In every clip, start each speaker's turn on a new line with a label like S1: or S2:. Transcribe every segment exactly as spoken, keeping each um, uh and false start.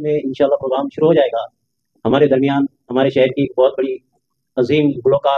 S1: में इंशाल्लाह प्रोग्राम शुरू हो जाएगा। हमारे दरमियान हमारे शहर की एक बहुत बड़ी अजीम गुलकार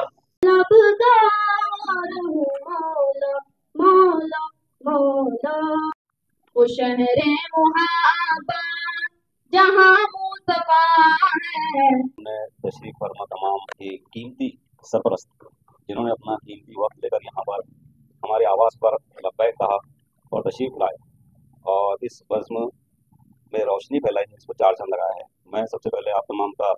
S2: तशरीफ फरमा तमाम ये कीमती सरपरस्त जिन्होंने अपना कीमती वक्त लेकर यहाँ पर हमारे आवाज़ पर लब्बैक कहा और तशरीफ लाए और इस बज़्म में रोशनी फैलाई, इस पर चार चांद लगाया है। मैं सबसे पहले आप तमाम का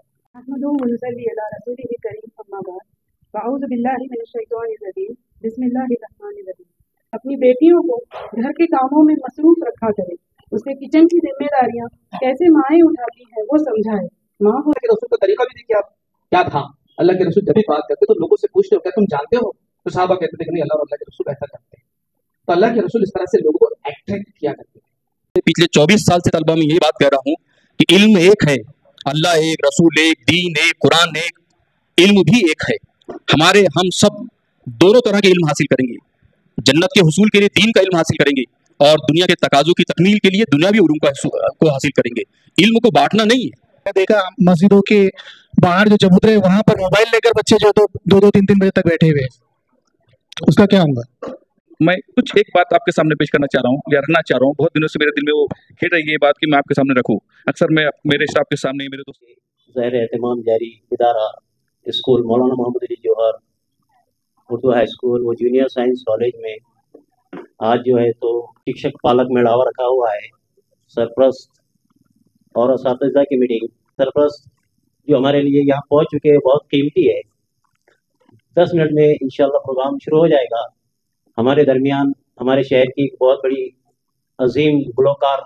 S3: अपनी बेटियों को घर के कामों में मसरूफ रखा करें, उसे किचन की जिम्मेदारियां कैसे माएँ उठाती हैं वो समझाए। माँ हो
S4: के रसूल का तरीका भी देखिए आप क्या था। अल्लाह के रसूल जब भी बात करते तो लोगों से पूछते हो क्या तुम जानते हो, तो साहबा कहते थे कि नहीं, अल्लाह और अल्लाह के रसूल ऐसा करते हैं। तो अल्लाह के रसूल इस तरह से लोगों को अट्रैक्ट किया करते थे।
S5: पिछले चौबीस साल से तलबा में यही बात कह रहा हूँ कि इल्म एक है, अल्लाह एक, रसूल एक, दीन एक, कुरान एक, इल्म भी एक है। हमारे हम सब दोनों तरह के इल्म हासिल करेंगे, जन्नत के हुसूल के लिए दीन का इल्म हासिल करेंगे और दुनिया के तकाजों की तकमील के लिए दुनियावी उलूम का को हासिल करेंगे। इल्म को बांटना नहीं है।
S6: देखा मस्जिदों के बाहर जो चबूतरे वहां पर मोबाइल लेकर बच्चे जो तो दो दो तीन तीन बजे तक बैठे हुए, उसका क्या होगा?
S5: मैं कुछ एक बात आपके सामने पेश करना चाह रहा हूँ या रखना चाह रहा हूँ। बहुत दिनों से मेरे दिल में वो खेल रही है ये बात कि मैं आपके सामने रखूँ। अक्सर मैं मेरे स्टाफ के सामने, मेरे दोस्त
S1: ज़ाहिर एहतमाम जारी इदारा school Maulana Mohammad Ali Jauhar Urdu high school व जूनियर साइंस कॉलेज में आज जो है तो शिक्षक पालक मेड़ावा रखा हुआ है। सरपरस्त और असातिज़ा की मीटिंग, सरपरस्त जो हमारे लिए यहाँ पहुँच चुके हैं बहुत कीमती है। दस मिनट में इंशाल्लाह प्रोग्राम शुरू हो जाएगा। हमारे दरमियान हमारे शहर की एक बहुत बड़ी अजीम गुलकार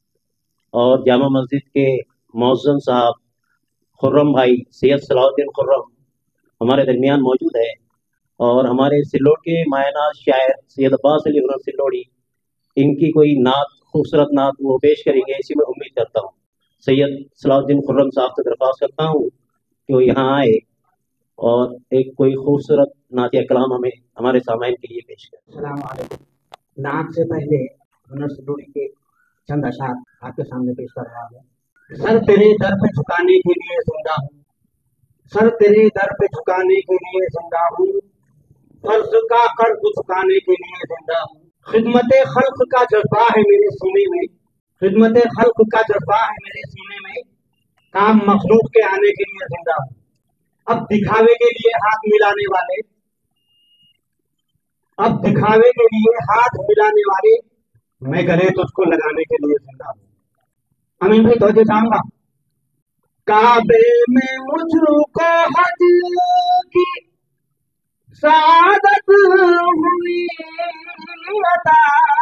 S1: और जामा मस्जिद के मौज़्ज़िन साहब खुर्रम भाई सैयद सलाहुद्दीन खुर्रम हमारे दरमियान मौजूद है और हमारे सिल्लोड के मायनाज शायर सैयद अब्बास अली खुर्रम सिल्लोड़ी, इनकी कोई नात, खूबसूरत नात वो पेश करेंगे, इसी में उम्मीद करता हूँ। सैयद सलाहुद्दीन खुर्रम साहब से दरख्वास्त करता हूँ कि वो यहाँ आए और एक कोई खूबसूरत नातिया कलाम हमें हमारे सामाइन के लिए पेश करें।
S7: अस्सलाम वालेकुम। नात से पहले हुनर सिल्लोड़ी के चंद अशार आपके सामने पेश कर रहा हूँ। सर तेरे दर पे झुकाने के लिए जिंदा हूँ, सर तेरे दर पे झुकाने के लिए जिंदा हूँ, फर्ज का कर्ज चुकाने के लिए जिंदा हूँ। खिदमत खल्क का जज्बा है मेरे सीने में, खिदमत खल्क का जज्बा है मेरे सीने में, काम मखलूक के आने के लिए जिंदा हूँ। अब दिखावे के लिए हाथ मिलाने वाले, अब दिखावे के लिए हाथ मिलाने वाले, मैं गले तुझको लगाने के लिए जिंदा हूँ। अमीन भाई तो चाहूंगा। काबे में मुझको हज की सादत हुई अता,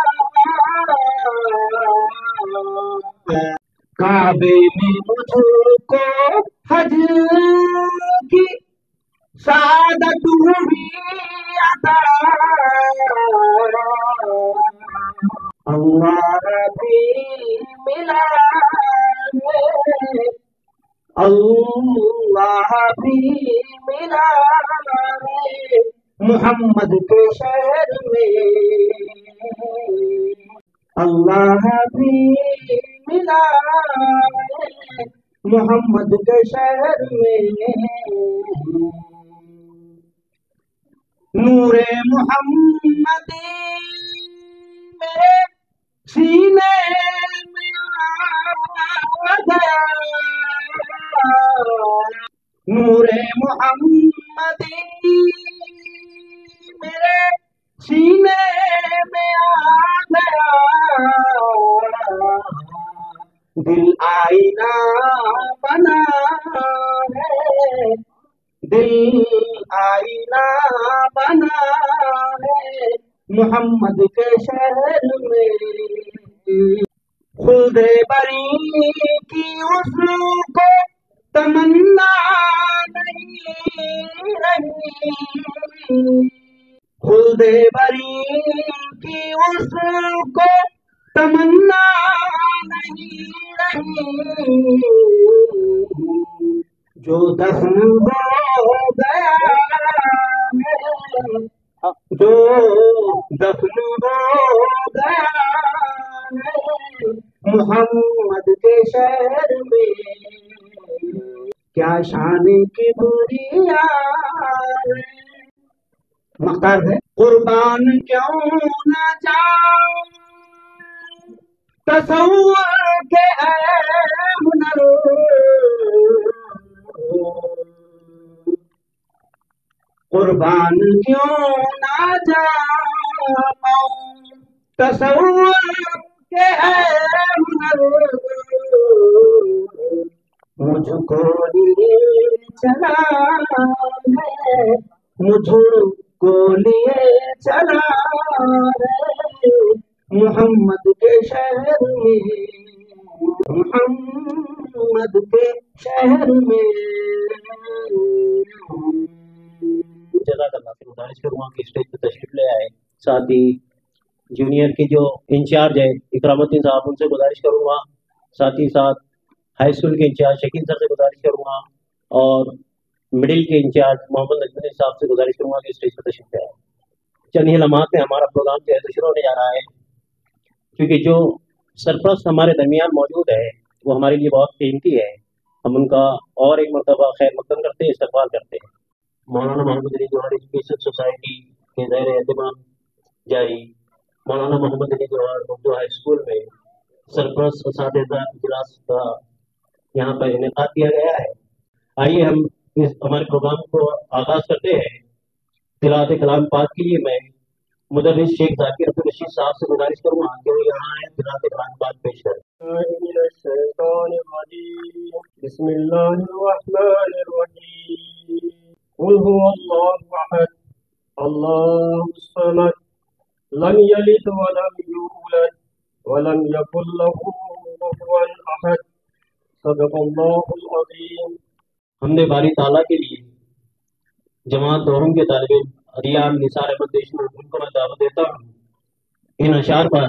S7: काबे में मुझको हज की सादत हुई अता, अल्लाह भी मिला है, अल्लाह भी मिला है मोहम्मद के शहर में, अल्लाह भी मिला है मोहम्मद के शहर में। नूरे मोहम्मदी मेरे सीने में आ गया, नूरे मोहम्मदी मेरे सीने में आ गया, दिल आईना बना है, दिल आईना बना है मोहम्मद के शहर में। खुदे बरी की उसको तमन्ना नहीं रही, खुदे बरी की उसको तमन्ना नहीं रही, जो दफन हो गया है, जो दफन हो गया है मोहम्मद के शहर में क्या शान की बुरी यार मख्तार है। कुर्बान क्यों न जाऊं तसव्वुर के ऐ हुनर, कुर्बान क्यों ना जाऊं तसव्वुर के ऐ हुनर, मुझको लिए चला है, मुझको लिए चला है मोहम्मद के शहर में, मोहम्मद के शहर में।
S1: जज़ाकल्लाह, गुजारिश करूँगा कि स्टेज पर तशरीफ ले आए। साथ ही जूनियर के जो इंचार्ज है इकरामुद्दीन साहब, उनसे गुजारिश करूँगा, साथ ही साथ हाई स्कूल के इंचार्ज शकील सर से गुजारिश करूँगा और मिडिल के इंचार्ज मोहम्मद नजमुद्दीन साहब से गुजारिश करूँगा कि स्टेज पर तशरीफ ले आए। चंद ही लम्हात में हमारा प्रोग्राम जो है तो शुरू होने जा रहा है, क्योंकि जो सरपरस्त हमारे दरमियान मौजूद है वो हमारे लिए बहुत कीमती है। हम उनका और एक मरतबा खैर मकदम करते हैं, इस्तकबाल करते हैं। मौलाना मोहम्मद अली जौहर एजुकेशन सोसाइटी के ज़ैर एहतमाम जारी मौलाना मोहम्मद अली जौहर उर्दू हाई स्कूल में सरपरस्त असातिज़ा इजलास का यहाँ पर इनेकाद किया गया है। आइए हम इस हमारे प्रोग्राम को आगाज़ करते हैं। तिलावत कलाम पाक के लिए मैं मुदर्रिस शेख जाकिर अब्दुल रशीद साहब से गुजारिश करूँगा कि वो यहाँ आए, तिलावत कलाम पाक पेश करें।
S8: बिस्मिल्लाहिर्रहमानिर्रहीम। कुल हुवल्लाहु अहद, अल्लाहुस समद, लम यलिद वलम यूलद वलम यकुल लहू कुफुवन अहद। सदक़ल्लाहुल अज़ीम।
S1: हमने बारी ताला के लिए जमात दोहम के तालिब इल्म अदियान निसार अहमद देशमुख, उनको मैं दावत देता हूँ इन अशार पर।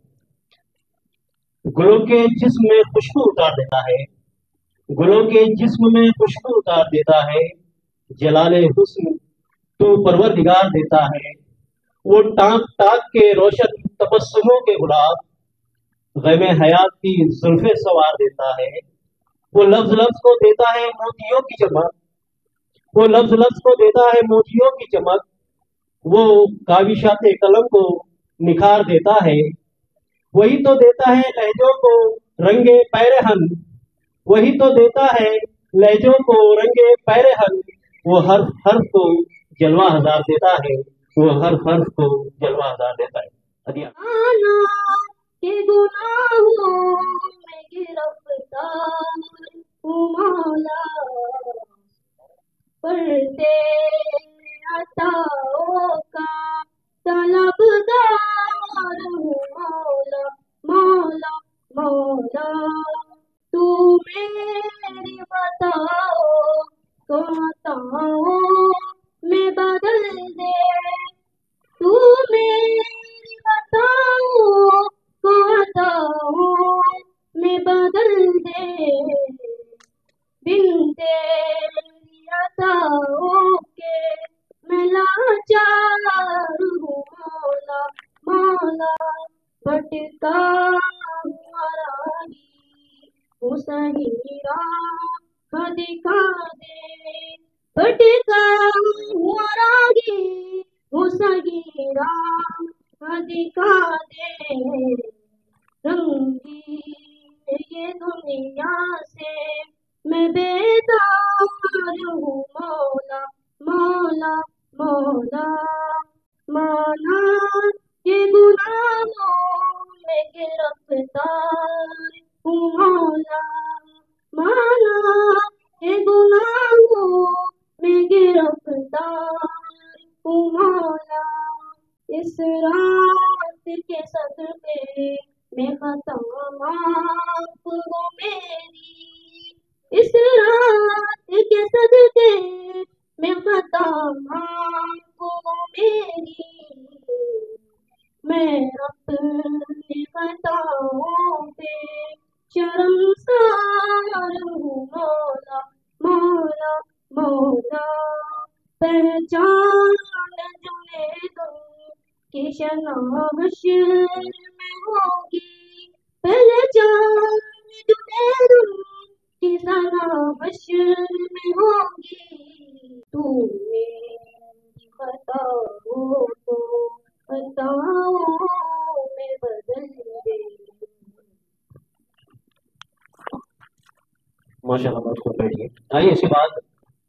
S1: गुलों के जिस्म में खुशबू उतार देता है, गुलों के जिस्म में खुशबू उतार देता है, जलाले हुस्न तू परवरदिगार देता है। वो टाक टाक के रोशन तबस्सुमों के गुलाब, गमे हयात की जुल्फे सवार देता है। वो लफ्ज लफ्ज को देता है मोतियों की चमक, वो लफ्ज लफ्ज को देता है मोतियों की चमक, वो काविशाते कलम को निखार देता है। वही तो देता है लहजों को रंगे पैरहन, वही तो देता है लहजों को रंगे पैरहन। वो हर हर्फ को जलवा हजार देता है, वो हर हर्फ को जलवा हजार देता है। अदिया
S9: के गुनाहों में गिरफ्तार हूँ मौला, पढ़ते अताओं का तलबगार हूँ मौला, मौला मौला। तू मेरी बताओ तो अताओं में बदल दे, तू मेरी बताओ तो अताओं में बदल दे। बिन तेरी अताओं के मैं लाचार हूँ मौला, मौला। भटका हुआ राही हूँ सही राह दिखा दे, भटका हुआ राही हूँ सही राह दिखा दे। रंगी ये दुनिया से मैं बेदार हूँ मौला, मौला मौला। माना के गुनाहों में गिरफ्तार हूँ मौला, माना के गुनाहों में गिरफ्तार हूँ मौला। इस रात के सदक़े में खता माफ हो मेरी, इस रात के सदक़े में खता माफ हो मेरी। मैं अपनी खताओं पे शर्मसार हूँ मौला, मौला मौला। पहचान जुनैद की शनाख्त में होगी, पहचान जुनैद
S1: माशाल्लाह, बहुत खूब, बैठिए। आइए इसके बाद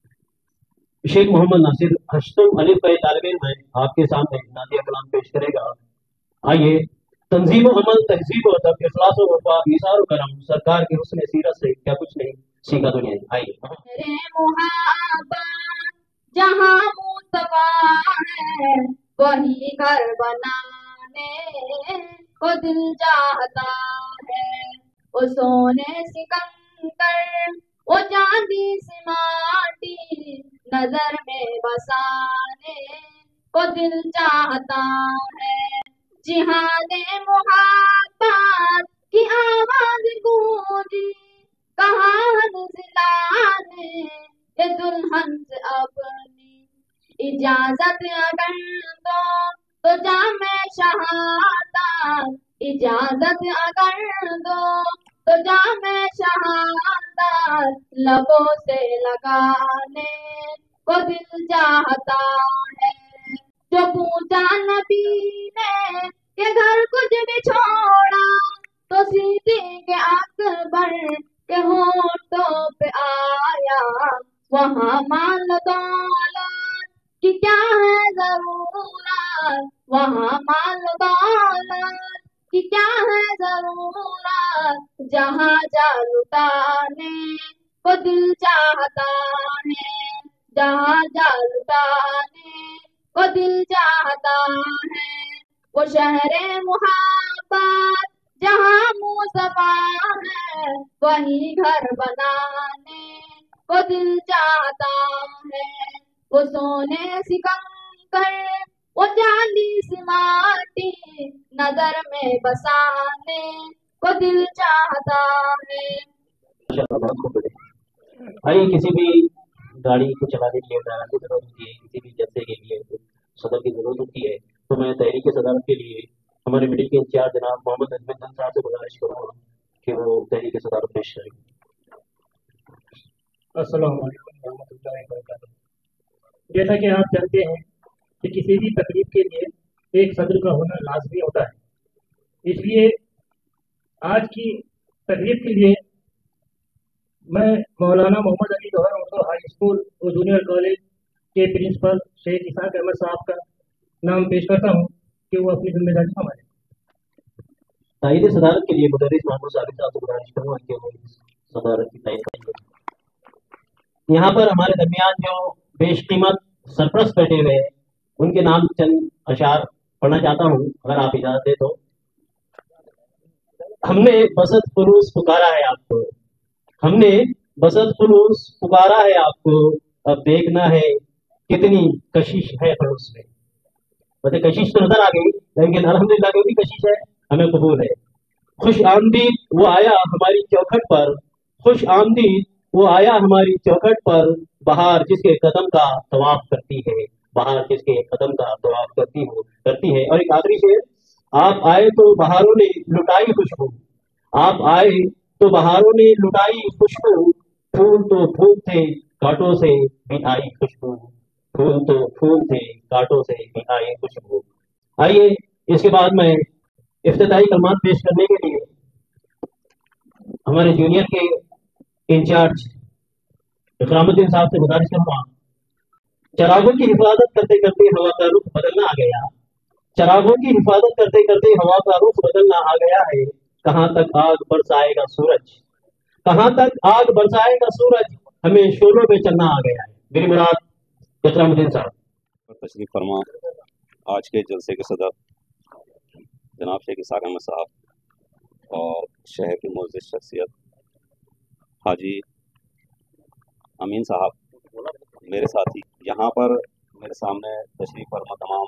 S1: शेख मोहम्मद नासिर हश्तम अलिफ का तालिब इल्म है, आपके सामने नादिया कलाम पेश करेगा। आइए, तंजीम अमल, तहजीब और अदब, इखलास और वफा, इसार और करम, सरकार की हुस्न सीरत से क्या कुछ नहीं सीखा दुनिया ने। आइए।
S9: मेरे मुहाबा जहाँ मुस्तफा है वही घर बनाने को दिल चाहता है। वो सोने सिकंदर वो चांदी सी माटी नजर में बसाने को दिल चाहता है। जिहादे मुहाबत की आवाज गूंजी कहाँ जिलाने ये दुल्हन से अपनी इजाजत अगर दो तो जामे शहादत, इजाजत अगर दो तो जामे शहादत लबों से लगाने को दिल चाहता है। जो पूछा नबी ने के घर कुछ भी छोड़ा तो सिद्दीक़ अकबर के होठों पे आया। वहाँ माल दौलत की क्या है जरूरत, वहाँ माल दौलत की क्या है जरूरत, जहाँ जा लुटाने को दिल चाहता है, जहाँ जा लुटाने को दिल चाहता है। वो शहरे मुहाबत जहाँ मुस्तफा है वही घर बनाने को दिल चाहता है। वो सोने सिकंदर वो चांदी सी माटी नजर में बसाने को दिल चाहता है।
S1: माशाल्लाह, बहुत खूब बैठे। आइए, किसी भी गाड़ी को चलाने के लिए ड्राइवर की जरूरत होती है, किसी भी जलसे के लिए सदर की जरूरत होती है, तो मैं तहरीक सदारत के लिए हमारे मीटिंग के इंचार्ज जनाब मोहम्मद अजमल खान साहब से गुजारिश करूँगा कि वो तहरीक सदारत पेश करें।
S8: अस्सलाम वालेकुम रहमतुल्लाहि व बरकातुहू। जैसा कि आप जानते हैं कि किसी भी तकरीब के लिए एक सदर का होना लाजमी होता है, इसलिए आज की तकरीब के लिए मैं मौलाना मोहम्मद अली जौहर उर्दू हाई स्कूल और जूनियर कॉलेज के प्रिंसिपल शेख इसाक अहमद साहब का नाम पेश करता हूँ कि वो अपनी जिम्मेदारी संभालें।
S1: तायद सदारत के लिए मुदर्रिस मोहम्मद साबिर साहब से गुजारिश करूँगा कि वो इस सदारत की तायद करेंगे। यहाँ पर हमारे दरमियान जो बेशकीमत सरप्रस्त बैठे हुए हैं, उनके नाम चंद अशार पढ़ना चाहता हूँ, अगर आप इजाजत दे तो। हमने बसत फुलूस पुकारा है आपको, हमने बसत फुलूस पुकारा है आपको, अब देखना है कितनी कशिश है फलूस में। मतलब कशिश तो नजर आ गई, लेकिन अल्हम्दुलिल्लाह जो भी कशिश है हमें कबूल है। खुश आमदीद वो आया हमारी चौखट पर, खुश आमदीद वो आया हमारी चौखट पर, बहार जिसके कदम का तवाफ करती है, बहार जिसके कदम का तवाफ करती हो करती है। और एक आखिरी शेर, आप आए तो बहारों ने लुटाई खुशबू, आप आए तो बहारों ने लुटाई खुशबू, फूल तो फूल थे कांटों से भी आई खुशबू, फूल तो फूल थे कांटों से भी आई खुशबू। आइए, इसके बाद मैं इफ्तिताई कलमात पेश करने के लिए हमारे जूनियर के इंचार्ज इकरामुद्दीन साहब से गुजारिश करूँगा। चरागों की हिफाजत करते करते हवा का रुख बदलना आ गया, चरागों की हिफाजत करते करते हवा का रुख बदलना आ गया है। कहाँ तक आग बरसाएगा सूरज, कहाँ तक आग बरसाएगा सूरज, हमें शोलों पे चलना आ गया है। मेरी मुराद इकरामुद्दीन साहब।
S2: तशरीफ फरमा आज के जलसे के सदर जनाब शेख इसाक अहमद साहब और शहर की मोअज़्ज़िज़ शख्सियत हाजी अमीन साहब, मेरे साथी यहाँ पर मेरे सामने तशरीफ फरमा तमाम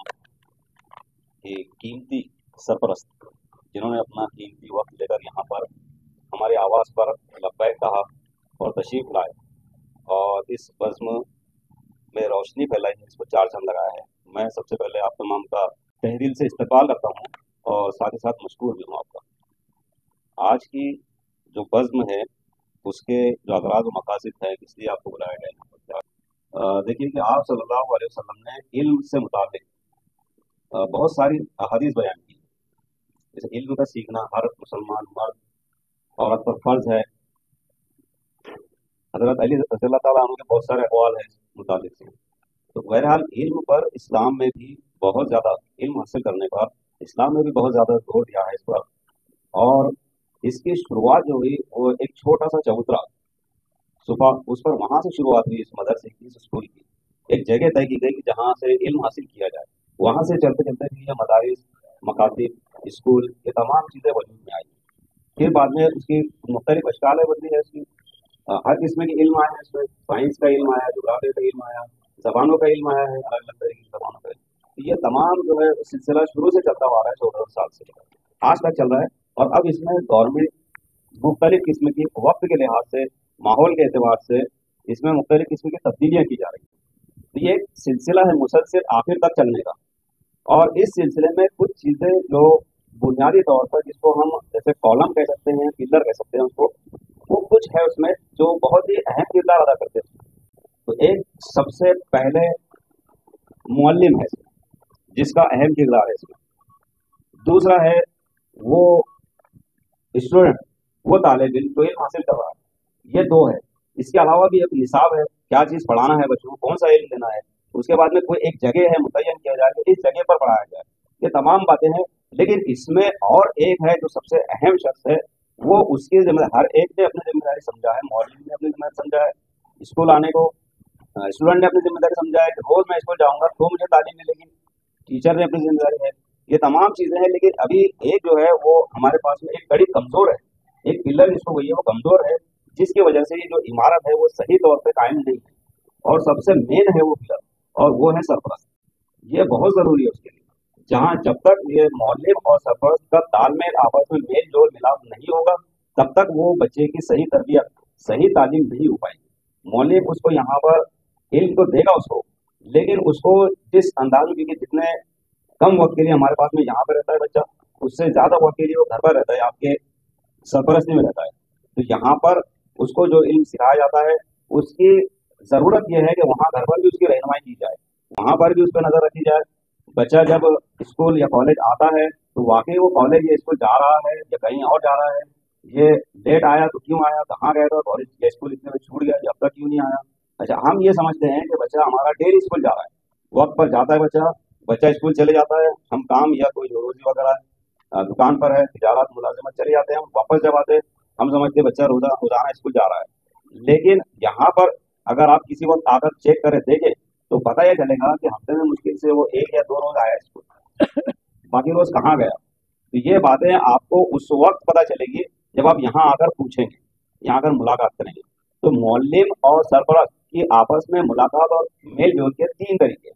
S2: ये कीमती सरपरस्त जिन्होंने अपना कीमती वक्त लेकर यहाँ पर हमारे आवाज़ पर लब्बैक कहा और तशरीफ़ लाए और इस बज़्म में रोशनी फैलाई है, इस पर चार चांद लगाया है। मैं सबसे पहले आप तमाम का तहे दिल से इस्तक़बाल करता हूँ और साथ ही साथ मशकूर भी हूँ आपका। आज की जो बज़्म है उसके जो अगराज़ व मकासिद है, इसलिए आपको बुलाया गया है। देखिए कि आप सल्लल्लाहु अलैहि वसल्लम ने इल्म से मुताबिक बहुत सारी अहादीस बयान की, जैसे इल्म का सीखना हर मुसलमान मर्द औरत पर फ़र्ज़ है। हज़रत अली रज़ी अल्लाह ताला अन्हु के बहुत सारे अक़वाल हैं इस मुताबिक से। तो बहरहाल इल्म पर इस्लाम में भी बहुत ज़्यादा इल्म हासिल करने पर इस्लाम में भी बहुत ज़्यादा जोर दिया है इस पर। और इसकी शुरुआत जो हुई वो एक छोटा सा चबूतरा सुबह उस पर वहाँ से शुरुआत हुई इस मदरसे की, इस स्कूल की। एक जगह तय की गई कि जहाँ से इल्म हासिल किया जाए। वहाँ से चलते चलते भी ये मदारिस, मकातिब, स्कूल ये तमाम चीज़ें वजूद में आई। फिर बाद में उसकी मुख्तलिफ अशकालें बदली है उसकी। अ, हर किस्म की इल्म आया है इसमें। साइंस का इल्म आया, जोग्राफी का इल्म आया, ज़बानों का इल्म आया है, अलग अलग तरीके की ज़बानों का। तो ये तमाम जो है सिलसिला शुरू से चलता आ रहा है चौदह साल से आज तक चल रहा है। और अब इसमें गवर्नमेंट मुख्तलिफ किस्म की वक्त के लिहाज से, माहौल के एतबार से इसमें मुख्तलिफ किस्म की तब्दीलियाँ की जा रही हैं। तो ये एक सिलसिला है मुसलसल आखिर तक चलने का। और इस सिलसिले में कुछ चीज़ें जो बुनियादी तौर पर जिसको हम जैसे कॉलम कह सकते हैं, पिलर कह सकते हैं उसको, वो कुछ है उसमें जो बहुत ही अहम किरदार अदा करते हैं। तो एक सबसे पहले मुअल्लिम है इसमें, जिसका अहम किरदार है इसमें। दूसरा है वो स्टूडेंट, वो तालिब इल्म जो इल्म हासिल कर रहा है। ये दो है। इसके अलावा भी एक निसाब है, क्या चीज़ पढ़ाना है बच्चों को, कौन सा इल्म देना है। उसके बाद में कोई एक जगह है मुतय्यन किया जाए कि इस जगह पर पढ़ाया जाए। ये तमाम बातें हैं। लेकिन इसमें और एक है जो सबसे अहम शख्स है, वो उसकी जिम्मेदारी, हर एक ने अपनी जिम्मेदारी समझा है। मौलवी ने अपनी जिम्मेदारी समझा है स्कूल आने को, स्टूडेंट ने अपनी जिम्मेदारी समझा है कि रोज़ मैं स्कूल जाऊँगा तो मुझे तालीम मिलेगी। टीचर ने अपनी जिम्मेदारी है। ये तमाम चीज़ें हैं। लेकिन अभी एक जो है वो हमारे पास में एक कड़ी कमज़ोर है, एक पिलर जिसको कहिए वो कमज़ोर है, जिसकी वजह से ये जो इमारत है वो सही तौर पे कायम नहीं है। और सबसे मेन है वो पिलर, और वो है सरपरस्त। ये बहुत ज़रूरी है उसके लिए। जहाँ जब तक ये मौलवी और सरपरस्त का तालमेल, आपस में मेल जोल मिलाप नहीं होगा, तब तक वो बच्चे की सही तरबियत, सही तालीम नहीं हो पाएगी। मौलवी उसको यहाँ पर इल्म तो देगा उसको, लेकिन उसको जिस अंदाज में, क्योंकि जितने कम वक्त के लिए हमारे पास में यहाँ पर रहता है बच्चा, उससे ज़्यादा वक्त के लिए वो घर पर रहता है, आपके सरपरस्ती में रहता है। तो यहाँ पर उसको जो इल्म सिखाया जाता है, उसकी ज़रूरत यह है कि वहाँ घर पर भी उसकी रहनुमाई की जाए, वहाँ पर भी उस पर नज़र रखी जाए। बच्चा जब स्कूल या कॉलेज आता है तो वाकई वो कॉलेज या स्कूल जा रहा है या कहीं और जा रहा है, ये लेट आया तो क्यों आया, कहाँ गया था, कॉलेज या स्कूल इतने में छूट गया, जब तक क्यों नहीं आया। अच्छा, हम ये समझते हैं कि बच्चा हमारा डेली स्कूल जा रहा है, वक्त पर जाता है बच्चा, बच्चा स्कूल चले जाता है, हम काम या कोई रोजी वगैरह दुकान पर है, तिजारत मुलाजिमत चले जाते हैं, हम वापस जब आते हैं हम समझते हैं बच्चा रोजा रोजाना स्कूल जा रहा है। लेकिन यहाँ पर अगर आप किसी वक्त आकर चेक करें, देखें, तो पता यह चलेगा कि हफ्ते में मुश्किल से वो एक या दो रोज आया स्कूल, बाकी रोज कहाँ गया। तो ये बातें आपको उस वक्त पता चलेगी जब आप यहाँ आकर पूछेंगे, यहाँ आकर मुलाकात करेंगे। तो मौलवी और सरपरस्त की आपस में मुलाकात और मेल जोल के तीन तरीके।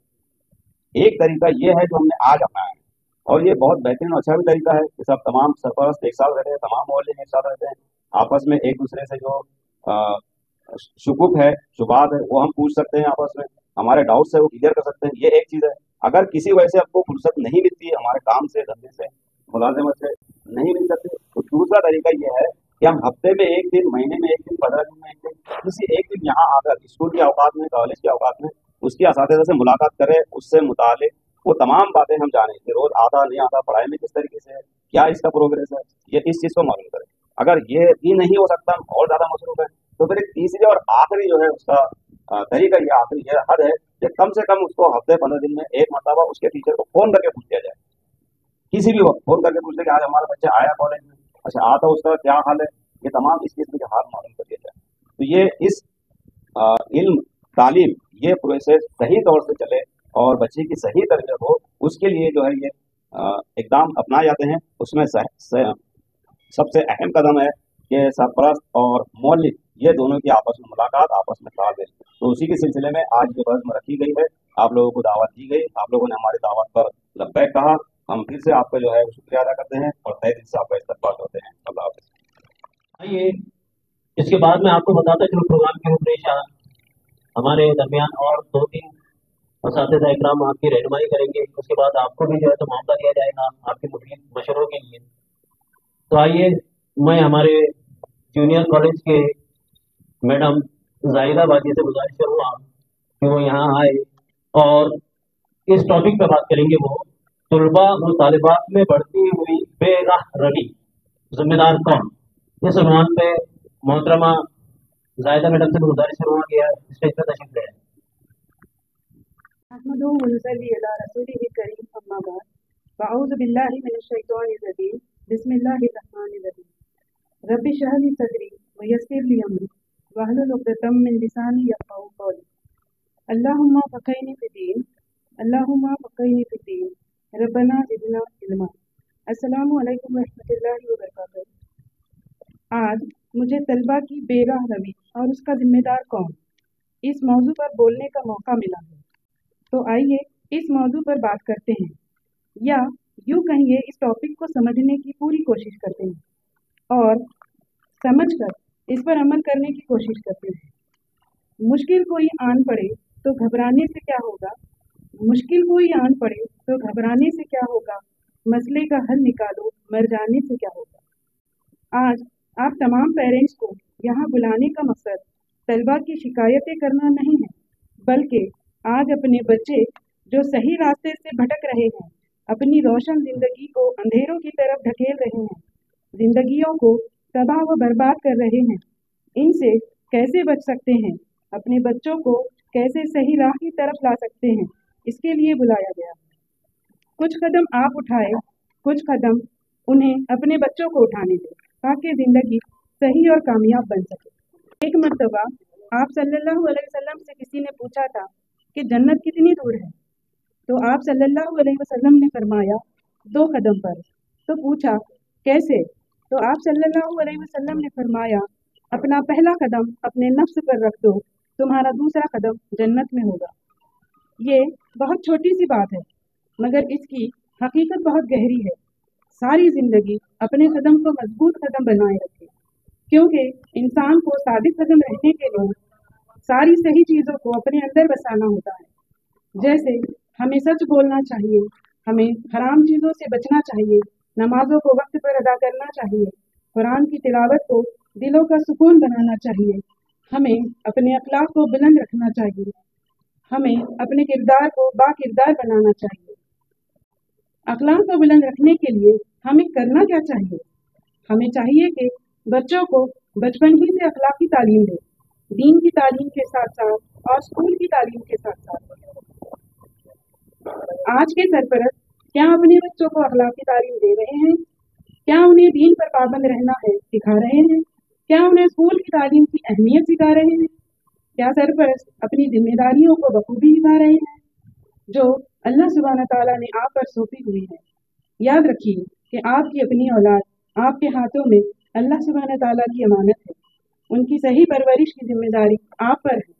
S2: एक तरीका ये है जो हमने आज अपनाया है, और ये बहुत बेहतरीन और अच्छा भी तरीका है कि सब तमाम सरपरस्त एक साथ रहते हैं, तमाम मौलवी एक साथ रहते हैं, आपस में एक दूसरे से जो आ, शुकुक है, शुबात है, वो हम पूछ सकते हैं, आपस में हमारे डाउट्स है वो क्लियर कर सकते हैं। ये एक चीज़ है। अगर किसी वजह से आपको फुर्सत नहीं मिलती है, हमारे काम से, धंधे से, मुलाजिमत से नहीं मिल सकती, तो दूसरा तरीका ये है कि हम हफ्ते में एक दिन, महीने में एक दिन, पंद्रह दिन में एक दिन, किसी एक दिन यहाँ आकर स्कूल के औकात में, कॉलेज के औकात में उसकी असातिज़ा से मुलाकात करें, उससे मुतालिक वो तमाम बातें हम जानें कि रोज़ आता नहीं आता, पढ़ाई में किस तरीके से है, क्या इसका प्रोग्रेस है, ये इस चीज़ को मालूम करें। अगर ये भी नहीं हो सकता, और ज़्यादा मसरूफ है, तो फिर एक तीसरी और आखिरी जो है उसका तरीका, ये आखिरी ये हद है कि कम से कम उसको हफ्ते पंद्रह दिन में एक मरतबा उसके टीचर को फ़ोन करके पूछ लिया जाए। किसी भी वक्त फ़ोन करके पूछ ले कि आज हमारा बच्चा आया कॉलेज में, अच्छा आता उसका क्या हाल है, ये तमाम इस किस्म के हाल मालूम कर दिया जाए। तो ये इस आ, इल्म तालीम ये प्रोसेस सही तौर से चले और बच्चे की सही तरबियत हो, उसके लिए जो है ये इक़दाम अपनाए जाते हैं। उसमें सह, सह, सबसे अहम कदम है कि सरपरस्त और मौलवी ये दोनों की आपस में मुलाकात, आपस में तालमेल। तो उसी के सिलसिले में आज ये बज़्म रखी गई है, आप लोगों को दावत दी गई, आप लोगों ने हमारी दावत पर लब्बैक कहा। हम फिर से आपका जो है शुक्रिया अदा करते हैं और तहे दिल से आपका इस्तक़बाल करते हैं। अल्लाह हाफ़िज़।
S1: आइए इसके बाद में आपको बताता चलूँ प्रोग्राम की रूपरेखा। हमारे दरमियान और दो तीन असातिज़ा इकराम आपकी रहनुमाई करेंगे, उसके बाद आपको भी जो है तो मौका दिया जाएगा आपके मुफीद मशवरों के लिए। तो आइए मैं हमारे जूनियर कॉलेज के मैडम जाहिदा बाजी से गुजारिश करूँगा कि वो यहाँ आए और इस टॉपिक पर बात करेंगे। वो तुलबा व तालिबात में बढ़ती हुई बेराह रवी, जिम्मेदार कौन। इस उन्वान पे मोहतरमा जायदा मैडम से गुजारिश करूँगा कि स्टेज पर तशरीफ ले आएं।
S3: अहमदुहु व नुसल्ली अला रसूलिहिल करीम अम्मा बाद वअऊज़ु बिल्लाहि मिनश शैतानिर रजीम बिस्मिल्लाहिर रहमानिर रहीम रब्बि इश्रह ली सदरी व यस्सिर ली अमरी वहलुल उक़दतम मिन लिसानी यफ़क़हू क़ौली अल्लाहुम्मा फ़क़िहनी फ़िद्दीन अल्लाहुम्मा फ़क़िहनी फ़िद्दीन रब्बना ज़िदना इल्मा। अस्सलामु अलैकुम रहमतुल्लाहि व बरकातहू। आज मुझे तलबा की बेराह रवी और उसका जिम्मेदार कौन, इस मौजू पर बोलने का मौका मिला है, तो आइए इस मौजू पर बात करते हैं, या यूँ कहिए इस टॉपिक को समझने की पूरी कोशिश करते हैं और समझकर इस पर अमल करने की कोशिश करते हैं। मुश्किल कोई आन पड़े तो घबराने से क्या होगा, मुश्किल कोई आन पड़े तो घबराने से क्या होगा, मसले का हल निकालो मर जाने से क्या होगा। आज आप तमाम पेरेंट्स को यहाँ बुलाने का मकसद तलबा की शिकायतें करना नहीं है, बल्कि आज अपने बच्चे जो सही रास्ते से भटक रहे हैं, अपनी रोशन जिंदगी को अंधेरों की तरफ ढकेल रहे हैं, जिंदगियों को तबाह व बर्बाद कर रहे हैं, इनसे कैसे बच सकते हैं, अपने बच्चों को कैसे सही राह की तरफ ला सकते हैं, इसके लिए बुलाया गया। कुछ कदम आप उठाए, कुछ कदम उन्हें अपने बच्चों को उठाने दें ताकि ज़िंदगी सही और कामयाब बन सके। एक मर्तबा आप सल्लल्लाहु अलैहि वसल्लम से किसी ने पूछा था कि जन्नत कितनी दूर है, तो आप सल्लल्लाहु अलैहि वसल्लम ने फरमाया दो कदम पर। तो पूछा कैसे, तो आप सल्लल्लाहु अलैहि वसल्लम ने फरमाया अपना पहला कदम अपने नफ्स पर रख दो, तुम्हारा दूसरा कदम जन्नत में होगा। ये बहुत छोटी सी बात है, मगर इसकी हकीकत बहुत गहरी है। सारी ज़िंदगी अपने कदम को मजबूत कदम बनाए रखें, क्योंकि इंसान को साबित कदम रहने के लिए सारी सही चीज़ों को अपने अंदर बसाना होता है। जैसे हमें सच बोलना चाहिए, हमें हराम चीज़ों से बचना चाहिए, नमाजों को वक्त पर अदा करना चाहिए, कुरान की तिलावत को दिलों का सुकून बनाना चाहिए, हमें अपने अखलाक को बुलंद रखना चाहिए, हमें अपने किरदार को बाकिरदार बनाना चाहिए। अखलाक को बुलंद रखने के लिए हमें करना क्या चाहिए, हमें चाहिए कि बच्चों को बचपन ही से अखलाकी तालीम दें, दीन की तालीम के साथ साथ और स्कूल की तालीम के साथ साथ। आज के सरपरस्त क्या अपने बच्चों को अखलाकी तालीम दे रहे हैं, क्या उन्हें दीन पर पाबंद रहना है सिखा रहे हैं, क्या उन्हें स्कूल की तालीम की अहमियत सिखा रहे हैं, क्या सरपरस्त अपनी जिम्मेदारियों को बखूबी निभा रहे हैं जो अल्लाह सुब्हानहू तआला ने आप पर सौंपी हुई है। याद रखिए कि आपकी अपनी औलाद आपके हाथों में अल्लाह सुब्हानहू तआला की अमानत है, उनकी सही परवरिश की जिम्मेदारी आप पर है।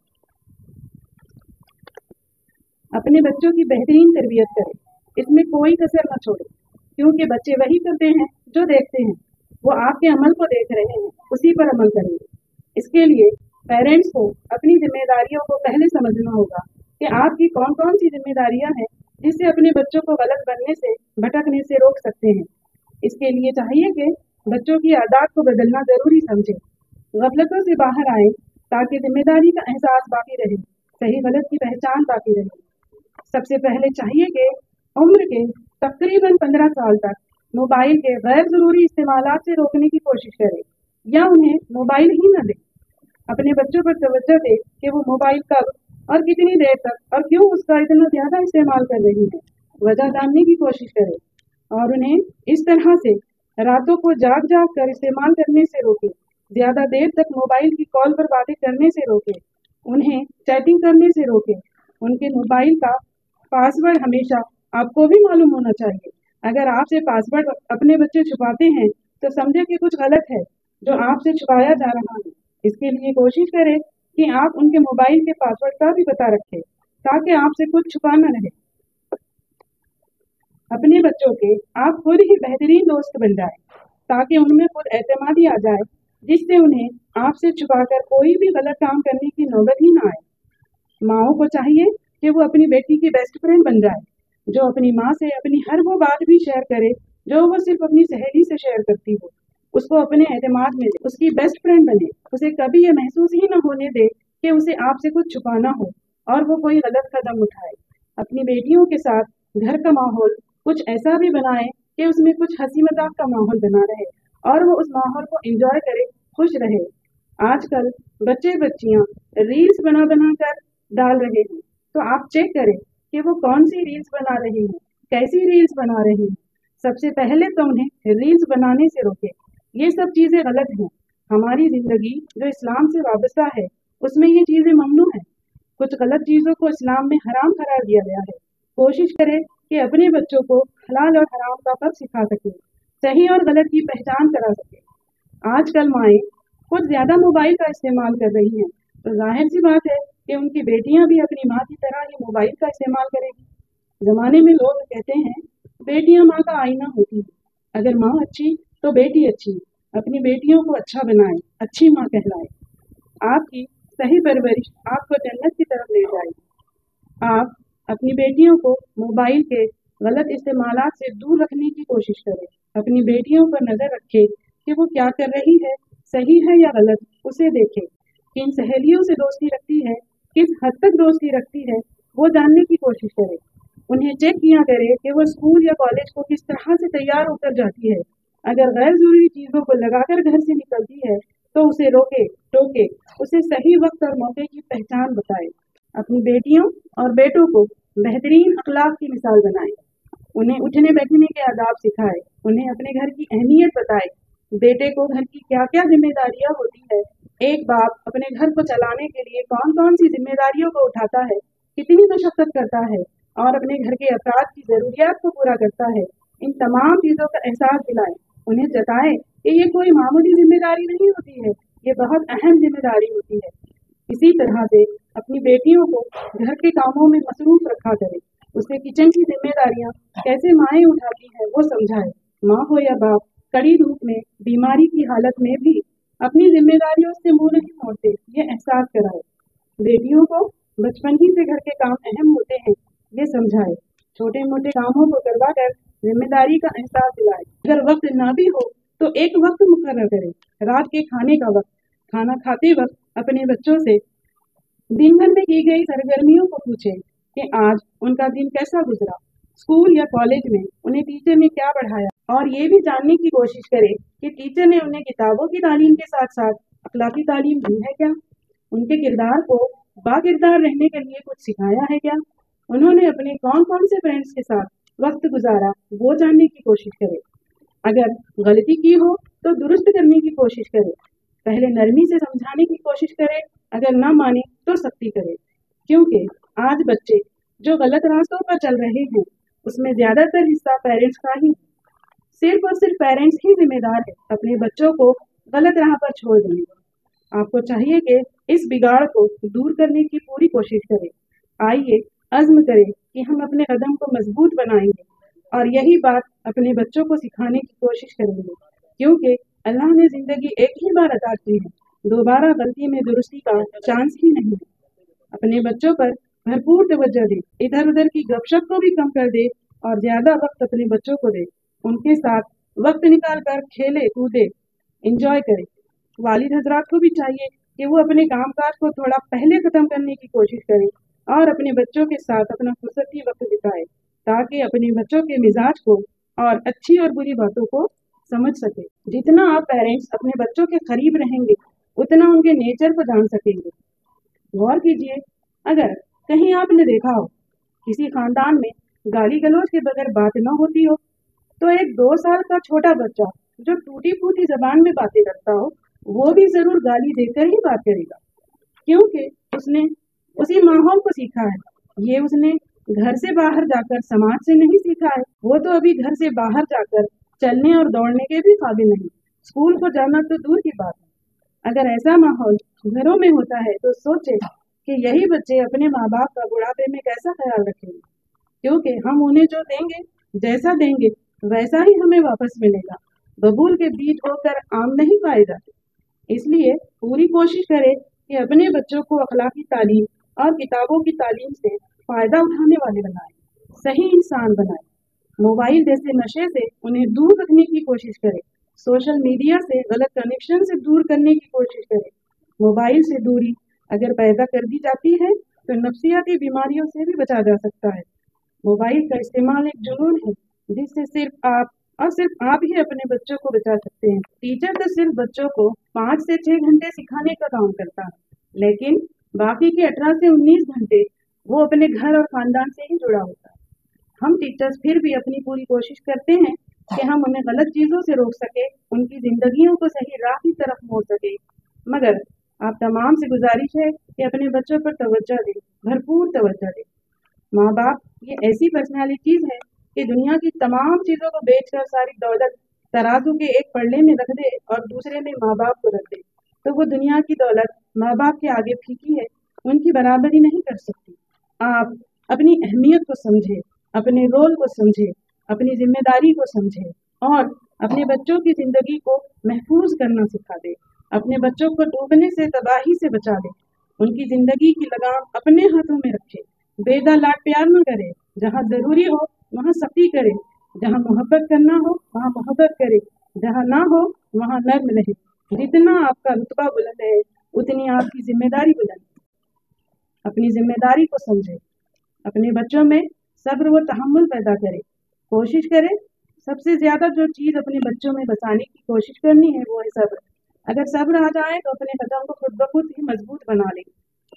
S3: अपने बच्चों की बेहतरीन तरबियत करें, इसमें कोई कसर न छोड़ें, क्योंकि बच्चे वही करते हैं जो देखते हैं, वो आपके अमल को देख रहे हैं, उसी पर अमल करेंगे। इसके लिए पेरेंट्स को अपनी जिम्मेदारियों को पहले समझना होगा कि आपकी कौन कौन सी जिम्मेदारियां हैं जिससे अपने बच्चों को गलत बनने से भटकने से रोक सकते हैं। इसके लिए चाहिए कि बच्चों की आदत को बदलना ज़रूरी समझें, गफलतों से बाहर आए ताकि जिम्मेदारी का एहसास बाकी रहे, सही गलत की पहचान बाकी रहे। सबसे पहले चाहिए कि उम्र के तकरीबन पंद्रह साल तक मोबाइल के गैर ज़रूरी इस्तेमाल से रोकने की कोशिश करें या उन्हें मोबाइल ही न दें। अपने बच्चों पर तवज्जो दें कि वो मोबाइल कब और कितनी देर तक और क्यों उसका इतना ज़्यादा इस्तेमाल कर रही है, वजह जानने की कोशिश करें और उन्हें इस तरह से रातों को जाग जाग कर इस्तेमाल करने से रोकें, ज़्यादा देर तक मोबाइल की कॉल पर बातें करने से रोकें, उन्हें चैटिंग करने से रोकें। उनके मोबाइल का पासवर्ड हमेशा आपको भी मालूम होना चाहिए। अगर आपसे पासवर्ड अपने बच्चे छुपाते हैं तो समझे कि कुछ गलत है जो आपसे छुपाया जा रहा है। इसके लिए कोशिश करें कि आप उनके मोबाइल के पासवर्ड का भी पता रखें ताकि आपसे कुछ छुपा न रहे। अपने बच्चों के आप खुद ही बेहतरीन दोस्त बन जाए ताकि उनमें खुद एतमादी आ जाए, जिससे उन्हें आपसे छुपाकर कोई भी गलत काम करने की नौबत ही ना आए। माओं को चाहिए कि वो अपनी बेटी की बेस्ट फ्रेंड बन जाए, जो अपनी माँ से अपनी हर वो बात भी शेयर करे जो वो सिर्फ अपनी सहेली से शेयर करती हो, उसको अपने एतमाद में उसकी बेस्ट फ्रेंड बने, उसे कभी ये महसूस ही ना होने दे कि उसे आपसे कुछ छुपाना हो और वो कोई गलत कदम उठाए। अपनी बेटियों के साथ घर का माहौल कुछ ऐसा भी बनाए कि उसमें कुछ हंसी मजाक का माहौल बना रहे और वो उस माहौल को एंजॉय करे, खुश रहे। आजकल बच्चे बच्चियां रील्स बना बना कर डाल रहे हैं, तो आप चेक करें कि वो कौन सी रील्स बना रहे हैं, कैसी रील्स बना रहे हैं। सबसे पहले तो उन्हें रील्स बनाने से रोके। ये सब चीज़ें गलत हैं। हमारी ज़िंदगी जो इस्लाम से वाबस्ता है उसमें ये चीज़ें ममनू हैं। कुछ गलत चीज़ों को इस्लाम में हराम करार दिया गया है। कोशिश करें कि अपने बच्चों को हलाल और हराम का फ़र्क सिखा सकें, सही और गलत की पहचान करा सकें। आजकल माएँ खुद ज़्यादा मोबाइल का इस्तेमाल कर रही हैं, तो जाहिर सी बात है कि उनकी बेटियां भी अपनी माँ की तरह ही मोबाइल का इस्तेमाल करेगी। ज़माने में लोग कहते हैं बेटियां माँ का आईना होती हैं, अगर माँ अच्छी तो बेटी अच्छी। अपनी बेटियों को अच्छा बनाएं, अच्छी माँ कहलाएं। आपकी सही परवरिश आपको जन्नत की तरफ ले जाएगी। आप अपनी बेटियों को मोबाइल के गलत इस्तेमाल से दूर रखने की कोशिश करें। अपनी बेटियों पर नज़र रखें कि वो क्या कर रही है, सही है या गलत, उसे देखें। किन सहेलियों से दोस्ती रखती है, किस हद तक दोस्ती रखती है, वो जानने की कोशिश करें। उन्हें चेक किया करें कि वो स्कूल या कॉलेज को किस तरह से तैयार होकर जाती है। अगर गैर ज़रूरी चीज़ों को लगाकर घर से निकलती है तो उसे रोके, टोके, उसे सही वक्त और मौके की पहचान बताए। अपनी बेटियों और बेटों को बेहतरीन अखलाक की मिसाल बनाएं। उन्हें उठने बैठने के आदाब सिखाए, उन्हें अपने घर की अहमियत बताए। बेटे को घर की क्या क्या जिम्मेदारियां होती है, एक बाप अपने घर को चलाने के लिए कौन कौन सी जिम्मेदारियों को उठाता है, कितनी मशक्कत करता है और अपने घर के अफराद की ज़रूरियात को पूरा करता है, इन तमाम चीज़ों का एहसास दिलाएं। उन्हें जताएं कि ये कोई मामूली जिम्मेदारी नहीं होती है, ये बहुत अहम जिम्मेदारी होती है। इसी तरह से अपनी बेटियों को घर के कामों में मसरूफ रखा करें। उसे किचन की जिम्मेदारियां कैसे माएँ उठाती हैं वो समझाएं। माँ हो या बाप, कड़ी धूप में, बीमारी की हालत में भी अपनी जिम्मेदारियों से मुंह नहीं मोड़ते, ये एहसास कराए। बेटियों को बचपन ही से घर के काम अहम होते हैं, ये समझाए। छोटे मोटे कामों को करवा कर जिम्मेदारी का एहसास दिलाए। अगर वक्त ना भी हो तो एक वक्त मुकर्रर करें, रात के खाने का वक्त। खाना खाते वक्त अपने बच्चों से दिन भर में की गई सरगर्मियों को पूछें कि आज उनका दिन कैसा गुजरा। स्कूल या कॉलेज में उन्हें टीचर ने क्या पढ़ाया, और ये भी जानने की कोशिश करें कि टीचर ने उन्हें किताबों की तालीम के साथ साथ अखलाकी तालीम दी है क्या, उनके किरदार को बाकिरदार रहने के लिए कुछ सिखाया है क्या, उन्होंने अपने कौन कौन से फ्रेंड्स के साथ वक्त गुजारा, वो जानने की कोशिश करें। अगर गलती की हो तो दुरुस्त करने की कोशिश करें। पहले नरमी से समझाने की कोशिश करें, अगर ना माने तो सख्ती करें। क्योंकि आज बच्चे जो गलत रास्तों पर चल रहे हैं उसमें ज़्यादातर हिस्सा पेरेंट्स का ही। सिर्फ और सिर्फ पेरेंट्स ही जिम्मेदार है अपने बच्चों को गलत राह पर छोड़ देने। आपको चाहिए कि इस बिगाड़ को दूर करने की पूरी कोशिश करें। आइए अज़्म करें कि हम अपने कदम को मजबूत बनाएंगे और यही बात अपने बच्चों को सिखाने की कोशिश करेंगे, क्योंकि अल्लाह ने ज़िंदगी एक ही बार अता की है, दोबारा गलती में दुरुस्ती का चांस ही नहीं है। अपने बच्चों पर भरपूर तवज्जो दे, इधर उधर की गपशप को भी कम कर दे और ज़्यादा वक्त अपने बच्चों को दे। उनके साथ वक्त निकाल कर खेले कूदे, इंजॉय करे। वालिद हजरात को भी चाहिए कि वो अपने कामकाज को थोड़ा पहले ख़त्म करने की कोशिश करें और अपने बच्चों के साथ अपना फुर्सती वक्त बिताए, ताकि अपने बच्चों के मिजाज को और अच्छी और बुरी बातों को समझ सके। जितना आप पेरेंट्स अपने बच्चों के करीब रहेंगे उतना उनके नेचर को जान सकेंगे। गौर कीजिए, अगर कहीं आपने देखा हो किसी खानदान में गाली गलौज के बगैर बात न होती हो, तो एक दो साल का छोटा बच्चा जो टूटी फूटी जबान में बातें करता हो वो भी जरूर गाली देकर ही बात करेगा, क्योंकि उसने उसी माहौल को सीखा है। ये उसने घर से बाहर जाकर समाज से नहीं सीखा है। वो तो अभी घर से बाहर जाकर चलने और दौड़ने के भी काबिल नहीं, स्कूल को जाना तो दूर की बात है। अगर ऐसा माहौल घरों में होता है तो सोचे कि यही बच्चे अपने माँ बाप का बुढ़ापे में कैसा ख्याल रखेंगे, क्योंकि हम उन्हें जो देंगे, जैसा देंगे वैसा ही हमें वापस मिलेगा। बबूल के बीज होकर आम नहीं पाए जाते। इसलिए पूरी कोशिश करें कि अपने बच्चों को अखलाकी तालीम और किताबों की तालीम से फ़ायदा उठाने वाले बनाएं, सही इंसान बनाएं। मोबाइल जैसे नशे से उन्हें दूर रखने की कोशिश करें। सोशल मीडिया से गलत कनेक्शन से दूर करने की कोशिश करें। मोबाइल से दूरी अगर पैदा कर दी जाती है तो नफ्सियाती बीमारियों से भी बचा जा सकता है। मोबाइल का इस्तेमाल एक जुनून है जिससे सिर्फ आप और सिर्फ आप ही अपने बच्चों को बचा सकते हैं। टीचर तो सिर्फ बच्चों को पाँच से छः घंटे सिखाने का काम करता है, लेकिन बाकी के अठारह से उन्नीस घंटे वो अपने घर और ख़ानदान से ही जुड़ा होता है। हम टीचर्स फिर भी अपनी पूरी कोशिश करते हैं कि हम उन्हें गलत चीज़ों से रोक सके, उनकी ज़िंदगियों को सही राह की तरफ मोड़ सके। मगर आप तमाम से गुजारिश है कि अपने बच्चों पर तवज्जो दें, भरपूर तवज्जो दें। माँ बाप ये ऐसी पर्सनैलिटीज़ है कि दुनिया की तमाम चीज़ों को बेचकर सारी दौलत तराजू के एक पल्ले में रख दे और दूसरे में माँ बाप को रख दे, तो वो दुनिया की दौलत माँ बाप के आगे फीकी है, उनकी बराबरी नहीं कर सकती। आप अपनी अहमियत को समझें, अपने रोल को समझें, अपनी जिम्मेदारी को समझें और अपने बच्चों की ज़िंदगी को महफूज करना सिखा दें। अपने बच्चों को डूबने से, तबाही से बचा दें। उनकी ज़िंदगी की लगाम अपने हाथों में रखें। बेदा लाड प्यार न करें, जहाँ ज़रूरी हो वहाँ सख्ती करें, जहाँ मोहब्बत करना हो वहाँ मोहब्बत करें, जहाँ ना हो वहाँ नर्म रहें। जितना आपका रुतबा बुलंद है उतनी आपकी जिम्मेदारी बुलंद है। अपनी जिम्मेदारी को समझें, अपने बच्चों में सब्र व तहम्मुल पैदा करें। कोशिश करें, सबसे ज़्यादा जो चीज़ अपने बच्चों में बसाने की कोशिश करनी है वो है सब्र। अगर सब्र आ जाए तो अपने बच्चों को खुद ब खुद ही मजबूत बना लें।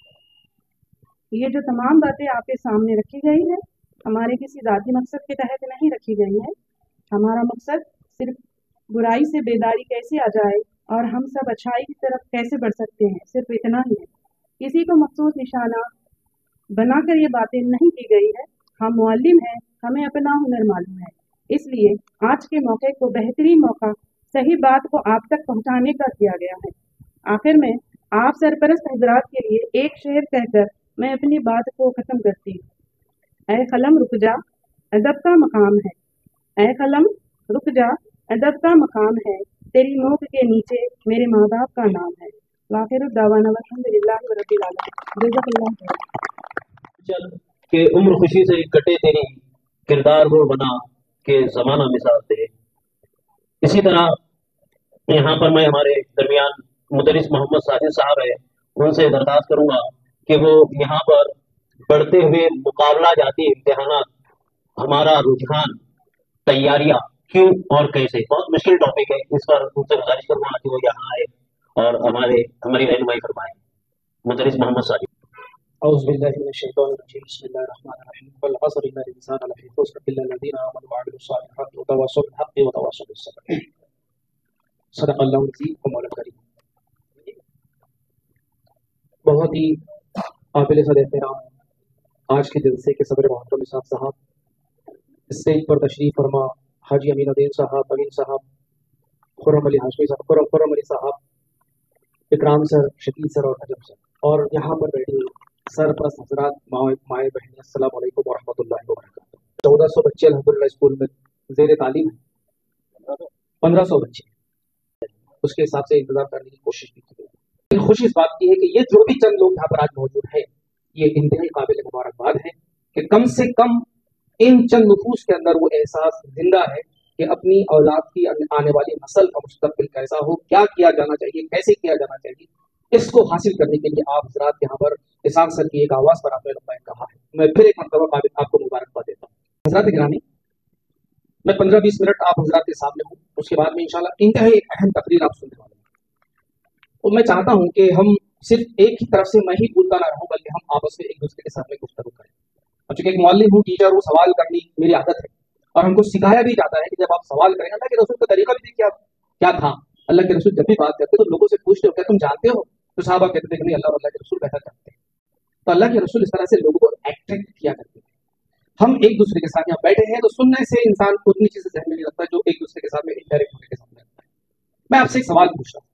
S3: ये जो तमाम बातें आपके सामने रखी गई है हमारे किसी ज़ाती मकसद के तहत नहीं रखी गई है। हमारा मकसद सिर्फ बुराई से बेदारी कैसे आ जाए और हम सब अच्छाई की तरफ कैसे बढ़ सकते हैं, सिर्फ इतना ही है। किसी को मखसूस निशाना बनाकर ये बातें नहीं की गई है। हम मुअल्लिम हैं, हमें अपना हुनर मालूम है, इसलिए आज के मौके को बेहतरीन मौका सही बात को आप तक पहुंचाने का किया गया है। आखिर में आप सरपरस्त हजरात के लिए एक शेर कहकर मैं अपनी बात को ख़त्म करती हूँ। ऐ कलम रुक जा, अदब का मकाम है। ऐ कलम रुक जा, अदब का मकाम है। तेरी नोक के नीचे मेरे माँ बाप का नाम है। वाखिर दावाना अल्हम्दुलिल्लाह रब्बिल आलमीन। जज़ाकल्लाह खैर।
S1: चल के उम्र खुशी से कटे तेरी किरदार वो बना के ज़माना मिसाल दे। इसी तरह यहाँ पर मैं हमारे दरमियान मुदरिस मोहम्मद साजिद साहब है, उनसे दरख्वास्त करूँगा कि वो यहाँ पर बढ़ते हुए मुकाबला जाती इम्तिहानात, हमारा रुझान, तैयारियाँ क्यों और कैसे, बहुत मुश्किल टॉपिक है, इस पर उनसे गुजारिश करूँगा कि वो यहाँ आए और हमारे हमारी रहनुमाई फरमाएं। मुदरिस मोहम्मद साजिद।
S4: औज़ु बिल्लाहि मिनश शैतानिर रजीम। बिस्मिल्लाहिर रहमानिर रहीम। वल अस्र इन्नल इंसाना लफी खुस्र इल्ला लज़ीना आमनु व अमिलुस सालिहाति व तवासौ बिल हक़्क़ि व तवासौ बिस सब्र। सदक़ल्लाहुल अज़ीम व मौलाना करीम। बहुत ही काबिल सद एहतराम आज के जलसे के सदर मोहतरम निसाब साहब, स्टेज पर तशरीफ़ फरमा हाजी अमीनुद्दीन साहब, अमीन साहब, खुर्रम अली हाशमी साहब, खुर्रम खुर्रम अली साहब, इकराम सर, शकील सर और नजम सर, और यहाँ पर बैठी सरपरस्त हजरात, माए माए बहनें, अस्सलाम वालेकुम व रहमतुल्लाहि व बरकातुहू। चौदह सौ बच्चे अल्हम्दुलिल्लाह स्कूल में ज़ेर तालीम है, पंद्रह सौ बच्चे, उसके हिसाब से इंतजार करने की कोशिश भी की गई। लेकिन खुशी इस बात की है कि ये जो भी चंद लोग यहाँ पर आज मौजूद हैं, ये इंतहाई काबिल मुबारकबाद है कि कम से कम इन चंद नफूस के अंदर वो एहसास जिंदा है कि अपनी औलाद की आने वाली नस्ल का मुस्तकबिल कैसा हो, क्या किया जाना चाहिए, कैसे किया जाना चाहिए, इसको हासिल करने के लिए आप हजरात यहाँ पर इसाक सर की एक आवाज़ पर आपने लब्बैक कहा है। मैं फिर एक मरतबा आपको मुबारकबाद देता हूँ। हजरात गिरामी, मैं पंद्रह बीस मिनट आप हजरात के सामने हूँ, उसके बाद में इंशाल्लाह इंतहाई अहम तकरीर आप सुनने वाले हैं। और मैं चाहता हूँ कि हम सिर्फ एक ही तरफ से मैं ही बोलता ना रहूँ, बल्कि हम आपस में एक दूसरे के साथ में गुफ्तगू करें। और चूंकि एक मौलिम हूँ, टीचर हूँ, सवाल करनी मेरी आदत है और हमको सिखाया भी जाता है कि जब आप सवाल करें, अल्लाह के रसूल का तरीका भी देखिए आप क्या था। अल्लाह के रसूल जब भी बात करते तो लोगों से पूछते हो क्या तुम जानते हो, तो साहबा कहते थे कि नहीं, अल्लाह और अल्लाह के रसूल बेहतर करते हैं। तो अल्लाह के रसूल इस तरह से लोगों को अट्रैक्ट किया करते थे। हम एक दूसरे के साथ यहाँ बैठे हैं तो सुनने से इंसान उतनी चीजें ध्यान में नहीं रखता जो एक दूसरे के साथ में इंडायरेक्ट होने के सामने रखता है। मैं आपसे एक सवाल पूछ रहा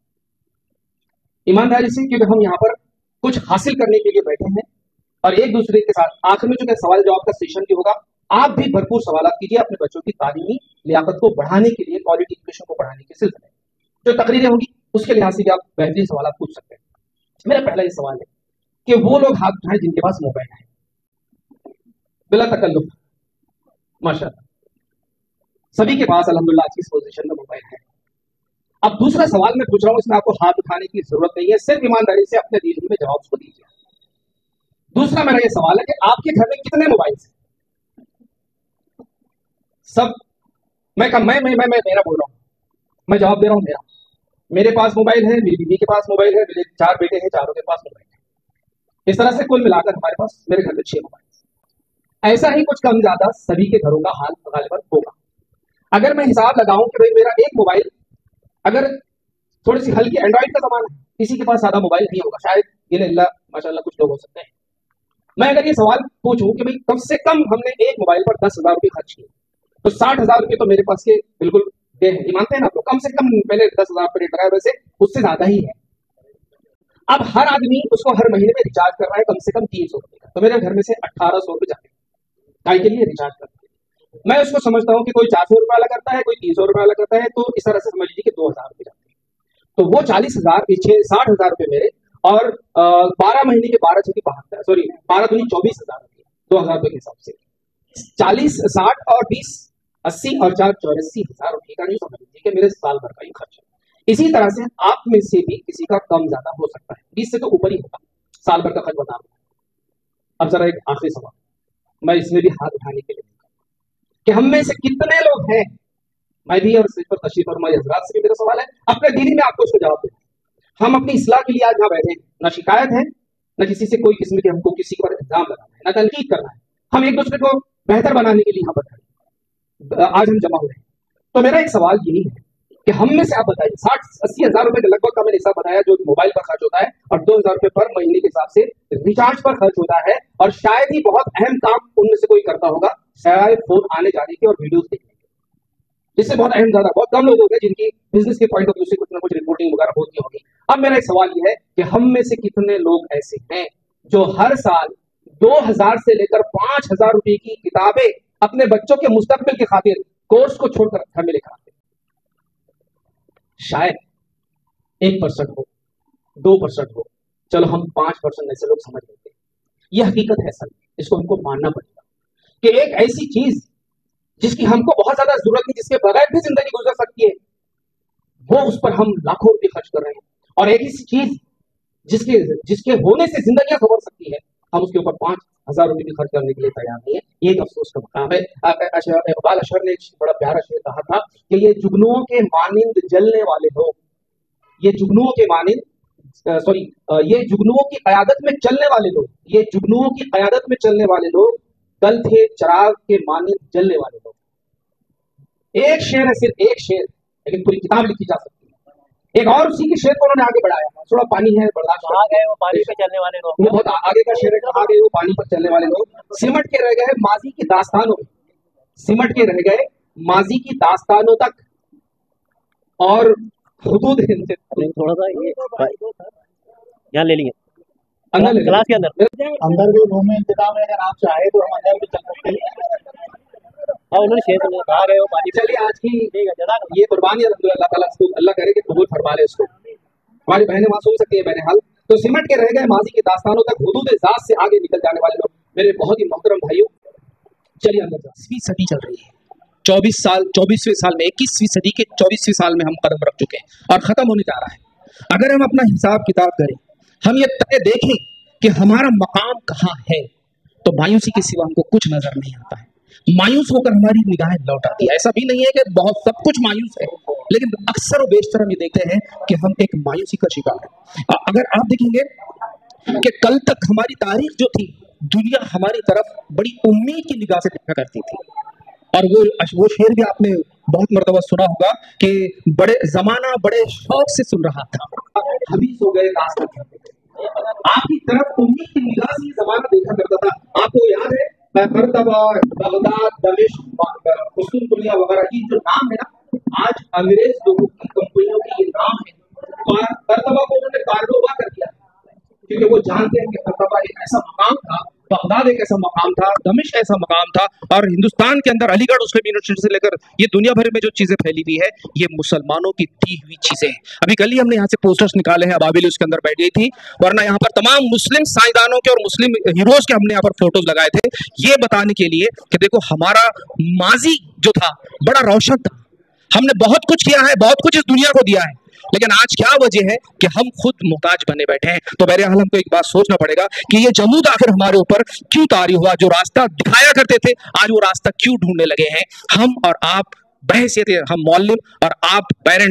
S4: हूँ ईमानदारी से, क्योंकि हम यहाँ पर कुछ हासिल करने के लिए बैठे हैं और एक दूसरे के साथ आखिर में जो सवाल जवाब का सेशन भी होगा, आप भी भरपूर सवाल कीजिए अपने बच्चों की तालीमी लियाकत को बढ़ाने के लिए, क्वालिटी एजुकेशन को बढ़ाने के सिलसिले में जो तकरीरें होंगी उसके लिहाज से भी आप बेहतरीन सवाल पूछ सकते हैं। मेरा पहला ये सवाल है कि वो लोग हाथ उठाएं जिनके पास मोबाइल है, बिला तकल्लुफ, माशाअल्लाह सभी के पास अल्हम्दुलिल्लाह आज की पोजीशन में मोबाइल है। अब दूसरा सवाल मैं पूछ रहा हूँ, इसमें आपको हाथ उठाने की जरूरत नहीं है, सिर्फ ईमानदारी से अपने दिल में जवाब उसको दीजिए। दूसरा मेरा ये सवाल है कि आपके घर में कितने मोबाइल हैं? सब मैं मैं मैं मैं मेरा बोल रहा हूँ, मैं जवाब दे रहा हूँ मेरा। मेरे पास मोबाइल है, मेरी बीवी के पास मोबाइल है, मेरे चार बेटे हैं, चारों के पास मोबाइल है। इस तरह से कुल मिलाकर हमारे पास मेरे घर में छह मोबाइल। ऐसा ही कुछ कम ज्यादा सभी के घरों का हाल गालिबन होगा। अगर मैं हिसाब लगाऊं कि भाई मेरा एक मोबाइल, अगर थोड़ी सी हल्की एंड्रॉइड का जमाना है, किसी के पास सादा मोबाइल नहीं होगा, शायद इल्ला माशाल्लाह कुछ लोग हो सकते हैं। मैं अगर ये सवाल पूछूं कि भाई कम से कम हमने एक मोबाइल पर दस हजार रुपये खर्च किए, तो साठ हजार रुपये तो मेरे पास के बिल्कुल दे हैं, ये मानते हैं ना आप लोग? कम से कम मैंने दस हजार रुपये लगाया, वैसे उससे ज्यादा ही है। अब हर आदमी उसको हर महीने में रिचार्ज कर रहा है कम से कम तीन सौ रुपये का, तो मेरे घर में से अट्ठारह सौ रुपये जाते हैं गाय के लिए रिचार्ज करते हैं। मैं उसको समझता हूँ कि कोई चार सौ रुपये वाला करता है, कोई तीन सौ रुपये वाला करता है, तो इस तरह से समझ लीजिए कि दो हजार रुपये जाते हैं। तो वो चालीस हजार पीछे साठ हजार रुपये मेरे, और बारह महीने के बारह छठी बहत्तर सॉरी बारह दूनी चौबीस हजार रुपये, दो हजार रुपये के हिसाब से चालीस साठ और बीस अस्सी और चार चौरासी हजार रुपये का नहीं समझ लीजिए कि मेरे साल भर का ये खर्च है। इसी तरह से आप में से भी किसी का कम ज्यादा हो सकता है, बीस से तो ऊपर ही होगा साल भर का खर्च बता रहा हूं। अब जरा एक आखिरी सवाल मैं इसमें भी हाथ उठाने के लिए कि हम में से कितने लोग हैं, मैं भी और सिर्फ तशरीफ फरमा हजरात से भी मेरा सवाल है, अपने दीन में आपको उसको जवाब दें। हम अपनी इस्लाह के लिए आज यहाँ बैठे हैं, ना शिकायत है, न किसी से कोई किस्म के हमको किसी पर इल्जाम लगाना है, ना तनकीद करना है, हम एक दूसरे को बेहतर बनाने के लिए यहाँ पर खड़े आज हम जमा हुए हैं। तो मेरा एक सवाल यही है कि हम में से आप बताइए, साठ अस्सी हजार रुपए के लगभग का मैंने हिसाब बताया जो मोबाइल पर खर्च होता है, और दो हजार रुपए पर महीने के हिसाब से रिचार्ज पर खर्च होता है, और शायद ही बहुत अहम काम उनमें से कोई करता होगा, शायद फोन आने जाने के और वीडियोस देखने के, जिससे बहुत अहम ज्यादा बहुत कम लोग होंगे जिनकी बिजनेस के पॉइंट ऑफ व्यू से कुछ ना कुछ रिपोर्टिंग वगैरह होती होगी। अब मेरा एक सवाल यह है कि हम में से कितने लोग ऐसे हैं जो हर साल दो हजार से लेकर पांच हजार रुपए की किताबें अपने बच्चों के मुस्तकबिल की खातिर कोर्स को छोड़कर घर में लेकर आते हैं? शायद एक परसेंट हो, दो परसेंट हो, चलो हम पांच परसेंट ऐसे लोग समझ लेते हैं। यह हकीकत है सर, इसको हमको मानना पड़ेगा कि एक ऐसी चीज जिसकी हमको बहुत ज्यादा जरूरत है, जिसके बगैर भी जिंदगी गुजर सकती है, वो उस पर हम लाखों रुपए खर्च कर रहे हैं, और एक ऐसी चीज जिसके जिसके होने से जिंदगियां संवर सकती है, हम उसके ऊपर पांच हजार रुपए भी खर्च करने के लिए तैयार नहीं है। ये एक अफसोस का मकाम है। इकबाल अशर ने एक बड़ा प्यारा शेर कहा था कि ये जुगनुओं के मानिंद जलने वाले लोग, ये जुगनुओं के मानिंद सॉरी ये जुगनुओं की कयादत में चलने वाले लोग, ये जुगनुओं की कयादत में चलने वाले लोग कल थे चिराग के मानिंद जलने वाले लोग। एक शेर है, सिर्फ एक शेर, लेकिन पूरी किताब लिखी जा सकती है। एक और उसी के शेर को उन्होंने आगे बढ़ाया, थोड़ा पानी है बर्दाश्त, कहाँ गए वो पानी पे चलने वाले लोग, वो बहुत आगे का शेर है, कहाँ गए वो पानी पर चलने वाले लोग, सिमट के रह गए माजी की दास्तानों में, सिमट के रह गए माजी की दास्तानों तक, और हुदूद थोड़ा सा ये यहाँ ले लिए अंदर क्लास के अंदर
S6: अंदर भी रूम में इंतजाम है, अगर आप चाहे तो हम अंदर भी चल सकते हैं।
S1: और उन्होंने शेर कहा गए वो पानी।
S4: चलिए आज की ये कुर्बानी अल्लाह ताला इसको अल्लाह करे कि कबूल फरमा ले इसको, हमारी बहनें वहां सुन सकती है बहरहाल। तो सिमट के रह गए माजी की दास्तानों तक, हुदूद ज़ात से आगे निकल जाने वाले लोग। मेरे बहुत ही मोहतरम भाइयों, चलिए अंदर
S5: बीसवीं सदी चल रही है, चौबीस साल चौबीसवें साल में, इक्कीसवीं सदी के चौबीसवें साल में हम कदम रख चुके हैं और खत्म होने जा रहा है। अगर हम अपना हिसाब किताब करें, हम ये तय देखें कि हमारा मकाम कहाँ है, तो मायूसी के सिवा हमको कुछ नजर नहीं आता है। मायूस होकर हमारी निगाहें लौट आती है। ऐसा भी नहीं है कि बहुत सब कुछ मायूस है, लेकिन अक्सर और बेशतर हम ये देखते हैं कि हम एक मायूसी का शिकार हैं। अगर आप देखेंगे कि कल तक हमारी तारीख जो थी, दुनिया हमारी तरफ बड़ी उम्मीद की निगाह से देखा करती थी, और वो वो शेर भी आपने बहुत मर्तबा सुना होगा कि बड़े जमाना बड़े शौक से सुन रहा था,
S4: अभी सो गए आपकी तरफ उम्मीद की निगाह से जमाना देखा करता था। आपको याद है करतबा, बगदाद, दमिश्क, कुस्तुनतुनिया वगैरह की जो नाम है ना, आज अंग्रेज लोगों की कंपनियों के ये नाम है। करतबा को उन्होंने कारडोबा कर दिया, क्योंकि वो जानते हैं कि करतबा एक ऐसा मकाम था, बगदाद एक ऐसा मकाम था, दमिश्क ऐसा मकाम था, और हिंदुस्तान के अंदर अलीगढ़ मुस्लिम यूनिवर्सिटी से लेकर ये दुनिया भर में जो चीजें फैली हुई है, ये मुसलमानों की दी हुई चीजें हैं। अभी कल ही हमने यहाँ से पोस्टर्स निकाले हैं, अबाबिल उसके अंदर बैठ गई थी, वरना यहाँ पर तमाम मुस्लिम साइंसदानों के और मुस्लिम हीरोज के हमने यहाँ पर फोटोज लगाए थे, ये बताने के लिए कि देखो हमारा माजी जो था बड़ा रोशन था, हमने बहुत कुछ किया है, बहुत कुछ इस दुनिया को दिया है, लेकिन आज क्या वजह है कि हम खुद मोहताज बने बैठे हैं। तो बहरहाल हमको एक बात सोचना पड़ेगा कि ये जमूद आखिर हमारे ऊपर क्यों तारी हुआ, जो रास्ता दिखाया करते थे आज वो रास्ता क्यों ढूंढने लगे हैं। हम और आप बहसियत हम मौलिम और आप पेरेंट्स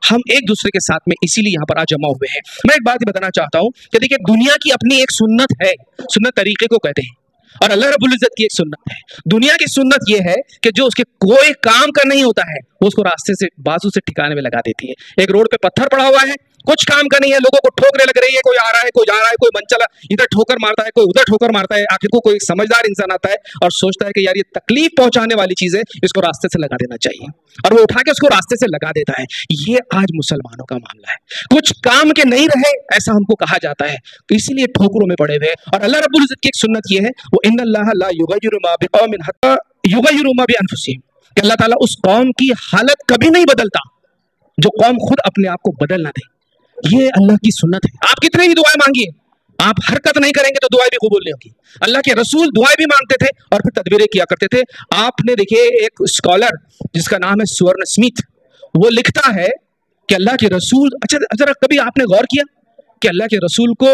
S5: हम एक दूसरे के साथ में इसीलिए यहाँ पर आज जमा हुए हैं। मैं एक बात ही बताना चाहता हूँ कि देखिए, दुनिया की अपनी एक सुन्नत है, सुन्नत तरीके को कहते हैं, और अल्लाह रब्बुल इज्जत की एक सुन्नत है। दुनिया की सुन्नत ये है कि जो उसके कोई काम का नहीं होता है वो उसको रास्ते से बाजू से ठिकाने में लगा देती है। एक रोड पे पत्थर पड़ा हुआ है, कुछ काम का नहीं है, लोगों को ठोकरे लग रही है, कोई आ रहा है, कोई जा रहा है, कोई मन चला इधर ठोकर मारता है, कोई उधर ठोकर मारता है। आखिर को कोई समझदार इंसान आता है और सोचता है कि यार ये तकलीफ पहुंचाने वाली चीज है, इसको रास्ते से लगा देना चाहिए, और वो उठा के उसको रास्ते से लगा देता है। ये आज मुसलमानों का मामला है, कुछ काम के नहीं रहे ऐसा हमको कहा जाता है, तो इसीलिए ठोकरों में पड़े हुए। और अल्लाह रब्बुल इज्जत की एक सुन्नत ये है, वो इन्नल्लाह ला युगय्यिरु मा बिक़ौमिन हत्ता युगय्यिरु मा बिअनफुसिहिम, कि अल्लाह ताला उस कौम की हालत कभी नहीं बदलता जो कौम खुद अपने आप को बदल ना दे। ये अल्लाह की सुन्नत है। आप कितने ही दुआएं मांगिए, आप हरकत नहीं करेंगे तो दुआएं भी कबूल नहीं होगी। अल्लाह के रसूल दुआएं भी मांगते थे और फिर तदबीरें किया करते थे। आपने देखिए, एक स्कॉलर जिसका नाम है सुवर्ण स्मिथ, वो लिखता है कि अल्लाह के रसूल, अच्छा जरा कभी आपने गौर किया कि अल्लाह के रसूल को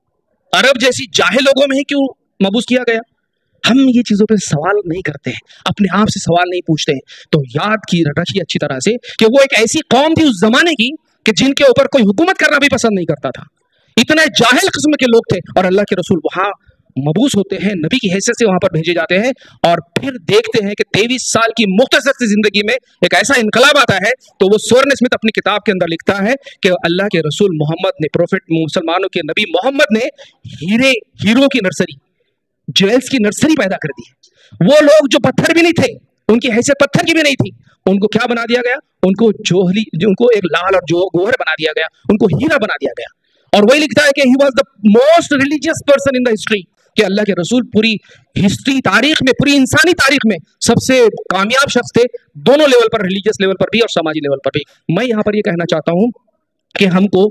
S5: अरब जैसी जाहिल लोगों में ही क्यों मबूस किया गया? हम ये चीजों पे सवाल नहीं करते हैं, अपने आप से सवाल नहीं पूछते हैं। तो याद की रखिए अच्छी तरह से कि वो एक ऐसी कौम थी उस जमाने की कि जिनके ऊपर कोई हुकूमत करना भी पसंद नहीं करता था। इतने जाहिल किस्म के लोग थे, और अल्लाह के रसूल वहां मबूस होते हैं, नबी की हैसियत से वहां पर भेजे जाते हैं, और फिर देखते हैं कि तेईस साल की मुख्तसर सी जिंदगी में एक ऐसा इनकलाब आता है। तो वो सुवर्ण स्मिथ अपनी किताब के अंदर लिखता है कि अल्लाह के रसूल मोहम्मद ने, प्रोफेट मुसलमानों के नबी मोहम्मद ने हीरे हीरो की नर्सरी, ज्वेल्स की नर्सरी पैदा कर दी है। वो लोग जो पत्थर भी नहीं थे, उनकी हैसियत पत्थर की भी नहीं थी, उनको क्या बना दिया गया? उनको जोहली, उनको एक लाल और जो गोहर बना दिया गया, उनको हीरा बना दिया गया। और वही लिखता है कि he was the most religious person in the history, कि अल्लाह के रसूल पूरी हिस्ट्री, तारीख में, पूरी इंसानी तारीख में सबसे कामयाब शख्स थे, दोनों लेवल पर, रिलीजियस लेवल पर भी और समाजी लेवल पर भी। मैं यहाँ पर ये कहना चाहता हूँ कि हमको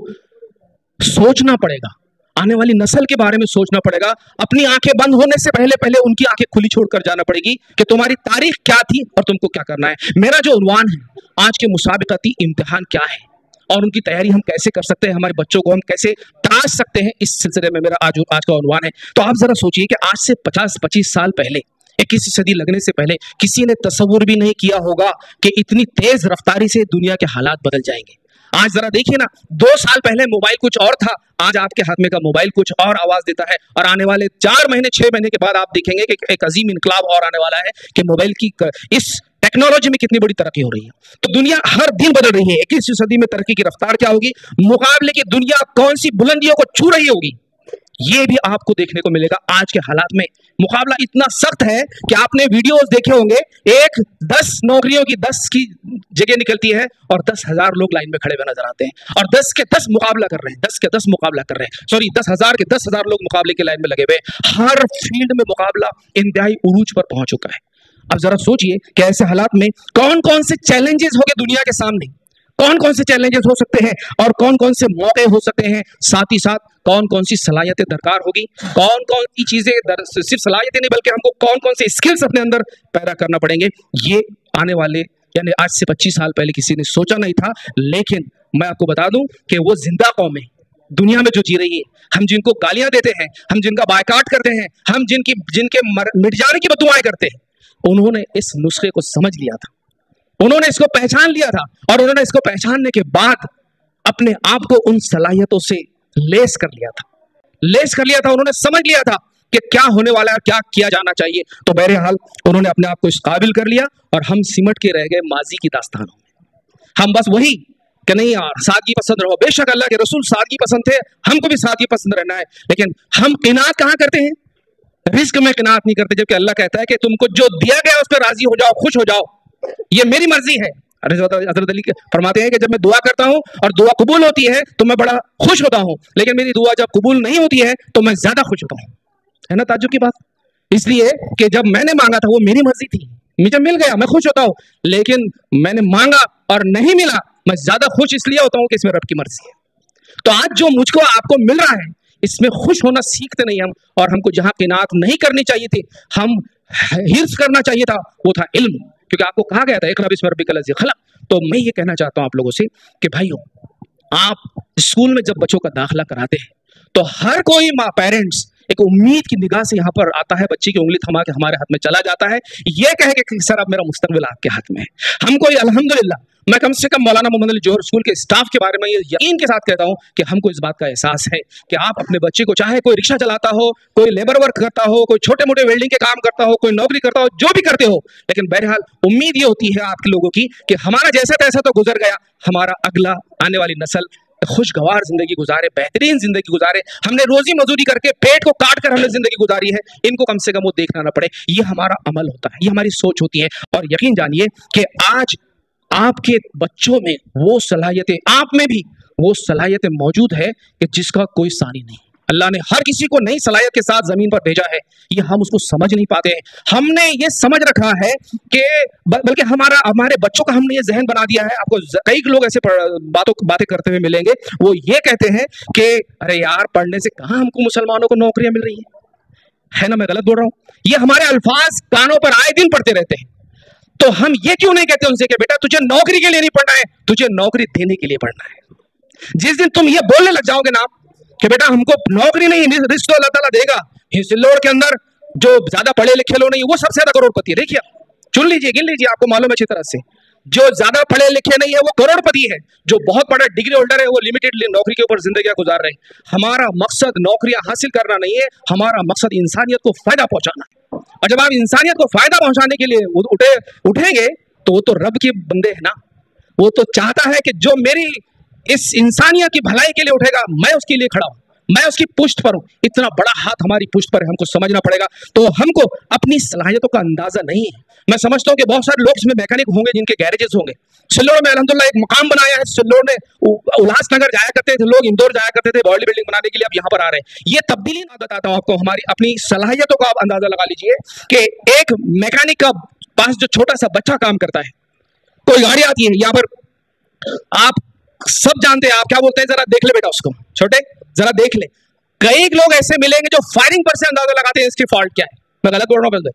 S5: सोचना पड़ेगा, आने वाली नस्ल के बारे में सोचना पड़ेगा। अपनी आंखें बंद होने से पहले पहले उनकी आंखें खुली छोड़कर जाना पड़ेगी कि तुम्हारी तारीख क्या थी और तुमको क्या करना है। मेरा जो उन्वान है, आज के मुसाबिकती इम्तिहान क्या है और उनकी तैयारी हम कैसे कर सकते हैं, हमारे बच्चों को हम कैसे तराश सकते हैं, इस सिलसिले में मेरा आज आज का उन्वान है। तो आप जरा सोचिए कि आज से पचास पच्चीस साल पहले, इक्कीसवीं सदी लगने से पहले किसी ने तस्वुर भी नहीं किया होगा कि इतनी तेज रफ्तारी से दुनिया के हालात बदल जाएंगे। आज जरा देखिए ना, दो साल पहले मोबाइल कुछ और था, आज आपके हाथ में का मोबाइल कुछ और आवाज देता है, और आने वाले चार महीने छह महीने के बाद आप देखेंगे कि एक अजीम इनकलाब और आने वाला है कि मोबाइल की इस टेक्नोलॉजी में कितनी बड़ी तरक्की हो रही है। तो दुनिया हर दिन बदल रही है। इक्कीसवीं सदी में तरक्की की रफ्तार क्या होगी, मुकाबले की दुनिया कौन सी बुलंदियों को छू रही होगी, ये भी आपको देखने को मिलेगा। आज के हालात में मुकाबला इतना सख्त है कि आपने वीडियोस देखे होंगे, एक दस नौकरियों की दस की जगह निकलती है और दस हजार लोग लाइन में खड़े हुए नजर आते हैं, और दस के दस मुकाबला कर रहे हैं, दस के दस मुकाबला कर रहे हैं, सॉरी दस हजार के दस हजार लोग मुकाबले की लाइन में लगे हुए। हर फील्ड में मुकाबला इंतहाई उरूज पर पहुंच चुका है। अब जरा सोचिए कि ऐसे हालात में कौन कौन से चैलेंजेस होंगे दुनिया के सामने, कौन कौन से चैलेंजेस हो सकते हैं और कौन कौन से मौके हो सकते हैं, साथ ही साथ कौन कौन सी सलाहियतें दरकार होगी, कौन कौन सी चीजें दर, सिर्फ सलाहियतें नहीं बल्कि हमको कौन कौन से स्किल्स अपने अंदर पैदा करना पड़ेंगे, ये आने वाले यानी आज से पच्चीस साल पहले किसी ने सोचा नहीं था। लेकिन मैं आपको बता दूं कि वो जिंदा कौम है दुनिया में जो जी रही है। हम जिनको गालियां देते हैं, हम जिनका बायकाट करते हैं, हम जिनकी जिनके मिट जाने की बदुआएं करते हैं, उन्होंने इस नुस्खे को समझ लिया था, उन्होंने इसको पहचान लिया था, और उन्होंने इसको पहचानने के बाद अपने आप को उन सलाहियतों से लेस कर लिया था लेस कर लिया था उन्होंने समझ लिया था कि क्या होने वाला है, क्या किया जाना चाहिए। तो बहरहाल उन्होंने अपने आप को इस काबिल कर लिया, और हम सिमट के रह गए माजी की दास्तानों में। हम बस वही कि नहीं यार सादगी पसंद रहो, बेशक अल्लाह के रसूल सादगी पसंद थे, हमको भी सादगी पसंद रहना है, लेकिन हम किनात कहाँ करते हैं, रिस्क में किनात नहीं करते। जबकि अल्लाह कहता है कि तुमको जो दिया गया उस पर राजी हो जाओ, खुश हो जाओ, ये मेरी मर्जी है। हज़रत अली फरमाते हैं कि जब मैं दुआ करता हूं और दुआ कबूल होती है तो मैं बड़ा खुश होता हूं, लेकिन मेरी दुआ जब कबूल नहीं होती है तो मैं ज्यादा खुश होता हूं। है ना ताज्जुब की बात? इसलिए कि जब मैंने मांगा था वो मेरी मर्जी थी, मुझे मिल गया मैं खुश होता हूं, लेकिन मैंने मांगा और नहीं मिला मैं ज्यादा खुश इसलिए होता हूं कि इसमें रब की मर्जी है। तो आज जो मुझको आपको मिल रहा है इसमें खुश होना सीखते नहीं हम, और हमको जहां किनात नहीं करनी चाहिए थी, हम हिर्स करना चाहिए था, वो था इल्म, क्योंकि आपको कहा गया था इक़रा बिस्मि रब्बिकल लज़ी खलक़। तो मैं ये कहना चाहता हूं आप लोगों से कि भाइयों, आप स्कूल में जब बच्चों का दाखिला कराते हैं तो हर कोई माँ पेरेंट्स एक उम्मीद की निगाह से यहाँ पर आता है, बच्चे की उंगली थमा के हमारे हाथ में चला जाता है, ये कहे कि सर अब मेरा मुस्तकबिल आपके हाथ में है। हमको ये अल्हम्दुलिल्लाह, मैं कम से कम मौलाना मोहम्मद अली जौहर स्कूल के स्टाफ के बारे में ये यकीन के साथ कहता हूँ कि हमको इस बात का एहसास है कि आप अपने बच्चे को, चाहे कोई रिक्शा चलाता हो, कोई लेबर वर्क करता हो, कोई छोटे मोटे वेल्डिंग के काम करता हो, कोई नौकरी करता हो, जो भी करते हो, लेकिन बहरहाल उम्मीद ये होती है आपके लोगों की कि हमारा जैसा तैसा तो गुजर गया, हमारा अगला आने वाली नस्ल खुशगवार जिंदगी गुजारे, बेहतरीन जिंदगी गुजारे। हमने रोजी मजदूरी करके पेट को काट कर हमने जिंदगी गुजारी है, इनको कम से कम वो देखना ना पड़े। ये हमारा अमल होता है, ये हमारी सोच होती है। और यकीन जानिए कि आज आपके बच्चों में वो सलाहियतें, आप में भी वो सलाहियतें मौजूद है कि जिसका कोई सानी नहीं। अल्लाह ने हर किसी को नई सलाहियत के साथ जमीन पर भेजा है, ये हम उसको समझ नहीं पाते हैं। हमने ये समझ रखा है कि बल्कि हमारा हमारे बच्चों का हमने ये जहन बना दिया है। आपको कई लोग ऐसे बातों बातें करते हुए मिलेंगे, वो ये कहते हैं कि अरे यार पढ़ने से कहाँ हमको मुसलमानों को नौकरियां मिल रही है है ना, मैं गलत बोल रहा हूँ? ये हमारे अल्फाज कानों पर आए दिन पढ़ते रहते हैं। तो हम ये क्यों नहीं कहते उनसे कि बेटा तुझे नौकरी के लिए नहीं पढ़ना है, तुझे नौकरी देने के लिए पढ़ना है। जिस दिन तुम ये बोलने लग जाओगे ना कि बेटा हमको नौकरी नहीं, रिस्क तो अल्लाह ताला देगा। सिल्लोड़ के अंदर जो ज्यादा पढ़े लिखे लोग नहीं, वो सबसे ज्यादा करोड़पति है। देखिए चुन लीजिए, गिन लीजिए, आपको मालूम है अच्छी तरह से। जो ज्यादा पढ़े लिखे नहीं है वो करोड़पति है, जो बहुत बड़ा डिग्री होल्डर है वो लिमिटेड नौकरी के ऊपर जिंदगी गुजार रहे हैं। हमारा मकसद नौकरियां हासिल करना नहीं है, हमारा मकसद इंसानियत को फायदा पहुंचाना है। और जब आप इंसानियत को फायदा पहुंचाने के लिए उठे उठेंगे तो वो तो रब के बंदे हैं ना। वो तो चाहता है कि जो मेरी इस इंसानियत की भलाई के लिए उठेगा, मैं उसके लिए खड़ा हूं, मैं उसकी पुष्ट पर हूं। इतना बड़ा हाथ हमारी पुष्ट पर है, हमको समझना पड़ेगा। तो हमको अपनी सलाहियतों का अंदाजा नहीं है। मैं समझता हूं कि बहुत सारे लोग इसमें मैकेनिक होंगे जिनके गैरेजेस होंगे। सिल्लोड़ में अल्हम्दुलिल्लाह एक मकाम बनाया है। सिल्लोड़ में उल्लासनगर जाया करते थे लोग, इंदौर जाया करते थे बॉडी बिल्डिंग बनाने के लिए, अब यहाँ पर आ रहे हैं। ये तब्दीली मैं बताता हूँ आपको, हमारी अपनी सलाहियतों का आप अंदाजा लगा लीजिए कि एक मैकेनिक का पास जो छोटा सा बच्चा काम करता है, कोई गाड़ी आती है यहाँ पर, आप सब जानते हैं, आप क्या बोलते हैं, जरा देख ले बेटा उसको, छोटे जरा देख ले। कई लोग ऐसे मिलेंगे जो फायरिंग पर से अंदाजा लगाते हैं इसकी फॉल्ट क्या है। मैं गलत बोल रहा हूँ?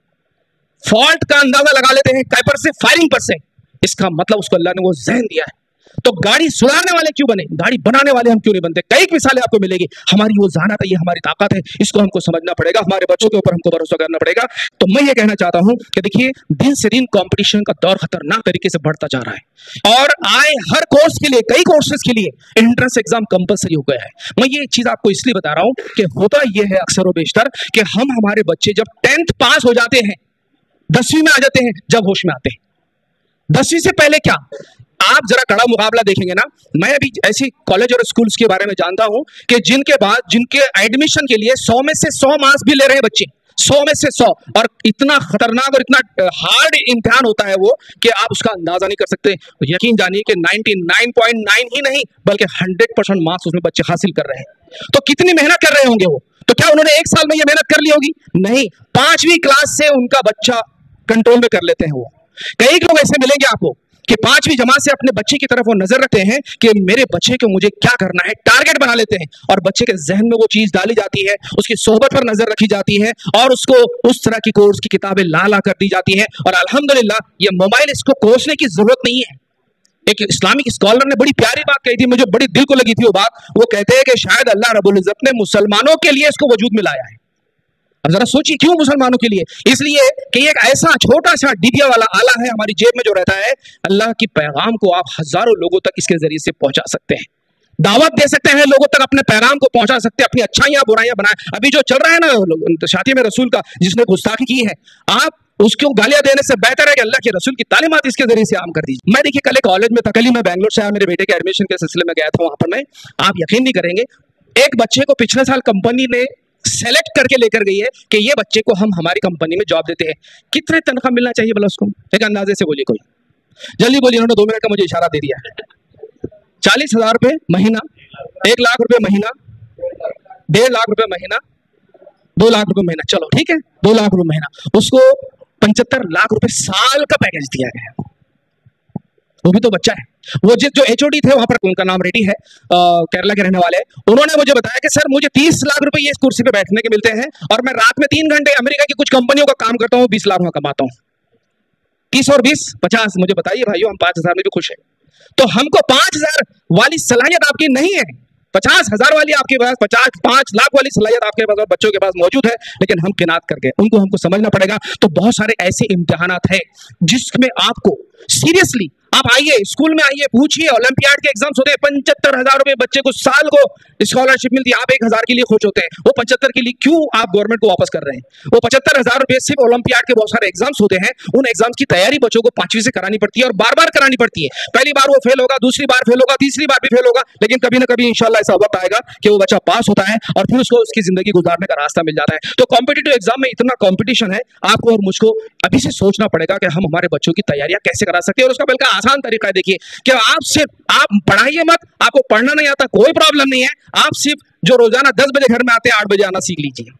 S5: फॉल्ट का अंदाजा लगा लेते हैं कैपर से, फायरिंग पर से। इसका मतलब उसको अल्लाह ने वो ज़हन दिया है। तो गाड़ी सुधारने वाले क्यों बने, गाड़ी बनाने वाले हम क्यों नहीं बनते? कई मिसालें आपको मिलेगी। हमारी वो ज़हानत है, ये हमारी ताकत है, इसको हमको समझना पड़ेगा। हमारे बच्चों के ऊपर हमको भरोसा करना पड़ेगा। तो मैं ये कहना चाहता हूं कि देखिए, दिन से दिन कंपटीशन का दौर खतरनाक तरीके से बढ़ता जा रहा है और आए हर कोर्स के लिए, कई कोर्सेज के लिए एंट्रेंस एग्जाम कंपलसरी हो गया है। मैं ये चीज आपको इसलिए बता रहा हूं कि होता यह है अक्सर व बेशतर कि हम हमारे बच्चे जब टेंथ पास हो जाते हैं, दसवीं में आ जाते हैं, जब होश में आते हैं। दसवीं से पहले क्या, आप जरा कड़ा मुकाबला देखेंगे ना। मैं अभी ऐसी कॉलेज और स्कूल्स के बारे में जानता हूं कि जिनके बाद जिनके एडमिशन के लिए सौ में से सौ मार्क्स भी ले रहे हैं बच्चे, सौ में से सौ, और इतना खतरनाक और इतना हार्ड इम्तिहान होता है वो कि आप उसका अंदाजा नहीं कर सकते। यकीन जानिए कि निन्यानवे पॉइंट नौ ही नहीं बल्कि सौ परसेंट मार्क्स उसमें बच्चे हासिल कर रहे हैं। तो कितनी मेहनत कर रहे होंगे वो? तो क्या उन्होंने एक साल में ये मेहनत कर ली होगी? नहीं, पांचवी क्लास से उनका बच्चा कंट्रोल में कर लेते हैं वो। कई लोग ऐसे मिलेंगे आपको कि पांचवी जमात से अपने बच्चे की तरफ वो नजर रखते हैं कि मेरे बच्चे को मुझे क्या करना है, टारगेट बना लेते हैं और बच्चे के जहन में वो चीज डाली जाती है, उसकी सोहबत पर नजर रखी जाती है और उसको उस तरह की कोर्स की किताबें ला ला कर दी जाती है। और अल्हम्दुलिल्लाह ये मोबाइल इसको कोसने की जरूरत नहीं है। एक इस्लामिक स्कॉलर ने बड़ी प्यारी बात कही थी, मुझे बड़ी दिल को लगी थी वो बात। वो कहते हैं कि शायद अल्लाह रब्बुल इज्जत ने मुसलमानों के लिए इसको वजूद में लाया है। अब जरा सोचिए क्यों मुसलमानों के लिए? इसलिए कि एक ऐसा छोटा सा डिबिया वाला आला है हमारी जेब में जो रहता है। अल्लाह की पैगाम को आप हजारों लोगों तक इसके जरिए से पहुंचा सकते हैं, दावत दे सकते हैं, लोगों तक अपने पैगाम को पहुंचा सकते हैं, अपनी अच्छाइयां बुराइयां बनाए। अभी जो चल रहा है ना शाती में रसूल का, जिसने गुस्ताखी की है, आप उसको गालियां देने से बेहतर है कि अल्लाह के रसूल की तालीमात इसके जरिए से आम कर दीजिए। मैं देखिए कल कॉलेज में था, कल ही मैं बैंगलोर से आया, मेरे बेटे के एडमिशन के सिलसिले में गया था वहां पर मैं। आप यकीन नहीं करेंगे, एक बच्चे को पिछले साल कंपनी ने सेलेक्ट करके लेकर गई है कि ये बच्चे को हम हमारी कंपनी में जॉब देते हैं। कितने तनख्वाह मिलना चाहिए बोला उसको? एक अंदाजे से बोलिए, कोई जल्दी बोलिए। उन्होंने दो मिनट का मुझे इशारा दे दिया। चालीस हजार रुपये महीना, एक लाख रुपए महीना, डेढ़ लाख रुपए महीना, दो लाख रुपए महीना, चलो ठीक है, दो लाख रुपए महीना। उसको पचहत्तर लाख रुपए साल का पैकेज दिया गया है। वो भी तो बच्चा है। वो जो एचओडी थे वहां पर, उनका नाम रेड्डी है, केरला के रहने वाले, उन्होंने मुझे बताया कि सर मुझे तीस लाख रुपए ये इस कुर्सी पे बैठने के मिलते हैं और मैं रात में तीन घंटे अमेरिका की कुछ कंपनियों का काम करता हूँ, बीस लाख में कमाता हूँ। तीस और बीस पचास, मुझे बताइए भाइयों, हम पांच हजार में भी खुश है। तो हमको पांच हजार वाली सलाहियत आपकी नहीं है, पचास हजार वाली आपके पास, पचास पांच लाख वाली सलाहियत आपके पास और बच्चों के पास मौजूद है, लेकिन हम किनात कर गए। उनको हमको समझना पड़ेगा। तो बहुत सारे ऐसे इम्तिहानात हैं जिसमें आपको सीरियसली, आप आइए स्कूल में आइए, पूछिए, ओलंपियाड के एग्जाम्स होते हैं, पचहत्तर हजार रुपए बच्चे को साल को स्कॉलरशिप मिलती है, आप एक हजार के लिए खुश होते हैं। वो पचहत्तर के लिए क्यों आप गवर्नमेंट को वापस कर रहे हैं? वो पचहत्तर हजार रुपए सिर्फ ओलंपियाड के बहुत सारे एग्जाम्स होते हैं, उन एग्जाम्स की तैयारी बच्चों को पांचवी से करानी पड़ती है और बार बार करानी पड़ती है। पहली बार वो फेल होगा, दूसरी बार फेल होगा, तीसरी बार भी फेल होगा, लेकिन कभी ना कभी इंशाल्लाह ऐसा वक्त आएगा कि वो बच्चा पास होता है और फिर उसको उसकी जिंदगी गुजारने का रास्ता मिल जाता है। तो कॉम्पिटिटिव एग्जाम में इतना कॉम्पिटिशन है, आपको और मुझको अभी से सोचना पड़ेगा कि हम हमारे बच्चों की तैयारियां कैसे करा सकते हैं। और उसका बिल्कुल आसान तरीका है, देखिए कि आप सिर्फ आप पढ़ाइए मत, आपको पढ़ना नहीं आता कोई प्रॉब्लम नहीं है, आप सिर्फ जो रोजाना दस बजे घर में आते हैं आठ बजे आना सीख लीजिए।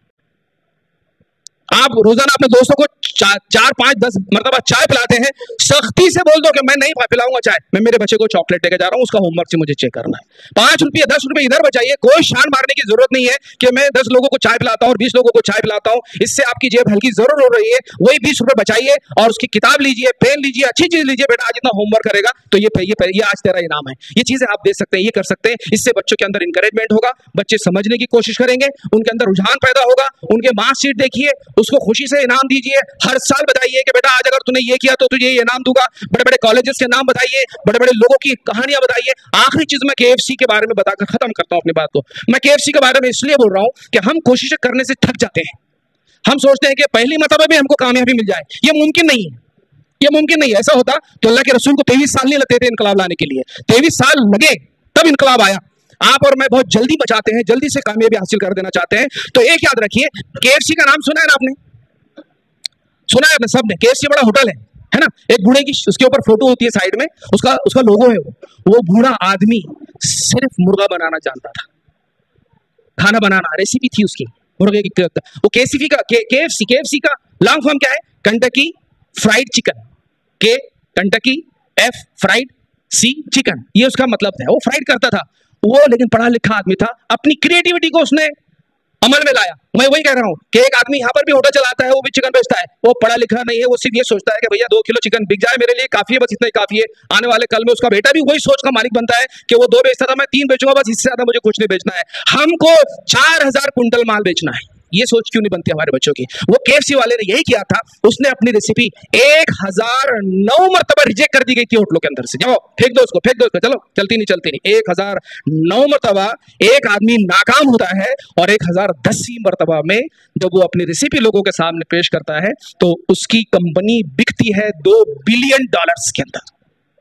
S5: आप रोजाना अपने दोस्तों को चार, चार पांच दस मरतबा चाय पिलाते हैं, सख्ती से बोल दो कि मैं नहीं पिलाऊंगा चाय, मैं मेरे बच्चे को चॉकलेट लेके जा रहा हूं, उसका होमवर्क से मुझे चेक करना है। पांच रुपये दस रुपये इधर बचाइए, कोई शान मारने की जरूरत नहीं है कि मैं दस लोगों को चाय पिलाता हूं और बीस लोगों को चाय पिलाता हूं, इससे आपकी जेब हल्की जरूर हो रही है। वही बीस रुपए बचाइए और उसकी किताब लीजिए, पेन लीजिए, अच्छी चीज लीजिए, बेटा आज इतना होमवर्क करेगा तो ये ये, ये आज तेरा इनाम है। ये चीजें आप दे सकते हैं, ये कर सकते हैं। इससे बच्चों के अंदर इंकरेजमेंट होगा, बच्चे समझने की कोशिश करेंगे, उनके अंदर रुझान पैदा होगा। उनके मार्कशीट देखिए, उसको खुशी से इनाम दीजिए, हर साल बताइए कि बेटा आज अगर तूने ये किया तो तुझे ये इनाम दूंगा। बड़े बड़े कॉलेजेस के नाम बताइए, बड़े बड़े लोगों की कहानियां बताइए। आखिरी चीज मैं केएफसी के बारे में बताकर खत्म करता हूं अपनी बात को। मैं केएफसी के बारे में इसलिए बोल रहा हूं कि हम कोशिशें करने से थक जाते हैं। हम सोचते हैं कि पहली मरतबा में हमको कामयाबी मिल जाए, ये मुमकिन नहीं है, ये मुमकिन नहीं है। ऐसा होता तो अल्लाह के रसूल को तेईस साल नहीं लगते थे इनकलाब लाने के लिए, तेईस साल लगे तब इनकलाब आया। आप और मैं बहुत जल्दी बचाते हैं, जल्दी से कामयाबी हासिल कर देना चाहते हैं। तो एक याद रखिए, केएफसी का नाम सुना है ना आपने, सुना है आपने सबने, केएफसी बड़ा होटल है है ना। एक बूढ़े की उसके ऊपर फोटो होती है साइड में, उसका उसका लोगो है। वो वो बूढ़ा आदमी सिर्फ मुर्गा बनाना जानता था, खाना बनाना रेसिपी थी उसकी मुर्गे की। वो केसीफी का केएफसी केएफसी का लॉन्ग फॉर्म क्या है? Kentucky fried chicken. K Kentucky, F fried, C chicken, ये उसका मतलब है। वो फ्राइड करता था वो, लेकिन पढ़ा लिखा आदमी था, अपनी क्रिएटिविटी को उसने अमल में लाया। मैं वही कह रहा हूँ कि एक आदमी यहाँ पर भी होटल चलाता है, वो भी चिकन बेचता है, वो पढ़ा लिखा नहीं है, वो सिर्फ ये सोचता है कि भैया दो किलो चिकन बिक जाए मेरे लिए काफी है, बस इतना ही काफी है। आने वाले कल में उसका बेटा भी वही सोच का मालिक बनता है कि वो दो बेचता था, मैं तीन बेचूंगा, बस इससे ज्यादा मुझे कुछ नहीं बेचना है। हमको चार हजार कुंटल माल बेचना है, ये सोच क्यों नहीं बनती हमारे बच्चों की? वो केएफसी वाले ने यही किया था, उसने अपनी रेसिपी एक हजार नौ मरतबा रिजेक्ट कर दी गई थी होटलों के अंदर से। जाओ फेंक दो उसको, फेंक दो उसको, चलो चलती नहीं चलती नहीं। एक हजार नौ मरतबा एक आदमी नाकाम होता है और एक हजार दसवीं मरतबा में जब वो अपनी रेसिपी लोगों के सामने पेश करता है तो उसकी कंपनी बिकती है दो बिलियन डॉलर्स के अंदर।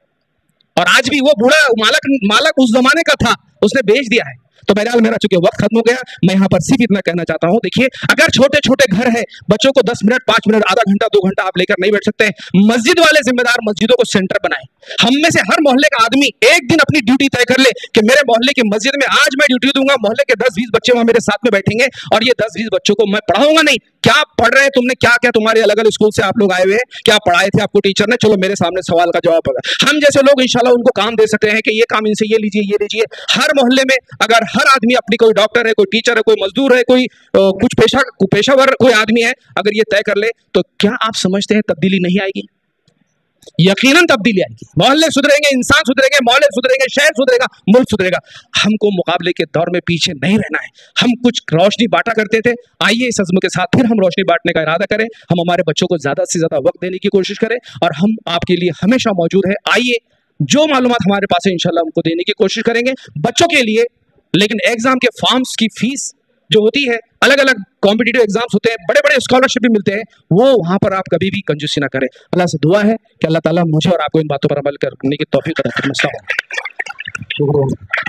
S5: और आज भी वो बूढ़ा मालक मालक उस जमाने का था, उसने बेच दिया है। तो बहरहाल मेरा चूंकि वक्त खत्म हो गया, मैं यहाँ पर सिर्फ इतना कहना चाहता हूँ, देखिए अगर छोटे छोटे घर है, बच्चों को दस मिनट पांच मिनट आधा घंटा दो घंटा आप लेकर नहीं बैठ सकते, मस्जिद वाले जिम्मेदार मस्जिदों को सेंटर बनाए। हम में से हर मोहल्ले का आदमी एक दिन अपनी ड्यूटी तय कर ले कि मेरे मोहल्ले की मस्जिद में आज मैं ड्यूटी दूंगा, मोहल्ले के दस बीस बच्चे वहां मेरे साथ में बैठेंगे और ये दस बीस बच्चों को मैं पढ़ाऊंगा नहीं, क्या पढ़ रहे हैं तुमने, क्या क्या तुम्हारे अलग अलग स्कूल से आप लोग आए हुए हैं, क्या पढ़ाए थे आपको टीचर ने, चलो मेरे सामने सवाल का जवाब होगा। हम जैसे लोग इंशाल्लाह उनको काम दे सकते हैं कि ये काम इनसे ये लीजिए ये लीजिए। हर मोहल्ले में अगर हर आदमी अपनी, कोई डॉक्टर है, कोई टीचर है, कोई मजदूर है, कोई आ, कुछ पेशा पेशावर कोई आदमी है, अगर ये तय कर ले तो क्या आप समझते हैं तब्दीली नहीं आएगी? यकीनन तब्दीली आएगी। मोहल्ले सुधरेंगे, इंसान सुधरेंगे, मोहल्ले सुधरेंगे, शहर सुधरेगा, मुल्क सुधरेगा। हमको मुकाबले के दौर में पीछे नहीं रहना है। हम कुछ रोशनी बांटा करते थे, आइए इस अज़्म के साथ फिर हम रोशनी बांटने का इरादा करें। हम हमारे बच्चों को ज्यादा से ज्यादा वक्त देने की कोशिश करें और हम आपके लिए हमेशा मौजूद है। आइए जो मालूमात हमारे पास है इंशाल्लाह हमको देने की कोशिश करेंगे बच्चों के लिए। लेकिन एग्जाम के फॉर्म्स की फीस जो होती है, अलग अलग कॉम्पिटिटिव एग्जाम्स होते हैं, बड़े बड़े स्कॉलरशिप भी मिलते हैं, वो वहां पर आप कभी भी कंजूसी ना करें। अल्लाह से दुआ है कि अल्लाह ताला मुझे और आपको इन बातों पर अमल करने की तौफीक अता फरमाए।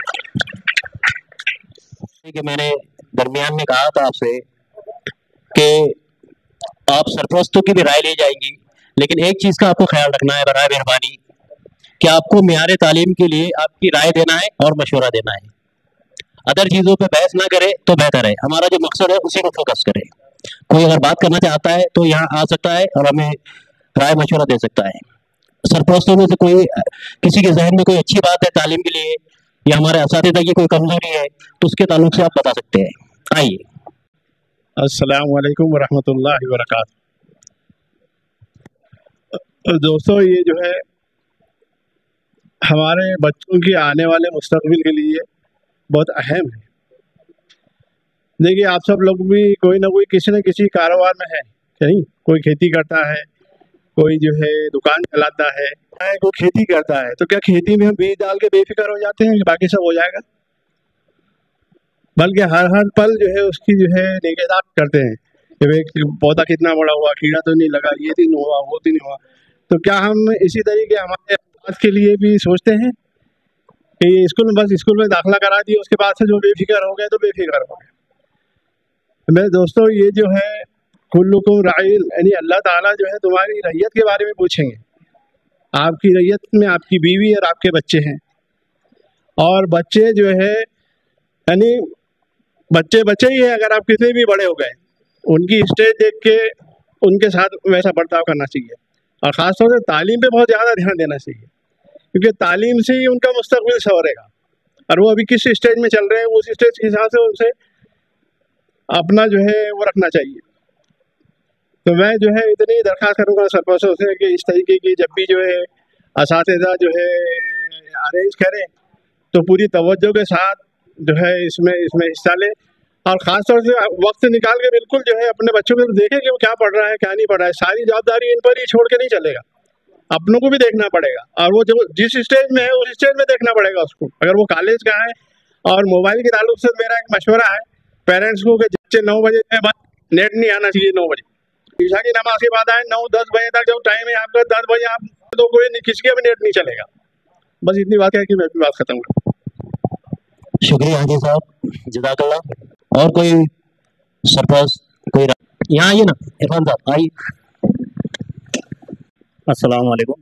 S1: कि मैंने दरमियान में कहा था आपसे कि आप सरपरस्तों की भी राय ले जाएंगी, लेकिन एक चीज का आपको ख्याल रखना है बराए मेहरबानी कि आपको मियार तालीम के लिए आपकी राय देना है और मशवरा देना है। अदर चीज़ों पे बहस ना करे तो बेहतर है। हमारा जो मकसद है उसी को फोकस करें। कोई अगर बात करना चाहता है तो यहाँ आ सकता है और हमें राय मशवरा दे सकता है। सरपरस्तों में से कोई किसी के जहन में कोई अच्छी बात है तालीम के लिए या हमारे असातिज़ा की कोई कमजोरी है तो उसके ताल्लुक से आप बता सकते हैं। आइए।
S10: अस्सलाम वालेकुम वरहमतुल्लाहि वबरकातुहू। दोस्तों, ये जो है हमारे बच्चों की आने वाले मुस्तकबिल के लिए बहुत अहम है। देखिए आप सब लोग भी कोई ना कोई किसी न किसी कारोबार में है, नहीं कोई खेती करता है, कोई जो है दुकान चलाता है, कोई खेती करता है। तो क्या खेती में हम बीज डाल के बेफिक्र हो जाते हैं कि बाकी सब हो जाएगा? बल्कि हर हर पल जो है उसकी जो है निगरानी करते हैं कि भाई पौधा कितना बड़ा हुआ, कीड़ा तो नहीं लगा, ये दिन हुआ वो दिन हुआ। तो क्या हम इसी तरीके हमारे आज के लिए भी सोचते हैं कि स्कूल में बस स्कूल में दाखिला करा दिए, उसके बाद से जो बेफिक्र हो गए तो बेफिक्र हो गए? मेरे दोस्तों, ये जो है कुल्लुकुम राइल, यानी अल्लाह ताला जो है तुम्हारी रैयत के बारे में पूछेंगे। आपकी रैयत में आपकी बीवी और आपके बच्चे हैं, और बच्चे जो है यानी बच्चे बच्चे ही हैं। अगर आप कितने भी बड़े हो गए, उनकी स्टेज देख के उनके साथ वैसा बर्ताव करना चाहिए, और ख़ासतौर से तालीम पे बहुत ज़्यादा ध्यान देना चाहिए, क्योंकि तालीम से ही उनका मुस्तकबिल संवरेगा। और वो अभी किस स्टेज में चल रहे हैं, उस स्टेज के हिसाब से उनसे अपना जो है वो रखना चाहिए। तो मैं जो है इतनी दरख्वास्त करूँगा सरपंचों से कि इस तरीके की जब भी जो है असातिज़ा जो है अरेंज करें तो पूरी तवज्जो के साथ जो है इसमें इसमें हिस्सा लें, और ख़ास तौर से वक्त निकाल के बिल्कुल जो है अपने बच्चों को देखें कि वो क्या पढ़ रहा है क्या नहीं पढ़ रहा है। सारी जवाबदारी इन पर ही छोड़ के नहीं चलेगा, अपनों को भी देखना पड़ेगा, और वो जो जिस स्टेज में है उस स्टेज में देखना पड़ेगा उसको। अगर वो कॉलेज का है, और मोबाइल के ताल्लुक से मेरा एक मशवरा है पेरेंट्स को कि बच्चे नौ बजे के बाद नेट नहीं आना चाहिए। नौ बजे ईशा की नमाज के बाद आए, नौ दस बजे तक जो टाइम है आपका, दस बजे आप तो कोई किसी का भी नेट नहीं चलेगा। बस इतनी बात है कि मैं अपनी बात खत्म करूँ।
S1: शुक्रिया हाजी साहब, जज़ाकल्लाह। और कोई सरपंच, कोई यहाँ आइए ना, इरफान साहब आइए।
S11: अस्सलाम वालेकुम।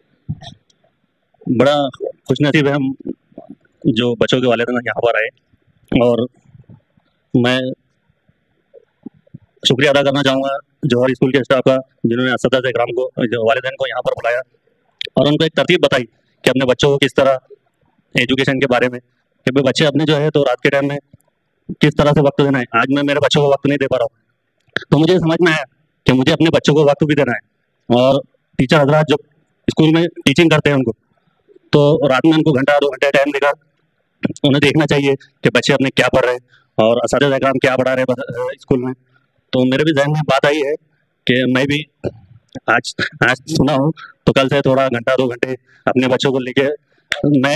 S11: बड़ा खुशनसीब है हम जो बच्चों के वालिदैन यहाँ पर आए, और मैं शुक्रिया अदा करना चाहूँगा जौहर स्कूल के स्टाफ का, जिन्होंने असतिज़ा इकराम को, जो वालिदैन को यहाँ पर बुलाया और उनको एक तरतीब बताई कि अपने बच्चों को किस तरह एजुकेशन के बारे में, कि भाई बच्चे अपने जो है तो रात के टाइम में किस तरह से वक्त देना है। आज मैं मेरे बच्चों को वक्त नहीं दे पा रहा हूँ, तो मुझे समझ में आया कि मुझे अपने बच्चों को वक्त भी देना है। और टीचर हजरात जो स्कूल में टीचिंग करते हैं उनको तो रात में उनको घंटा दो घंटे टाइम देकर उन्हें देखना चाहिए कि बच्चे अपने क्या पढ़ रहे हैं और असतिज़ा इकराम क्या पढ़ा रहे हैं स्कूल में। तो मेरे भी जहन में बात आई है कि मैं भी आज आज सुना हूँ तो कल से थोड़ा घंटा दो घंटे अपने बच्चों को लेके, मैं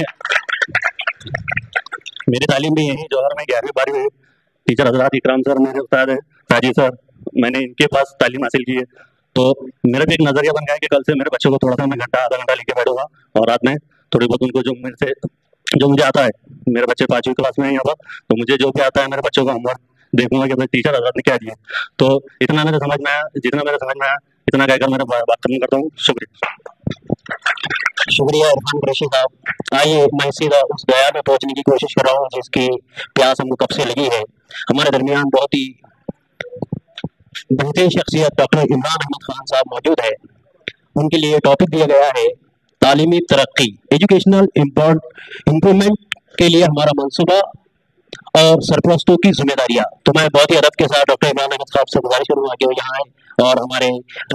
S11: मेरी तालीम भी यही जौहर में ग्यारहवीं बारहवीं में टीचर हजरात इकराम सर, मेरे उस्ताद हैं साजिद सर, मैंने इनके पास तालीम हासिल की है। तो मेरा भी एक नज़रिया बन गया है कि कल से मेरे बच्चों को थोड़ा सा मैं घंटा आधा घंटा लेके बैठूंगा, और रात में थोड़ी बहुत उनको जो मेरे से जो मुझे आता है, मेरे बच्चे पाँचवीं क्लास में है यहाँ पर, तो मुझे जो भी आता है मेरे बच्चों का होमवर्क देखूंगा कि भाई टीचर हजरात ने क्या दिया। तो इतना मेरे समझ में आया, जितना मेरे समझ में आया इतना कहकर मेरा बात खत्म करता हूँ। शुक्रिया।
S1: शुक्रिया इरफान कुरैशी साहब। आइए मैं सीधा उस गया में पहुंचने की कोशिश कर रहा हूँ जिसकी प्यास हमको कब से लगी है। हमारे दरमियान बहुत ही बेहतरीन शख्सियत डॉक्टर इमरान अहमद खान साहब मौजूद है। उनके लिए टॉपिक दिया गया है तालीमी तरक्की, एजुकेशनल इम्प्रूवमेंट के लिए हमारा मंसूबा और सरपरस्तों की जिम्मेदारियां। तो मैं बहुत ही अदब के साथ डॉक्टर इमरान अहमद साहब से गुजारिश करूँगा कि वो यहाँ आए और हमारे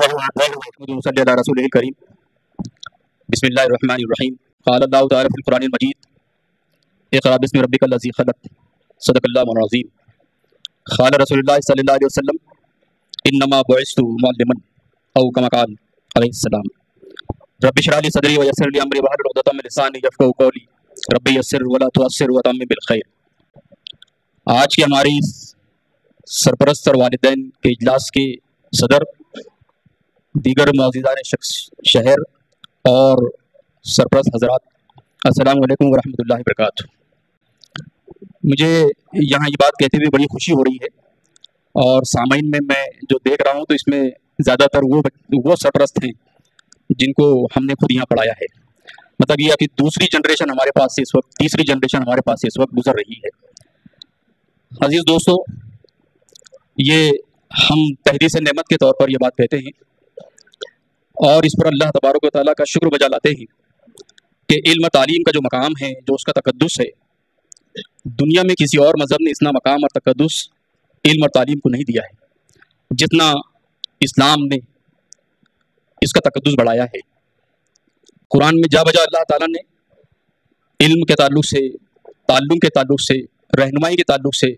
S1: रसूल करीम बिस्मिल्लाहिर्रहमानिर्रहीम क़ाल अल्लाहु तआला फ़िल क़ुरानिल मजीद इक़रा बिस्मि रब्बिकल लज़ी ख़लक़ सदक़ल्लाहुल अज़ीम क़ाल रसूलुल्लाह सल्लल्लाहु अलैहि वसल्लम इन्नमा बुइस्तु मुअल्लिमन औ कमा क़ाल अलैहिस्सलाम रब्बि इश्रह ली सदरी व यस्सिर ली अमरी वहलुल उक़दतम मिन लिसानी यफ़क़हू क़ौली रब्बि यस्सिर व ला तुअस्सिर व तम्मिम बिल खैर। आज की हमारी सरपरस्त और वालिदैन के इजलास के सदर, दीगर मुअज़्ज़िज़ान शख्स शहर और सरपरस्त हज़रात, अस्सलामु अलैकुम व रहमतुल्लाहि व बरकातुहू। मुझे यहाँ ये बात कहते हुए बड़ी खुशी हो रही है, और सामाइन में मैं जो देख रहा हूँ तो इसमें ज़्यादातर वो वो सरपरस्त हैं जिनको हमने खुद यहाँ पढ़ाया है। मतलब ये अभी दूसरी जनरेशन हमारे पास से इस वक्त, तीसरी जनरेशन हमारे पास से इस वक्त गुजर रही है। अजीज़ दोस्तों, ये हम तहदीस नेमत के तौर पर ये बात कहते हैं और इस पर अल्लाह तबारक व तआला का शुक्र बजा लाते हैं कि इल्म तालीम का जो मकाम है, जो उसका तकद्दुस है, दुनिया में किसी और मज़हब ने इतना मकाम और तकद्दुस इल्म और तालीम को नहीं दिया है जितना इस्लाम ने इसका तकद्दुस बढ़ाया है। कुरान में जा बजा अल्लाह ताला ने इल्म के ताल्लुक से
S5: ताल्लुम के ताल्लुक से, रहनुमाई के ताल्लुक से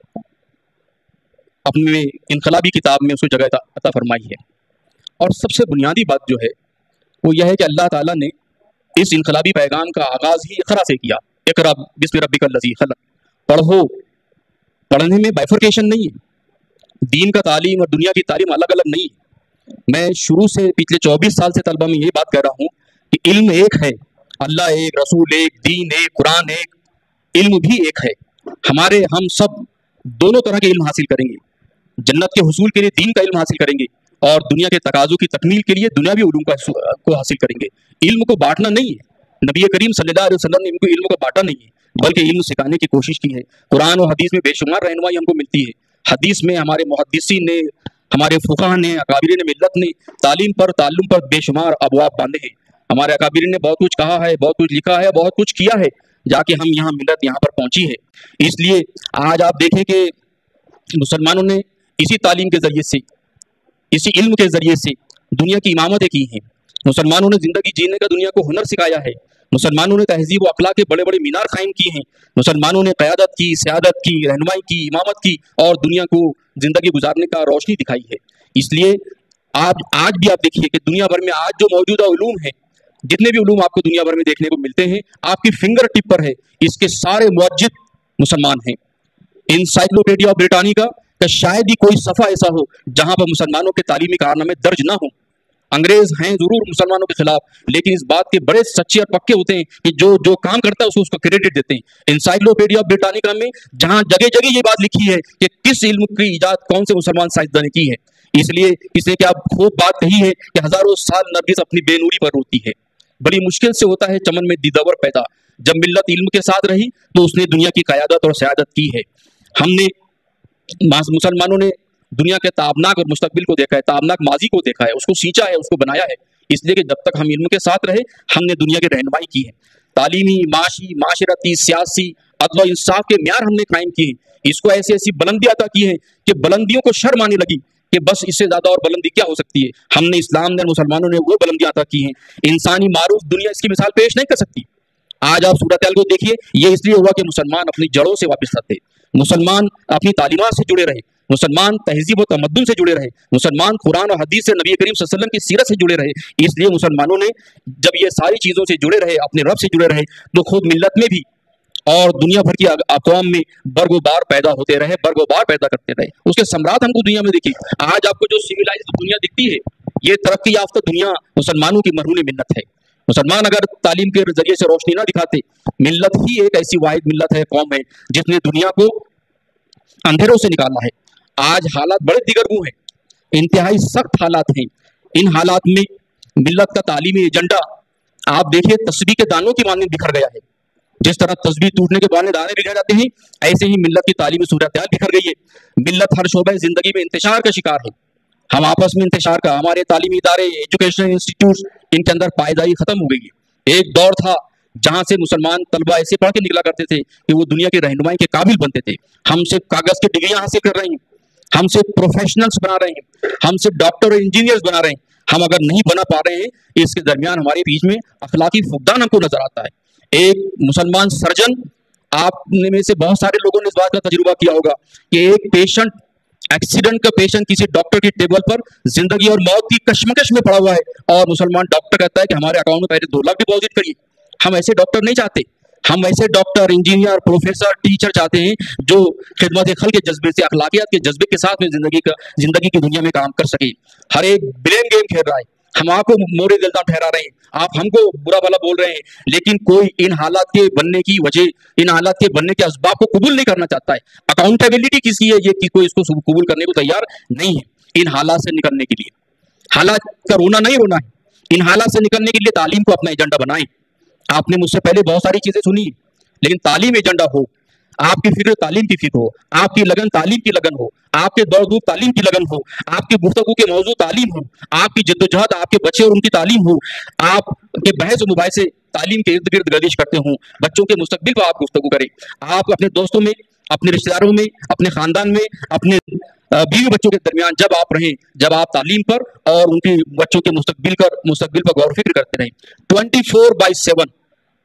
S5: अपने इनकलाबी किताब में उसको जगह अता फरमाई है। और सबसे बुनियादी बात जो है वो यह है कि अल्लाह ताला ने इस इनकलाबी पैगाम का आगाज़ ही इक़रा से किया। इक़रा बिस्मि रब्बिकल लज़ी खलक़। पढ़ो, पढ़ने में बाइफरकेशन नहीं है, दीन का तालीम और दुनिया की तालीम अलग अलग नहीं है। मैं शुरू से पिछले चौबीस साल से तलबा में यही बात कर रहा हूँ कि इल्म एक है, अल्लाह एक, रसूल एक, दीन एक, कुरान एक, इल्म भी एक है। हमारे हम सब दोनों तरह के इल्म हासिल करेंगे। जन्नत के हुसूल के लिए दीन का इल्म हासिल करेंगे और दुनिया के तकाज़ों की तकमील के लिए दुनियावी उलूम का को हासिल करेंगे। इल्म को बांटना नहीं है, नबी करीम सल्लल्लाहु अलैहि वसल्लम ने इनको इल्म को बांटा नहीं है, बल्कि इल्म सिखाने की कोशिश की है। कुरान और हदीस में बेशुमार रहनुमाई हमको मिलती है। हदीस में हमारे मुहद्दिसीन ने, हमारे फुक़हा ने, अकाबिरीन मिल्लत ने तालीम पर, ताल्लुम पर बेशुमार अबवाब बांधे हैं। हमारे अकाबिरीन ने बहुत कुछ कहा है, बहुत कुछ लिखा है, बहुत कुछ किया है, जाके हम यहाँ मिल्लत यहाँ पर पहुँची है। इसलिए आज आप देखें कि मुसलमानों ने इसी तालीम के ज़रिए से, इसी इल्म के ज़रिए से दुनिया की इमामतें की हैं। मुसलमानों ने ज़िंदगी जीने का दुनिया को हुनर सिखाया है। मुसलमानों ने तहजीब व अखलाक के बड़े बड़े मीनार कायम किए हैं। मुसलमानों ने क़यादत की, सियादत की, रहनुमाई की, इमामत की और दुनिया को ज़िंदगी गुजारने का रोशनी दिखाई है। इसलिए आप आज भी आप देखिए कि दुनिया भर में आज जो मौजूदा उलूम है, जितने भी उलूम आपको दुनिया भर में देखने को मिलते हैं, आपकी फिंगर टिप पर है। इसके सारे मुअज्जिद मुसलमान हैं। इंसाइक्लोपीडिया ब्रिटानिका का शायद ही कोई सफ़ा ऐसा हो जहां पर मुसलमानों के तालीमी कारनामे दर्ज ना हो। अंग्रेज हैं जरूर मुसलमानों के खिलाफ, लेकिन इस बात के बड़े सच्चे और पक्के होते हैं कि जो जो काम करता है उसको उसको क्रेडिट देते हैं। इंसाइक्लोपीडिया ब्रिटानिका में जहां जगह जगह ये बात लिखी है कि किस इल्म की इजाद कौन से मुसलमान साइंसदान ने की है। इसलिए इसलिए क्या खूब बात कही है कि हजारों साल नरगिस अपनी बेनूरी पर रोती है। बड़ी मुश्किल से होता है चमन में दीदावर पैदा। जब मिल्लत इल्म के साथ रही तो उसने दुनिया की क़यादत और सियादत की है। हमने मुसलमानों ने दुनिया के ताबनाक और मुस्तकबिल को देखा है, ताबनाक माजी को देखा है, उसको सींचा है, उसको बनाया है। इसलिए कि जब तक हम इल्म के साथ रहे हमने दुनिया की रहनुमाई की है। तालीमी, माशी, माशरती, सियासी, अदल व इंसाफ के म्यार हमने कायम किए हैं। इसको ऐसी ऐसी बुलंदी अता की है कि बुलंदियों को शर्म आने लगी कि बस इससे ज़्यादा और बुलंदी क्या हो सकती है। हमने इस्लाम ने, मुसलमानों ने वो बुलंदियाँ अता की हैं, इंसानी मारूफ दुनिया इसकी मिसाल पेश नहीं कर सकती। आज आप सूरत को देखिए, ये इसलिए हुआ कि मुसलमान अपनी जड़ों से वापस थे, मुसलमान अपनी तालीमात से जुड़े रहे, मुसलमान तहजीब और तमद्दुन से जुड़े रहे, मुसलमान कुरान और हदीस से, नबी करीम सल्लल्लाहु अलैहि वसल्लम की सीरत से जुड़े रहे। इसलिए मुसलमानों ने जब ये सारी चीज़ों से जुड़े रहे, अपने रब से जुड़े रहे, तो खुद मिल्लत में भी और दुनिया भर की अक़वाम में बरगोबार पैदा होते रहे, बरगोबार पैदा करते रहे। उसके सम्राट हमको दुनिया में देखिए। आज आपको जो सिविलाइज्ड दुनिया दिखती है, ये तरक्की याफ्ता दुनिया मुसलमानों की मरहून मिन्नत है। मुसलमान अगर तालीम के जरिए से रोशनी ना दिखाते, मिल्लत ही एक ऐसी वाहिद मिल्लत है, कौम है, जिसने दुनिया को अंधेरों से निकाला है। आज हालात बड़े दिगरगू हैं, इंतहाई सख्त हालात हैं। इन हालात में मिल्लत का तालीमी एजेंडा आप देखिए तस्बीह के दानों की मानने बिखर गया है। जिस तरह तस्बीह टूटने के बाद दाने बिखर जाते हैं, ऐसे ही मिल्लत की तालीमी सूरत बिखर गई है। मिल्लत हर शोबे जिंदगी में इंतशार का शिकार है। हम आपस में इंतशार का, हमारे तालीमी इदारे, एजुकेशनल इंस्टीट्यूट, इनके अंदर पायदारी खत्म हो गई है। एक दौर था जहाँ से मुसलमान तलबा ऐसे पढ़ के निकला करते थे कि वो दुनिया की रहनुमाई के काबिल बनते थे। हम सिर्फ कागज की डिग्रियां हासिल कर रहे हैं, हम सिर्फ प्रोफेशनल्स बना रहे हैं, हम सिर्फ डॉक्टर और इंजीनियर्स बना रहे हैं। हम अगर नहीं बना पा रहे हैं, इसके दरमियान हमारे बीच में अखलाकी फुकदान हमको नजर आता है। एक मुसलमान सर्जन, आपने में से बहुत सारे लोगों ने इस बात का तजुर्बा किया होगा कि एक पेशेंट, एक्सीडेंट का पेशेंट किसी डॉक्टर की टेबल पर जिंदगी और मौत की कश्मकश में पड़ा हुआ है और मुसलमान डॉक्टर कहता है कि हमारे अकाउंट में पहले दो लाख डिपॉजिट करिए। हम ऐसे डॉक्टर नहीं चाहते। हम ऐसे डॉक्टर, इंजीनियर, प्रोफेसर, टीचर चाहते हैं जो खिदमत खल के जज्बे से, अखलाकियात के जज्बे के साथ में जिंदगी का जिंदगी की दुनिया में काम कर सके। हर एक ब्लेम गेम खेल रहा है, हम आपको मोरे दिलदार ठहरा रहे हैं, आप हमको बुरा भला बोल रहे हैं, लेकिन कोई इन हालात के बनने की वजह, इन हालात के बनने के असबाब को कबूल नहीं करना चाहता है। अकाउंटेबिलिटी किसकी है, ये कि कोई इसको कबूल करने को तैयार नहीं है। इन हालात से निकलने के लिए, हालात का रोना नहीं रोना है, इन हालात से निकलने के लिए तालीम को अपना एजेंडा बनाएं। आपने मुझसे पहले बहुत सारी चीजें सुनी, लेकिन तालीम एजेंडा हो, आपकी फिक्र तालीम की फिक्र हो, आपकी लगन तालीम की लगन हो, आपके दौड़ धूप तालीम की लगन हो, आपकी गुफ्तगू के मौजू तालीम हो, आपकी जद्दोजहद आपके बच्चे और उनकी तालीम हो, आपके बहस और मुबाहिसे तालीम के इर्द गिर्द गर्दिश करते हों, बच्चों के मुस्तकबिल पर आप गुफ्तगू करें। आप अपने दोस्तों में, अपने रिश्तेदारों में, अपने खानदान में, अपने बीवी बच्चों के दरमियान जब आप रहें, जब आप तालीम पर और उनके बच्चों के मुस्तकबिल कर मुस्तकबिल पर गौर फिक्र करते रहें। ट्वेंटी फोर बाई सेवन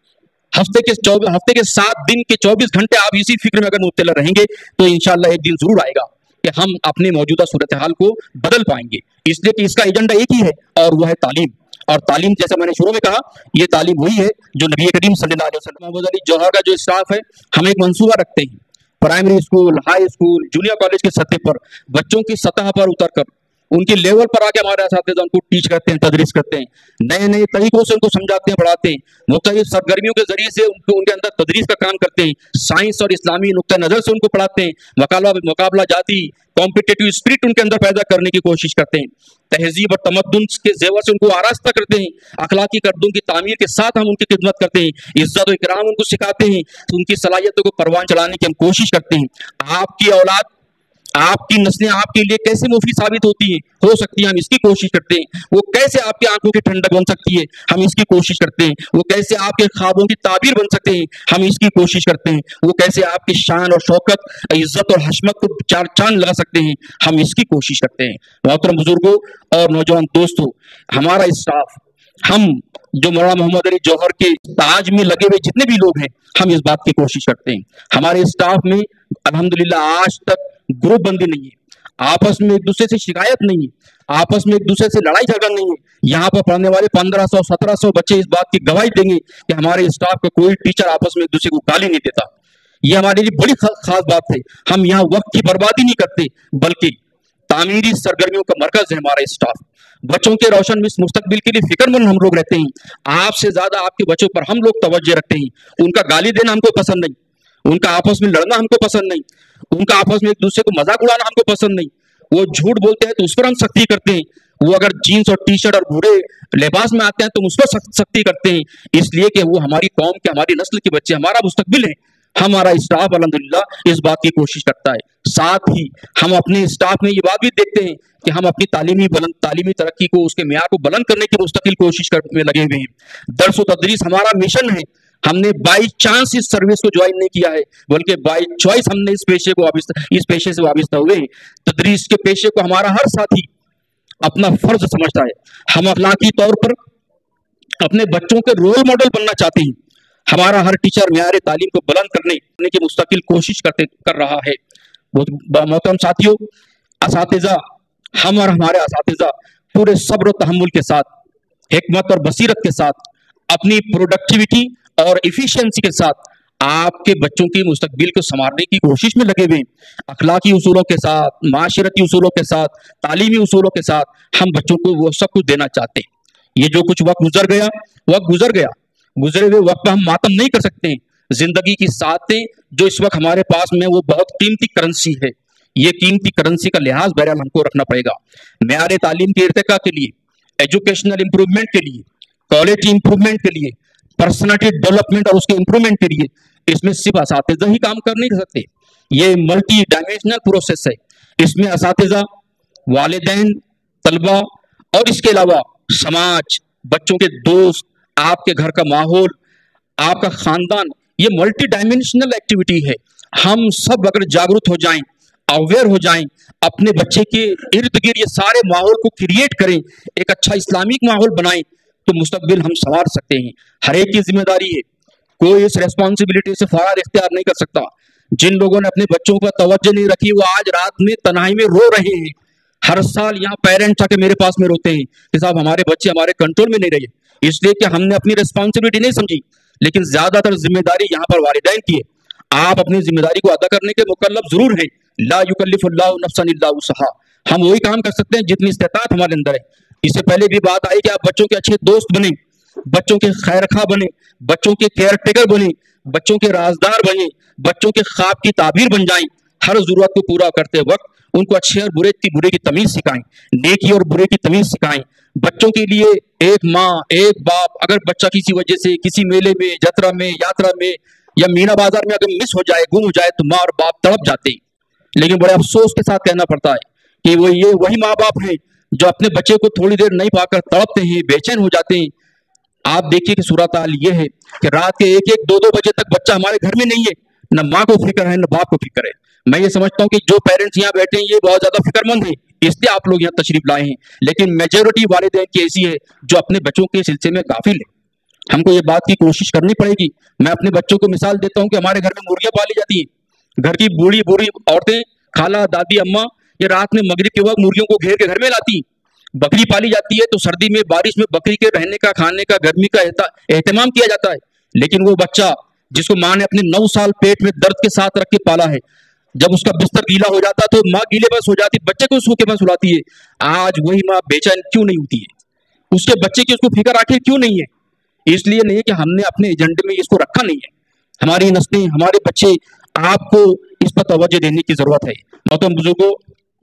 S5: हफ्ते के चौबीस हफ्ते के सात दिन के चौबीस घंटे आप इसी फिक्र में अगर मुब्तला रहेंगे तो इंशाअल्लाह एक दिन जरूर आएगा कि हम अपने मौजूदा सूरत हाल को बदल पाएंगे। इसलिए कि इसका एजेंडा एक ही है और वह है तालीम। और तालीम, जैसा मैंने शुरू में कहा, ये तालीम वही है जो नबी करीम सल्लल्लाहु अलैहि वसल्लम मोहम्मद अली जौहर का जो स्टाफ है, हम एक मंसूबा रखते हैं primary school, high school, junior college के सतह पर बच्चों की सतह पर उतर कर उनके लेवल पर आके हमारे असातिज़ा उनको टीच करते हैं, तदरीस करते हैं, नए नए तरीकों से उनको समझाते हैं, पढ़ाते हैं, मुख्तलिफ सरगर्मियों के जरिए से उनको उनके अंदर तदरीस का काम करते हैं, साइंस और इस्लामी नुक्ता नज़र से उनको पढ़ाते हैं, मुकाबला मुकाबला जाती कॉम्पिटिटिव स्पिरिट उनके अंदर पैदा करने की कोशिश करते हैं, तहजीब और तमद्दुन के जेवर से उनको आरास्ता करते हैं, अखलाकी कर्दों की तामीर के साथ हम उनकी खिदमत करते हैं, इज्जत और इकराम उनको सिखाते हैं, उनकी सलाहियतों को परवान चलाने की हम कोशिश करते हैं। आपकी औलाद, आपकी नस्लें आपके लिए कैसे मुफीद साबित होती हैं, हो सकती है, हम इसकी कोशिश करते हैं। वो कैसे आपकी आंखों की ठंडक बन सकती है, हम इसकी कोशिश करते हैं। वो कैसे आपके ख्वाबों की ताबीर बन सकते हैं, हम इसकी कोशिश करते हैं। वो कैसे आपकी शान और शौकत, इज्जत और हशमत को चार चांद लगा सकते हैं, हम इसकी कोशिश करते हैं। मोहतरम बुजुर्गों और नौजवान दोस्तों, हमारा स्टाफ, हम जो मौलाना मोहम्मद अली जौहर के ताज में लगे हुए जितने भी लोग हैं, हम इस बात की कोशिश करते हैं। हमारे स्टाफ में अल्हम्दुलिल्लाह आज तक ग्रुप बंदी नहीं है, आपस में एक दूसरे से शिकायत नहीं है, आपस में एक दूसरे से लड़ाई झगड़ा नहीं है। यहाँ पर पढ़ने वाले पंद्रह सौ सत्रह सौ बच्चे इस बात की गवाही देंगे कि हमारे स्टाफ का कोई टीचर आपस में एक दूसरे को गाली नहीं देता। ये हमारे लिए बड़ी खास बात है। हम यहाँ वक्त की बर्बादी नहीं करते, बल्कि तामीरी सरगर्मियों का मरकज है हमारा स्टाफ। बच्चों के रोशन मुस्तकबिल के लिए फिक्रमंद हम लोग रहते हैं। आपसे ज्यादा आपके बच्चों पर हम लोग तवज्जो रखते हैं। उनका गाली देना हमको पसंद नहीं, उनका आपस में लड़ना हमको पसंद नहीं, उनका आपस में एक दूसरे को मजाक उड़ाना हमको पसंद नहीं। वो झूठ बोलते हैं तो उस पर हम सख्ती करते हैं। वो अगर जीन्स और टी शर्ट और भूरे लिबास में आते हैं तो उस पर सख्ती करते हैं, इसलिए कि वो हमारी कौम के, हमारी नस्ल के बच्चे, हमारा मुस्तकबिल है। हमारा स्टाफ अल्हम्दुलिल्लाह इस बात की कोशिश करता है। साथ ही हम अपने स्टाफ में ये बात भी देखते हैं कि हम अपनी तालीमी बुलंद तालीमी तरक्की को, उसके मियार को बुलंद करने की मुस्तकिल कोशिश कर, में लगे हुए हैं। दर्स व तदरीस हमारा मिशन है। हमने बाई चांस इस सर्विस को ज्वाइन नहीं किया है, बल्कि बाई चॉइस हमने इस पेशे को वाबिस्ता इस पेशे से वाबिस्ता हुए हैं। तदरीस के पेशे को हमारा हर साथी अपना फर्ज समझता है। हम अखलाकी तौर पर अपने बच्चों के रोल मॉडल बनना चाहते हैं। हमारा हर टीचर मियार तालीम को बुलंद करने करने की मुस्तकिल कोशिश करते कर रहा है। मोहतरम साथियों, असातिज़ा, हम और हमारे असातिज़ा पूरे सब्र और तहम्मुल के साथ, हिकमत और बसीरत के साथ, अपनी प्रोडक्टिविटी और इफिशियंसी के साथ आपके बच्चों की मुस्तकबिल को संवारने की कोशिश में लगे हुए हैं। अखलाकी उसूलों के साथ, माशरती उसूलों के साथ, तालीमी उसूलों के साथ हम बच्चों को वो सब कुछ देना चाहते हैं। ये जो कुछ वक्त गुजर गया, वक्त गुजर गया, गुजरे हुए वक्त पर हम मातम नहीं कर सकते। जिंदगी की साथें जो इस वक्त हमारे पास में, वो बहुत कीमती करेंसी है। ये कीमती करेंसी का लिहाज बहरहाल हमको रखना पड़ेगा। मेयार तालीम के इर्तिका के लिए, एजुकेशनल इंप्रूवमेंट के लिए, क्वालिटी इंप्रूवमेंट के लिए, पर्सनालिटी डेवलपमेंट और उसके इंप्रूवमेंट के लिए इसमें सिर्फ असातिज़ा ही काम कर नहीं सकते। ये मल्टी डायमेंशनल प्रोसेस है। इसमें असातिज़ा, वालिदैन, तलबा और इसके अलावा समाज, बच्चों के दोस्त, आपके घर का माहौल, आपका खानदान, ये मल्टी डायमेंशनल एक्टिविटी है। हम सब अगर जागरूक हो जाएं, अवेयर हो जाएं, अपने बच्चे के इर्द गिर्द ये सारे माहौल को क्रिएट करें, एक अच्छा इस्लामिक माहौल बनाएं, तो मुस्तकबिल हम संवार सकते हैं। हर एक की जिम्मेदारी है, कोई इस रेस्पॉन्सिबिलिटी से फरार इख्तियार नहीं कर सकता। जिन लोगों ने अपने बच्चों पर तवज्जो नहीं रखी, वो आज रात में तन्हाई में रो रहे हैं। हर साल यहाँ पेरेंट्स आके मेरे पास में रोते हैं कि साहब हमारे बच्चे हमारे कंट्रोल में नहीं रहे, इसलिए कि हमने अपनी रेस्पॉन्सिबिलिटी नहीं समझी। लेकिन ज्यादातर जिम्मेदारी यहाँ पर वालिदैन की है। आप अपनी जिम्मेदारी को अदा करने के मुकल्लफ जरूर हैं। ला युकल्लिफुल्लाहु नफ्सन इल्ला वुसअहा। हम वही काम कर सकते हैं जितनी इस्तिताअत हमारे अंदर है। इससे पहले भी बात आई कि आप बच्चों के अच्छे दोस्त बने, बच्चों के खैरखा बने, बच्चों के केयर टेकर बने, बच्चों के राजदार बने, बच्चों के ख्वाब की ताबीर बन जाएं। हर जरूरत को पूरा करते वक्त उनको अच्छे और बुरे की बुरे की तमीज सिखाएं, नेकी और बुरे की तमीज सिखाएं। बच्चों के लिए एक माँ, एक बाप, अगर बच्चा किसी वजह से किसी मेले में, जत्रा में, यात्रा में या मीना बाजार में अगर मिस हो जाए, गुम हो जाए, तो माँ और बाप तड़प जाते हैं। लेकिन बड़े अफसोस के साथ कहना पड़ता है कि वो ये वही माँ बाप हैं जो अपने बच्चे को थोड़ी देर नहीं पाकर तड़पते हैं, बेचैन हो जाते हैं। आप देखिए कि सूरत हाल ये है कि रात के एक एक दो दो बजे तक बच्चा हमारे घर में नहीं है, न माँ को फिक्र है, न बाप को फिक्र है। मैं ये समझता हूँ कि जो पेरेंट्स यहाँ बैठे हैं ये बहुत ज्यादा फिक्रमंद है, इसलिए आप लोग यहाँ तशरीफ लाए हैं। लेकिन मेजोरिटी वालिदैन की ऐसी है जो अपने बच्चों के सिलसिले में गाफिल है। हमको ये बात की कोशिश करनी पड़ेगी। मैं अपने बच्चों को मिसाल देता हूँ कि हमारे घर में मुर्गियां पाली जाती हैं। घर की बूढ़ी बूढ़ी औरतें, खाला, दादी, अम्मा, ये रात में मगरिब के वक्त मुर्गियों को घेर के घर में लाती हैं। बकरी पाली जाती है तो सर्दी में, बारिश में बकरी के रहने का, खाने का, गर्मी का एहतमाम किया जाता है। लेकिन वो बच्चा जिसको माँ ने अपने नौ साल पेट में दर्द के साथ रख के पाला है, जब उसका बिस्तर गीला हो जाता तो माँ गीले बस हो जाती, बच्चे को सूखे बस सुलाती है। आज वही माँ बेचैन क्यों नहीं होती है? उसके बच्चे की उसको फिक्र आखिर क्यों नहीं है? इसलिए नहीं कि हमने अपने एजेंडे में इसको रखा नहीं है। हमारी नस्लें, हमारे बच्चे, आपको इस पर तवज्जो देने की जरूरत है। मोहतरम बुजुर्गों,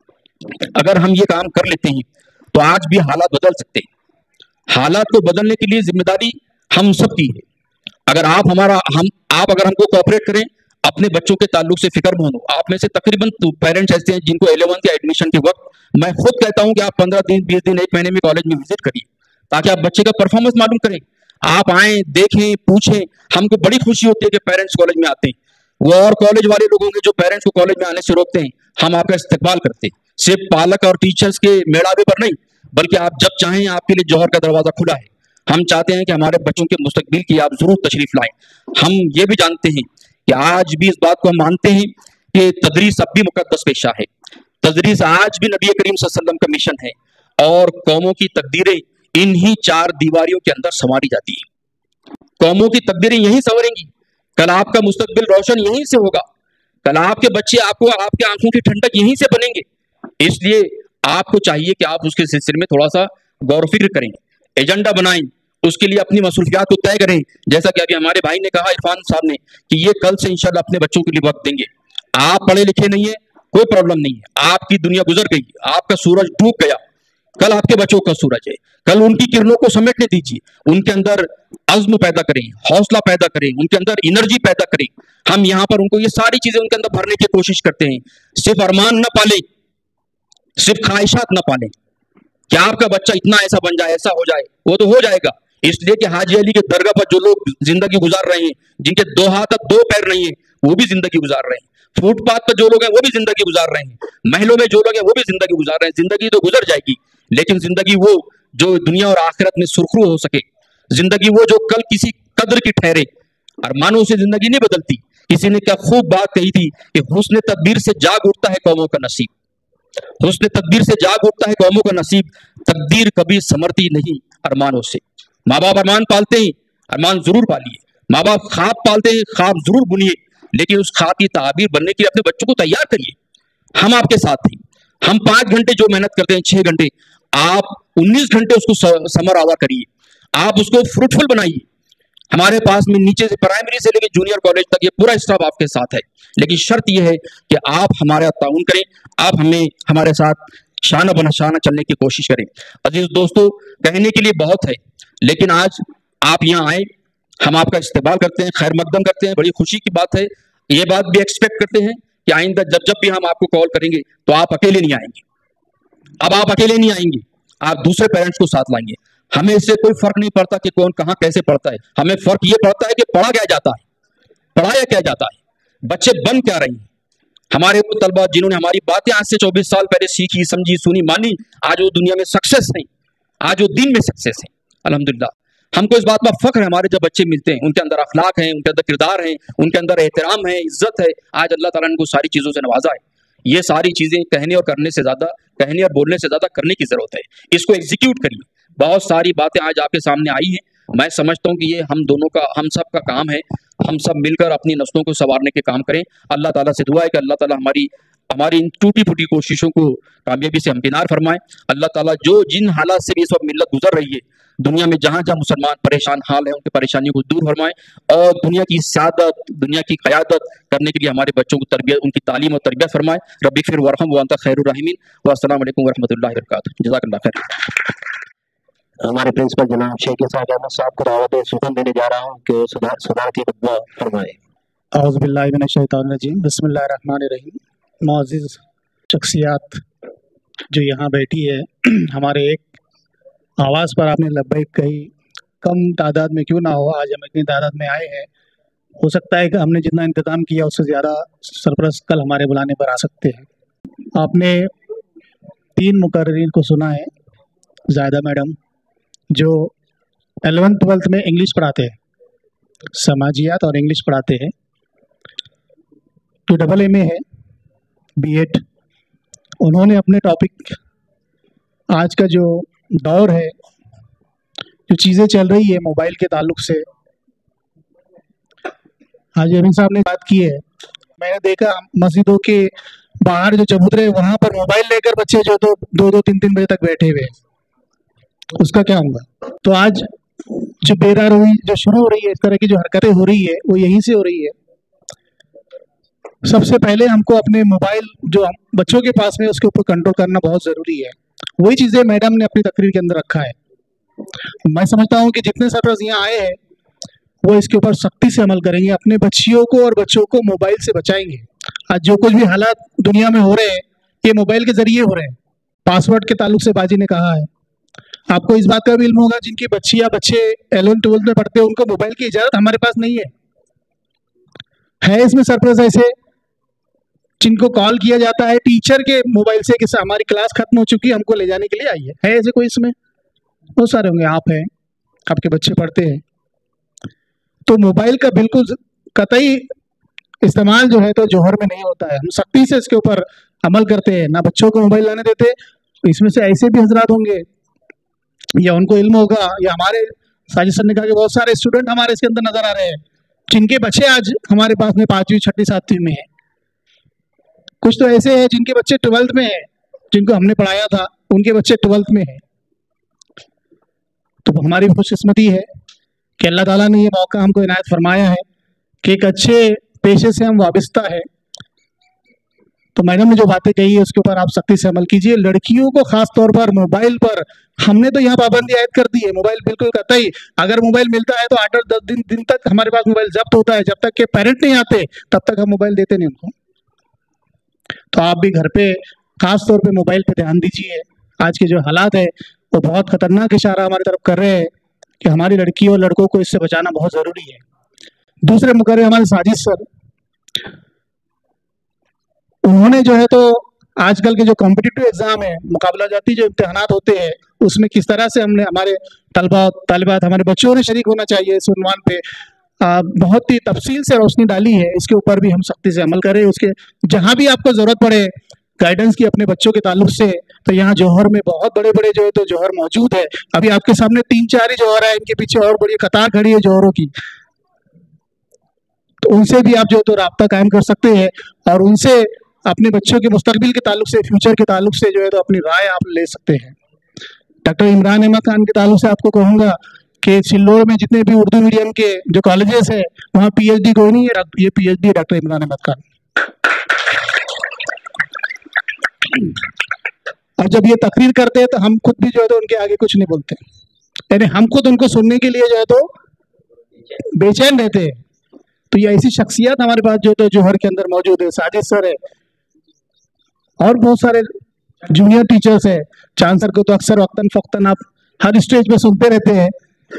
S5: अगर हम ये काम कर लेते हैं तो आज भी हालात बदल सकते हैं। हालात को बदलने के लिए जिम्मेदारी हम सब की है। अगर आप हमारा हम आप अगर हमको कोऑपरेट करें, अपने बच्चों के ताल्लुक से फिक्रमंद हो। आप में से तकरीबन पेरेंट्स ऐसे हैं जिनको इलेवंथ या एडमिशन के वक्त मैं खुद कहता हूं कि आप पंद्रह दिन, बीस दिन, एक महीने में कॉलेज में विजिट करिए, ताकि आप बच्चे का परफॉर्मेंस मालूम करें। आप आए, देखें, पूछें। हमको बड़ी खुशी होती है कि पेरेंट्स कॉलेज में आते हैं। वो और कॉलेज वाले लोग होंगे जो पेरेंट्स को कॉलेज में आने से रोकते हैं। हम आपका इस्तेकबाल करते हैं, सिर्फ पालक और टीचर्स के मेड़ावे पर नहीं, बल्कि आप जब चाहें आपके लिए जौहर का दरवाजा खुला है। हम चाहते हैं कि हमारे बच्चों के मुस्तकबिल की आप जरूर तशरीफ लाएं। हम ये भी जानते हैं कि आज भी इस बात को हम मानते हैं कि तदरीस अब भी मुकद्दस पेशा है। तदरीस आज भी नबी करीम सल्लल्लाहु अलैहि वसल्लम का मिशन है, और कौमों की तकदीरें इन्हीं चार दीवारियों के अंदर संवारी जाती है। कौमों की तकदीरें यहीं संवरेंगी। कल आपका मुस्तकबिल रोशन यहीं से होगा। कल आपके बच्चे आपको, आपके आंखों की ठंडक यहीं से बनेंगे। इसलिए आपको चाहिए कि आप उसके सिलसिले में थोड़ा सा गौर फिक्र करें, एजेंडा बनाएं, उसके लिए अपनी मसरूफियात को तय करें। जैसा कि अभी हमारे भाई ने कहा, इरफान साहब ने, कि ये कल से इंशाल्लाह अपने बच्चों के लिए वक्त देंगे। आप पढ़े लिखे नहीं है, कोई प्रॉब्लम नहीं है। आपकी दुनिया गुजर गई, आपका सूरज डूब गया, कल आपके बच्चों का सूरज है। कल उनकी किरणों को समेटने दीजिए, उनके अंदर अज़्म पैदा करें, हौसला पैदा करें, उनके अंदर एनर्जी पैदा करें। हम यहाँ पर उनको ये सारी चीजें उनके अंदर भरने की कोशिश करते हैं। सिर्फ अरमान न पालें, सिर्फ ख्वाहिशात न पालें। क्या आपका बच्चा इतना ऐसा बन जाए, ऐसा हो जाए, वो तो हो जाएगा। इसलिए कि हाजी अली के दरगाह पर जो लोग जिंदगी गुजार रहे हैं, जिनके दो हाथ तक दो पैर नहीं है, वो भी जिंदगी गुजार रहे हैं। फुटपाथ पर जो लोग हैं वो भी जिंदगी गुजार रहे हैं। महलों में जो लोग हैं वो भी जिंदगी गुजार रहे हैं। जिंदगी तो गुजर जाएगी, लेकिन जिंदगी वो जो दुनिया और आखिरत में सुरखरू हो सके, जिंदगी वो जो कल किसी कद्र की ठहरे। अरमानों से जिंदगी नहीं बदलती। किसी ने क्या खूब बात कही थी कि हुस्न तदबीर से जाग उठता है कौमों का नसीब, हुस्न तदबीर से जाग उठता है कौमों का नसीब। तकदीर कभी समरती नहीं अरमानों से। माँ बाप अरमान पालते हैं, अरमान जरूर पालिए। माँ बाप ख्वाब पालते हैं, ख्वाब जरूर बुनिए, लेकिन उस ख्वाब की ताबीर बनने के लिए अपने बच्चों को तैयार करिए। हम आपके साथ हैं। हम पांच घंटे जो मेहनत करते हैं, छह घंटे, आप उन्नीस घंटे उसको समर आवा करिए, आप उसको फ्रूटफुल बनाइए। हमारे पास में नीचे से प्राइमरी से लेकर जूनियर कॉलेज तक ये पूरा स्टाफ आपके साथ है, लेकिन शर्त यह है कि आप हमारा ताउन करें, आप हमें हमारे साथ शाना बना शाना चलने की कोशिश करें। अजीज दोस्तों, कहने के लिए बहुत है, लेकिन आज आप यहाँ आए, हम आपका इस्तेमाल करते हैं, खैर मकदम करते हैं, बड़ी खुशी की बात है। ये बात भी एक्सपेक्ट करते हैं कि आइंदा जब जब भी हम आपको कॉल करेंगे तो आप अकेले नहीं आएंगे। अब आप अकेले नहीं आएंगे, आप दूसरे पेरेंट्स को साथ लाएंगे। हमें इससे कोई फर्क नहीं पड़ता कि कौन कहाँ कैसे पढ़ता है, हमें फर्क ये पड़ता है कि पढ़ा क्या जाता है, पढ़ाया क्या जाता है, बच्चे बन क्या रहे हैं। हमारे वो तलबा जिन्होंने हमारी बातें आज से चौबीस साल पहले सीखी, समझी, सुनी, मानी, आज वो दुनिया में सक्सेस हैं, आज वो दिन में सक्सेस हैं। अल्हम्दुलिल्लाह, हमको इस बात पर फख्र है। हमारे जब बच्चे मिलते हैं, उनके अंदर अखलाक है, उनके अंदर किरदार है, उनके अंदर एहतराम है, इज्जत है। आज अल्लाह ताला ने उनको सारी चीजों से नवाजा है। ये सारी चीजें कहने और करने से ज्यादा, कहने और बोलने से ज्यादा करने की जरूरत है। इसको एग्जीक्यूट करिए। बहुत सारी बातें आज आपके सामने आई हैं। मैं समझता हूँ कि ये हम दोनों का, हम सब का काम है। हम सब मिलकर अपनी नस्लों को संवारने के काम करें। अल्लाह ताला से दुआ है कि अल्लाह ताला हमारी हमारी इन टूटी फूटी कोशिशों को कामयाबी से हमकिनार फरमाए। अल्लाह ताला जो जिन हालात से भी इस वक्त मिल्लत गुजर रही है, दुनिया में जहाँ जहाँ मुसलमान परेशान हाल है, उनकी परेशानियों को दूर फरमाए, और दुनिया की सादत, दुनिया की क़यादत करने के लिए हमारे बच्चों को तरबियत, उनकी तालीम और तरबियत फरमाए। रब्बी फिर वरहम व अंता खैरुर राहिमीन। व अस्सलामु अलैकुम व रहमतुल्लाहि व बरकातुहू। जज़ाकल्लाह खैर।
S11: हमारे प्रिंसिपल जनाब शेख इसाक अहमद साहब को दावत सुकून देने जा रहा हूँ कि वो सुधार सुधार की दुआ फरमाए।
S6: औज़ु बिल्लाहि मिनश शैतानिर रजीम, बिस्मिल्लाहिर रहमानिर रहीम। मुअज़्ज़िज़ शख्सियात जो यहाँ बैठी है, हमारे एक आवाज़ पर आपने लब्बैक कही, कम तादाद में क्यों ना हो, आज हम इतनी तादाद में आए हैं। हो सकता है कि हमने जितना इंतज़ाम किया उससे ज़्यादा सरपरस्त कल हमारे बुलाने पर आ सकते हैं। आपने तीन मुकर्रिरीन को सुना है, ज़ायदा मैडम जो एलेवेंथ ट्वेल्थ में इंग्लिश पढ़ाते हैं, समाजियात और इंग्लिश पढ़ाते हैं। जो डबल एम ए है, बी एड, उन्होंने अपने टॉपिक, आज का जो दौर है, जो चीज़ें चल रही है मोबाइल के ताल्लुक से, आज अमीन साहब ने बात की है। मैंने देखा मस्जिदों के बाहर जो चबूतरे हैं वहाँ पर मोबाइल लेकर बच्चे जो तो दो दो तीन तीन बजे तक बैठे हुए हैं, उसका क्या होगा? तो आज जो बेरारोई जो शुरू हो रही है, इस तरह की जो हरकतें हो रही है, वो यहीं से हो रही है। सबसे पहले हमको अपने मोबाइल जो हम बच्चों के पास में उसके ऊपर कंट्रोल करना बहुत ज़रूरी है। वही चीज़ें मैडम ने अपनी तकरीर के अंदर रखा है। मैं समझता हूँ कि जितने सरपरस्त यहाँ आए हैं वो इसके ऊपर सख्ती से अमल करेंगे, अपने बच्चियों को और बच्चों को मोबाइल से बचाएंगे। आज जो कुछ भी हालात दुनिया में हो रहे हैं ये मोबाइल के जरिए हो रहे हैं। पासवर्ड के ताल्लुक से बाजी ने कहा है, आपको इस बात का भी इल्म होगा जिनकी बच्ची या बच्चे इलेवन ट्वेल्थ में पढ़ते हैं उनको मोबाइल की इजाज़त हमारे पास नहीं है। है इसमें सरपरस्त ऐसे जिनको कॉल किया जाता है टीचर के मोबाइल से कि हमारी क्लास खत्म हो चुकी है, हमको ले जाने के लिए आइए। है ऐसे कोई इसमें? बहुत सारे होंगे, आप हैं, आपके बच्चे पढ़ते हैं। तो मोबाइल का बिल्कुल कतई इस्तेमाल जो है तो जोहर में नहीं होता है। हम सख्ती से इसके ऊपर अमल करते हैं, ना बच्चों को मोबाइल लाने देते। इसमें से ऐसे भी हजरात होंगे या उनको इल्म होगा, या हमारे साजिद सर ने कहा कि बहुत सारे स्टूडेंट हमारे इसके अंदर नजर आ रहे हैं जिनके बच्चे आज हमारे पास में पाँचवीं छठी सातवीं में है। कुछ तो ऐसे हैं जिनके बच्चे ट्वेल्थ में है, जिनको हमने पढ़ाया था उनके बच्चे ट्वेल्थ में है। तो हमारी खुशकिस्मती है कि अल्लाह ताला ने ये मौका हमको इनायत फरमाया है कि एक अच्छे पेशे से हम वाबस्ता है। तो मैडम ने जो बातें कही है उसके ऊपर आप सख्ती से अमल कीजिए। लड़कियों को खास तौर पर मोबाइल पर हमने तो यहाँ पाबंदी आयद कर दी है। मोबाइल बिल्कुल कतई, अगर मोबाइल मिलता है तो आठ आठ दस दिन दिन तक हमारे पास मोबाइल जब्त होता है। जब तक के पेरेंट नहीं आते तब तक हम मोबाइल देते नहीं उनको। तो आप भी घर पे खास तौर पे मोबाइल पे ध्यान दीजिए। आज के जो हालात है वो बहुत खतरनाक इशारा हमारी तरफ कर रहे हैं कि हमारी लड़कियों और लड़कों को इससे बचाना बहुत ज़रूरी है। दूसरे मुकर्रर हमारे साजिद सर, उन्होंने जो है तो आजकल के जो कॉम्पिटिटिव एग्जाम है, मुकाबला जाती जो इम्तिहानात होते हैं, उसमें किस तरह से हमने हमारे तलबा तालिबात हमारे बच्चों ने शरीक होना चाहिए इस उन्वान पे आ, बहुत ही तफसील से रोशनी डाली है। इसके ऊपर भी हम सख्ती से अमल करें। उसके जहाँ भी आपको ज़रूरत पड़े गाइडेंस की अपने बच्चों के ताल्लुक से, तो यहाँ जौहर में बहुत बड़े बड़े जो है तो जौहर मौजूद है। अभी आपके सामने तीन चार ही जौहर है, इनके पीछे और बड़ी कतार खड़ी है जौहरों की। तो उनसे भी आप जो है तो राब्ता कायम कर सकते हैं और उनसे अपने बच्चों के मुस्तकबिल के ताल्लुक से, फ्यूचर के ताल्लुक से जो है तो अपनी राय आप ले सकते हैं। डॉक्टर इमरान अहमद खान के ताल्लुक से आपको कहूँगा कि सिल्लोड़ में जितने भी उर्दू मीडियम के जो कॉलेजेस है वहाँ पीएचडी कोई नहीं है, ये पीएचडी है डॉक्टर इमरान अहमद खान। और जब ये तकरीर करते हैं तो हम खुद भी जो है तो उनके आगे कुछ नहीं बोलते, यानी हम खुद उनको सुनने के लिए जो है तो बेचैन रहते हैं। तो ये ऐसी शख्सियत हमारे पास जो तो जौहर के अंदर मौजूद है। साजिद सर है और बहुत सारे जूनियर टीचर्स है। चांद सर को तो अक्सर वक्तन फक्तन आप हर स्टेज पे सुनते रहते हैं।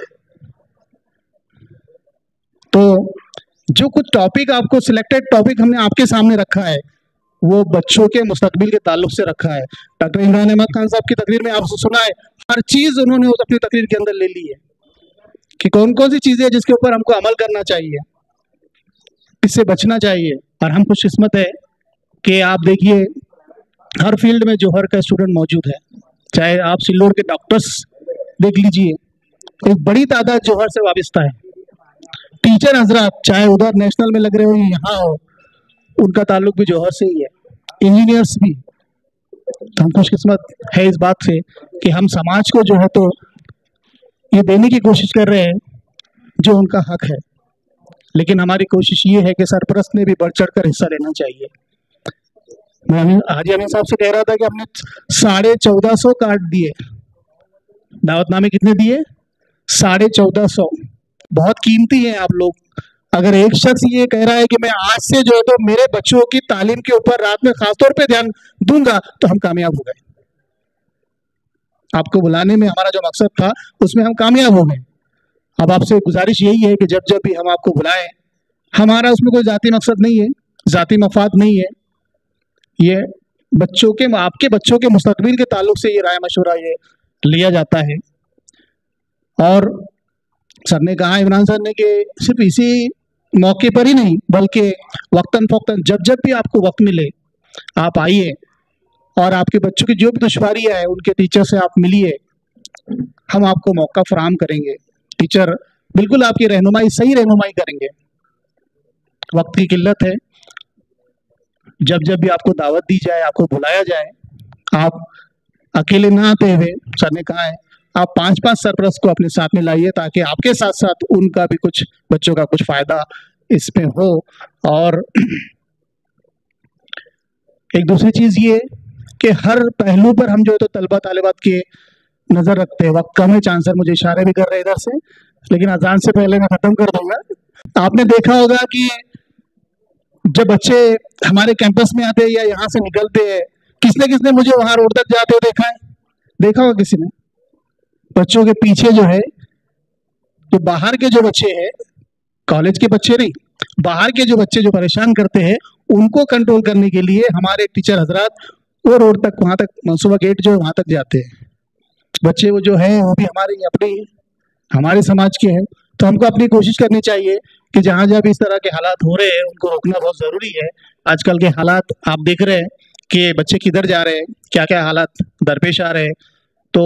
S6: तो जो कुछ टॉपिक आपको सिलेक्टेड टॉपिक हमने आपके सामने रखा है वो बच्चों के मुस्तकबिल के ताल्लुक से रखा है। डॉक्टर इमरान अहमद खान साहब की तकरीर में आपसे सुना है, हर चीज़ उन्होंने उस अपनी तकरीर के अंदर ले ली है कि कौन कौन सी चीज़ें जिसके ऊपर हमको अमल करना चाहिए, इससे बचना चाहिए। और हम खुशकिस्मत है कि आप देखिए हर फील्ड में जौहर का स्टूडेंट मौजूद है। चाहे आप सिल्लोड़ के डॉक्टर्स देख लीजिए, एक बड़ी तादाद जौहर से वाबस्ता है। टीचर हजरात चाहे उधर नेशनल में लग रहे हो या यहाँ हो, उनका ताल्लुक भी जौहर से ही है। इंजीनियर्स भी। तो हम खुशकिस्मत है इस बात से कि हम समाज को जो है तो ये देने की कोशिश कर रहे हैं जो उनका हक है। लेकिन हमारी कोशिश ये है कि सरपरस्त ने भी बढ़ चढ़ कर हिस्सा लेना चाहिए। मैं हाजी अमीन साहब से कह रहा था कि हमने साढ़े चौदह सौ कार्ड दिए, दावतनामे कितने दिए? साढ़े चौदह सौ। बहुत कीमती है आप लोग। अगर एक शख्स ये कह रहा है कि मैं आज से जो है तो मेरे बच्चों की तालीम के ऊपर रात में खासतौर पे ध्यान दूंगा, तो हम कामयाब हो गए। आपको बुलाने में हमारा जो मकसद था उसमें हम कामयाब हो गए। अब आपसे गुजारिश यही है कि जब जब भी हम आपको बुलाएं, हमारा उसमें कोई जाती मकसद नहीं है, जाती मफाद नहीं है। ये बच्चों के आपके बच्चों के मुस्तकबिल के ताल्लुक से ये राय मशवरा ये लिया जाता है। और सर ने कहा, इमरान सर ने, कि सिर्फ इसी मौके पर ही नहीं बल्कि वक्तन फ़ौक्तन जब जब भी आपको वक्त मिले आप आइए और आपके बच्चों की जो भी दुश्वारियाँ है उनके टीचर से आप मिलिए, हम आपको मौका फराहम करेंगे। टीचर बिल्कुल आपकी रहनुमाई, सही रहनुमाई करेंगे। वक्त की किल्लत है, जब जब भी आपको दावत दी जाए, आपको बुलाया जाए, आप अकेले ना आते हुए, सर ने कहा है, आप पांच पांच सरपरस्त को अपने साथ में लाइए ताकि आपके साथ साथ उनका भी कुछ, बच्चों का कुछ फायदा इसमें हो। और एक दूसरी चीज ये कि हर पहलू पर हम जो है तो तलबा तालिबात की नजर रखते हैं। वक्त कम है, चांसलर मुझे इशारे भी कर रहे हैं इधर से, लेकिन अजान से पहले मैं खत्म कर दूंगा। आपने देखा होगा कि जब बच्चे हमारे कैंपस में आते हैं या यहाँ से निकलते हैं, किसने किसने मुझे वहां रोड तक जाते हुए देखा है? देखा होगा किसी ने? बच्चों के पीछे जो है, जो बाहर के जो बच्चे हैं, कॉलेज के बच्चे नहीं, बाहर के जो बच्चे जो परेशान करते हैं, उनको कंट्रोल करने के लिए हमारे टीचर हजरात वो रोड तक, वहां तक, मनसूबा गेट जो है वहां तक जाते हैं। बच्चे वो जो है वो भी हमारे अपने हमारे समाज के हैं, तो हमको अपनी कोशिश करनी चाहिए कि जहाँ जहाँ भी इस तरह के हालात हो रहे हैं उनको रोकना बहुत ज़रूरी है। आजकल के हालात आप देख रहे हैं कि बच्चे किधर जा रहे हैं, क्या क्या हालात दरपेश आ रहे हैं। तो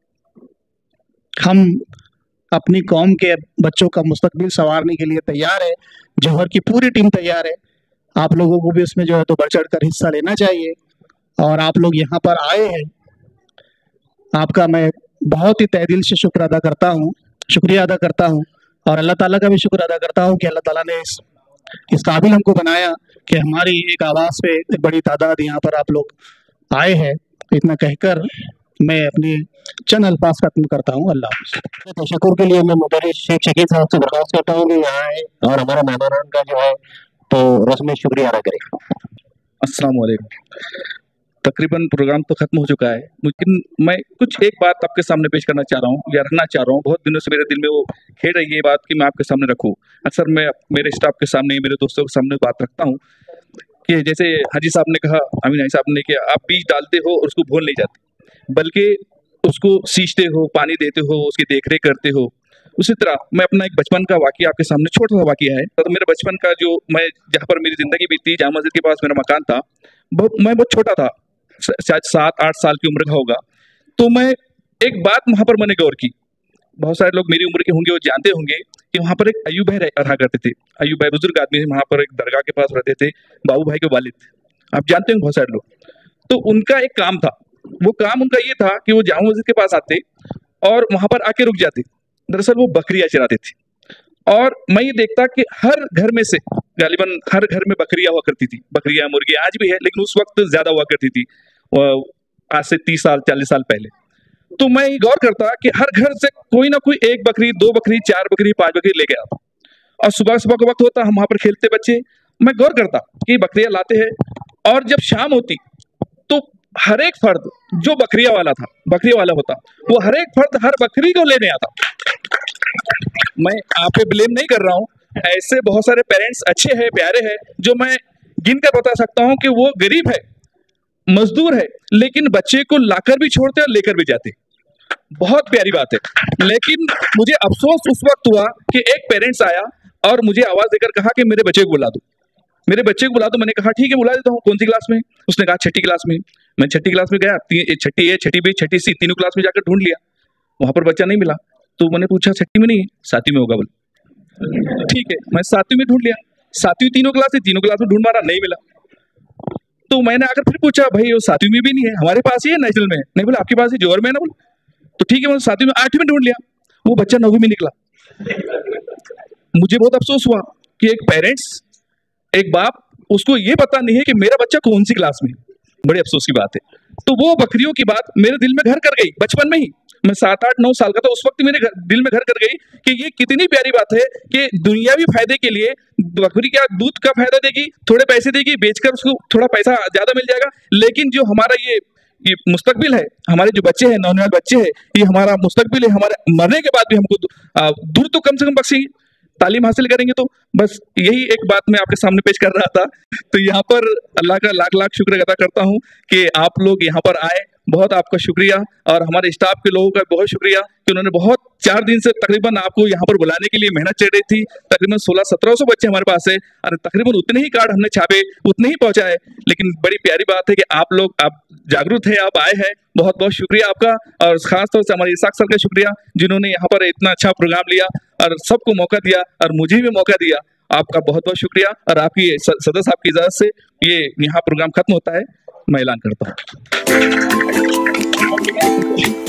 S6: हम अपनी कौम के बच्चों का मुस्तकबिल संवारने के लिए तैयार है। जौहर की पूरी टीम तैयार है। आप लोगों को भी उसमें जो है तो बढ़ चढ़ कर हिस्सा लेना चाहिए। और आप लोग यहाँ पर आए हैं, आपका मैं बहुत ही तहे दिल से शुक्र अदा करता हूँ, शुक्रिया अदा करता हूँ। और अल्लाह ताला का भी शुक्र अदा करता हूँ कि अल्लाह ताला ने इस इस काबिल हमको बनाया कि हमारी एक आवाज़ पे एक बड़ी तादाद यहाँ पर आप लोग आए हैं। इतना कहकर मैं अपनी चंद अल्फाज खत्म करता हूँ। अल्लाह हाफ़िज़।
S11: तशक्कुर के लिए मैं मुदर्रिस शेख शकील साहब से दरख्वास्त करता हूँ कि यहाँ आए और हमारे मेहमानान का जो है तो रस्म शुक्रिया अदा करें।
S5: अस्सलाम वालेकुम। तकरीबन प्रोग्राम तो खत्म हो चुका है, लेकिन मैं कुछ एक बात आपके सामने पेश करना चाह रहा हूँ या रखना चाह रहा हूँ। बहुत दिनों से मेरे दिल में वो खेल रही है ये बात कि मैं आपके सामने रखूँ। अक्सर मैं मेरे स्टाफ के सामने, मेरे दोस्तों के सामने बात रखता हूँ कि जैसे हाजी साहब ने कहा, अमीन हाजी साहब ने, कि आप बीज डालते हो और उसको भूल नहीं जाते, बल्कि उसको सींचते हो, पानी देते हो, उसकी देख रेख करते हो। उसी तरह मैं अपना एक बचपन का वाक़या आपके सामने, छोटा सा वाक़या है। तो मेरे बचपन का जो, मैं जहाँ पर मेरी ज़िंदगी बीती, जामा मस्जिद के पास मेरा मकान था, बहुत मैं बहुत छोटा था, शायद सात आठ साल की उम्र का होगा। तो मैं एक बात वहाँ पर मैंने गौर की, बहुत सारे लोग मेरी उम्र के होंगे, वो जानते होंगे कि वहाँ पर एक अयूब भाई रहा करते थे। अयूब भाई बुजुर्ग आदमी, वहाँ पर एक दरगाह के पास रहते थे, बाबू भाई के वालिद, आप जानते हैं बहुत सारे लोग। तो उनका एक काम था, वो काम उनका ये था कि वो जामा मस्जिद के पास आते और वहाँ पर आके रुक जाते। दरअसल वो बकरियाँ चराते थे और मैं ये देखता कि हर घर में से, गालिबन हर घर में बकरियाँ हुआ करती थी। बकरियाँ मुर्गी आज भी है, लेकिन उस वक्त ज़्यादा हुआ करती थी, आज से तीस साल चालीस साल पहले। तो मैं ये गौर करता कि हर घर से कोई ना कोई एक बकरी, दो बकरी, चार बकरी, पांच बकरी लेके आता। और सुबह सुबह का वक्त होता, हम वहाँ पर खेलते बच्चे, मैं गौर करता कि बकरियाँ लाते हैं। और जब शाम होती तो हर एक फर्द जो बकरिया वाला था, बकरी वाला होता, वो हर एक फर्द हर बकरी को लेने आता। मैं आप पे ब्लेम नहीं कर रहा हूँ, ऐसे बहुत सारे पेरेंट्स अच्छे हैं, प्यारे हैं, जो मैं गिन कर बता सकता हूँ कि वो गरीब है, मजदूर है, लेकिन बच्चे को लाकर भी छोड़ते और लेकर भी जाते। बहुत प्यारी बात है। लेकिन मुझे अफसोस उस वक्त हुआ कि एक पेरेंट्स आया और मुझे आवाज देकर कहा कि मेरे बच्चे को बुला दो, मेरे बच्चे को बुला दो। मैंने कहा ठीक है बुला देता हूँ। कौन सी क्लास में? उसने कहा छठी क्लास में। मैं छठी क्लास में गया, छठी ए, छठी बी, छठी सी, तीनों क्लास में जाकर ढूंढ लिया, वहां पर बच्चा नहीं मिला। तो मैंने पूछा छठी में नहीं है, सातवीं में होगा बोले। ठीक है, मैं सातवीं में ढूंढ लिया, सातवीं तीनों क्लास है, तीनों क्लास में ढूंढ मारा, नहीं मिला। तो मैंने आकर फिर पूछा भाई वो सातवीं में भी नहीं है, हमारे पास ही है, नेशनल में। नहीं बोला आपके पास ही, जौहर में है ना। बोला तो ठीक है, मैं सातवीं में, आठवीं में ढूंढ लिया, वो बच्चा नौवीं में निकला। मुझे बहुत अफसोस हुआ कि एक पेरेंट्स, एक बाप, उसको ये पता नहीं है कि मेरा बच्चा कौन सी क्लास में। बड़े अफसोस की बात है। तो वो बकरियों की बात मेरे दिल में घर कर गई बचपन में ही। मैं सात आठ नौ साल का था, उस वक्त मेरे दिल में घर कर गई कि ये कितनी प्यारी बात है कि दुनियावी फायदे के लिए बकरी क्या दूध का फायदा देगी, थोड़े पैसे देगी, बेचकर उसको थोड़ा पैसा ज्यादा मिल जाएगा। लेकिन जो हमारा ये ये मुस्तकबिल है, हमारे जो बच्चे हैं, नौजवान बच्चे हैं, ये हमारा मुस्तकबिल है। हमारे मरने के बाद भी हमको दूर तो कम से कम बख्शेंगे, तालीम हासिल करेंगे तो
S12: बस यही एक बात मैं आपके सामने पेश कर रहा था। तो यहाँ पर अल्लाह का लाख लाख शुक्र अदा करता हूँ कि आप लोग यहाँ पर आए, बहुत आपका शुक्रिया। और हमारे स्टाफ के लोगों का बहुत शुक्रिया कि उन्होंने बहुत चार दिन से तकरीबन आपको यहाँ पर बुलाने के लिए मेहनत चल रही थी। तकरीबन सोलह सत्रह सौ बच्चे हमारे पास है और तकरीबन उतने ही कार्ड हमने छापे, उतने ही पहुंचाए। लेकिन बड़ी प्यारी बात है कि आप लोग आप जागरूक है, आप आए हैं, बहुत बहुत शुक्रिया आपका। और खास तौर से हमारे इसाक सर का शुक्रिया जिन्होंने यहाँ पर इतना अच्छा प्रोग्राम लिया और सबको मौका दिया और मुझे भी मौका दिया। आपका बहुत बहुत शुक्रिया। और आपकी सदस्य साहब की इजाजत से ये यहाँ प्रोग्राम खत्म होता है, मैं ऐलान करता हूँ।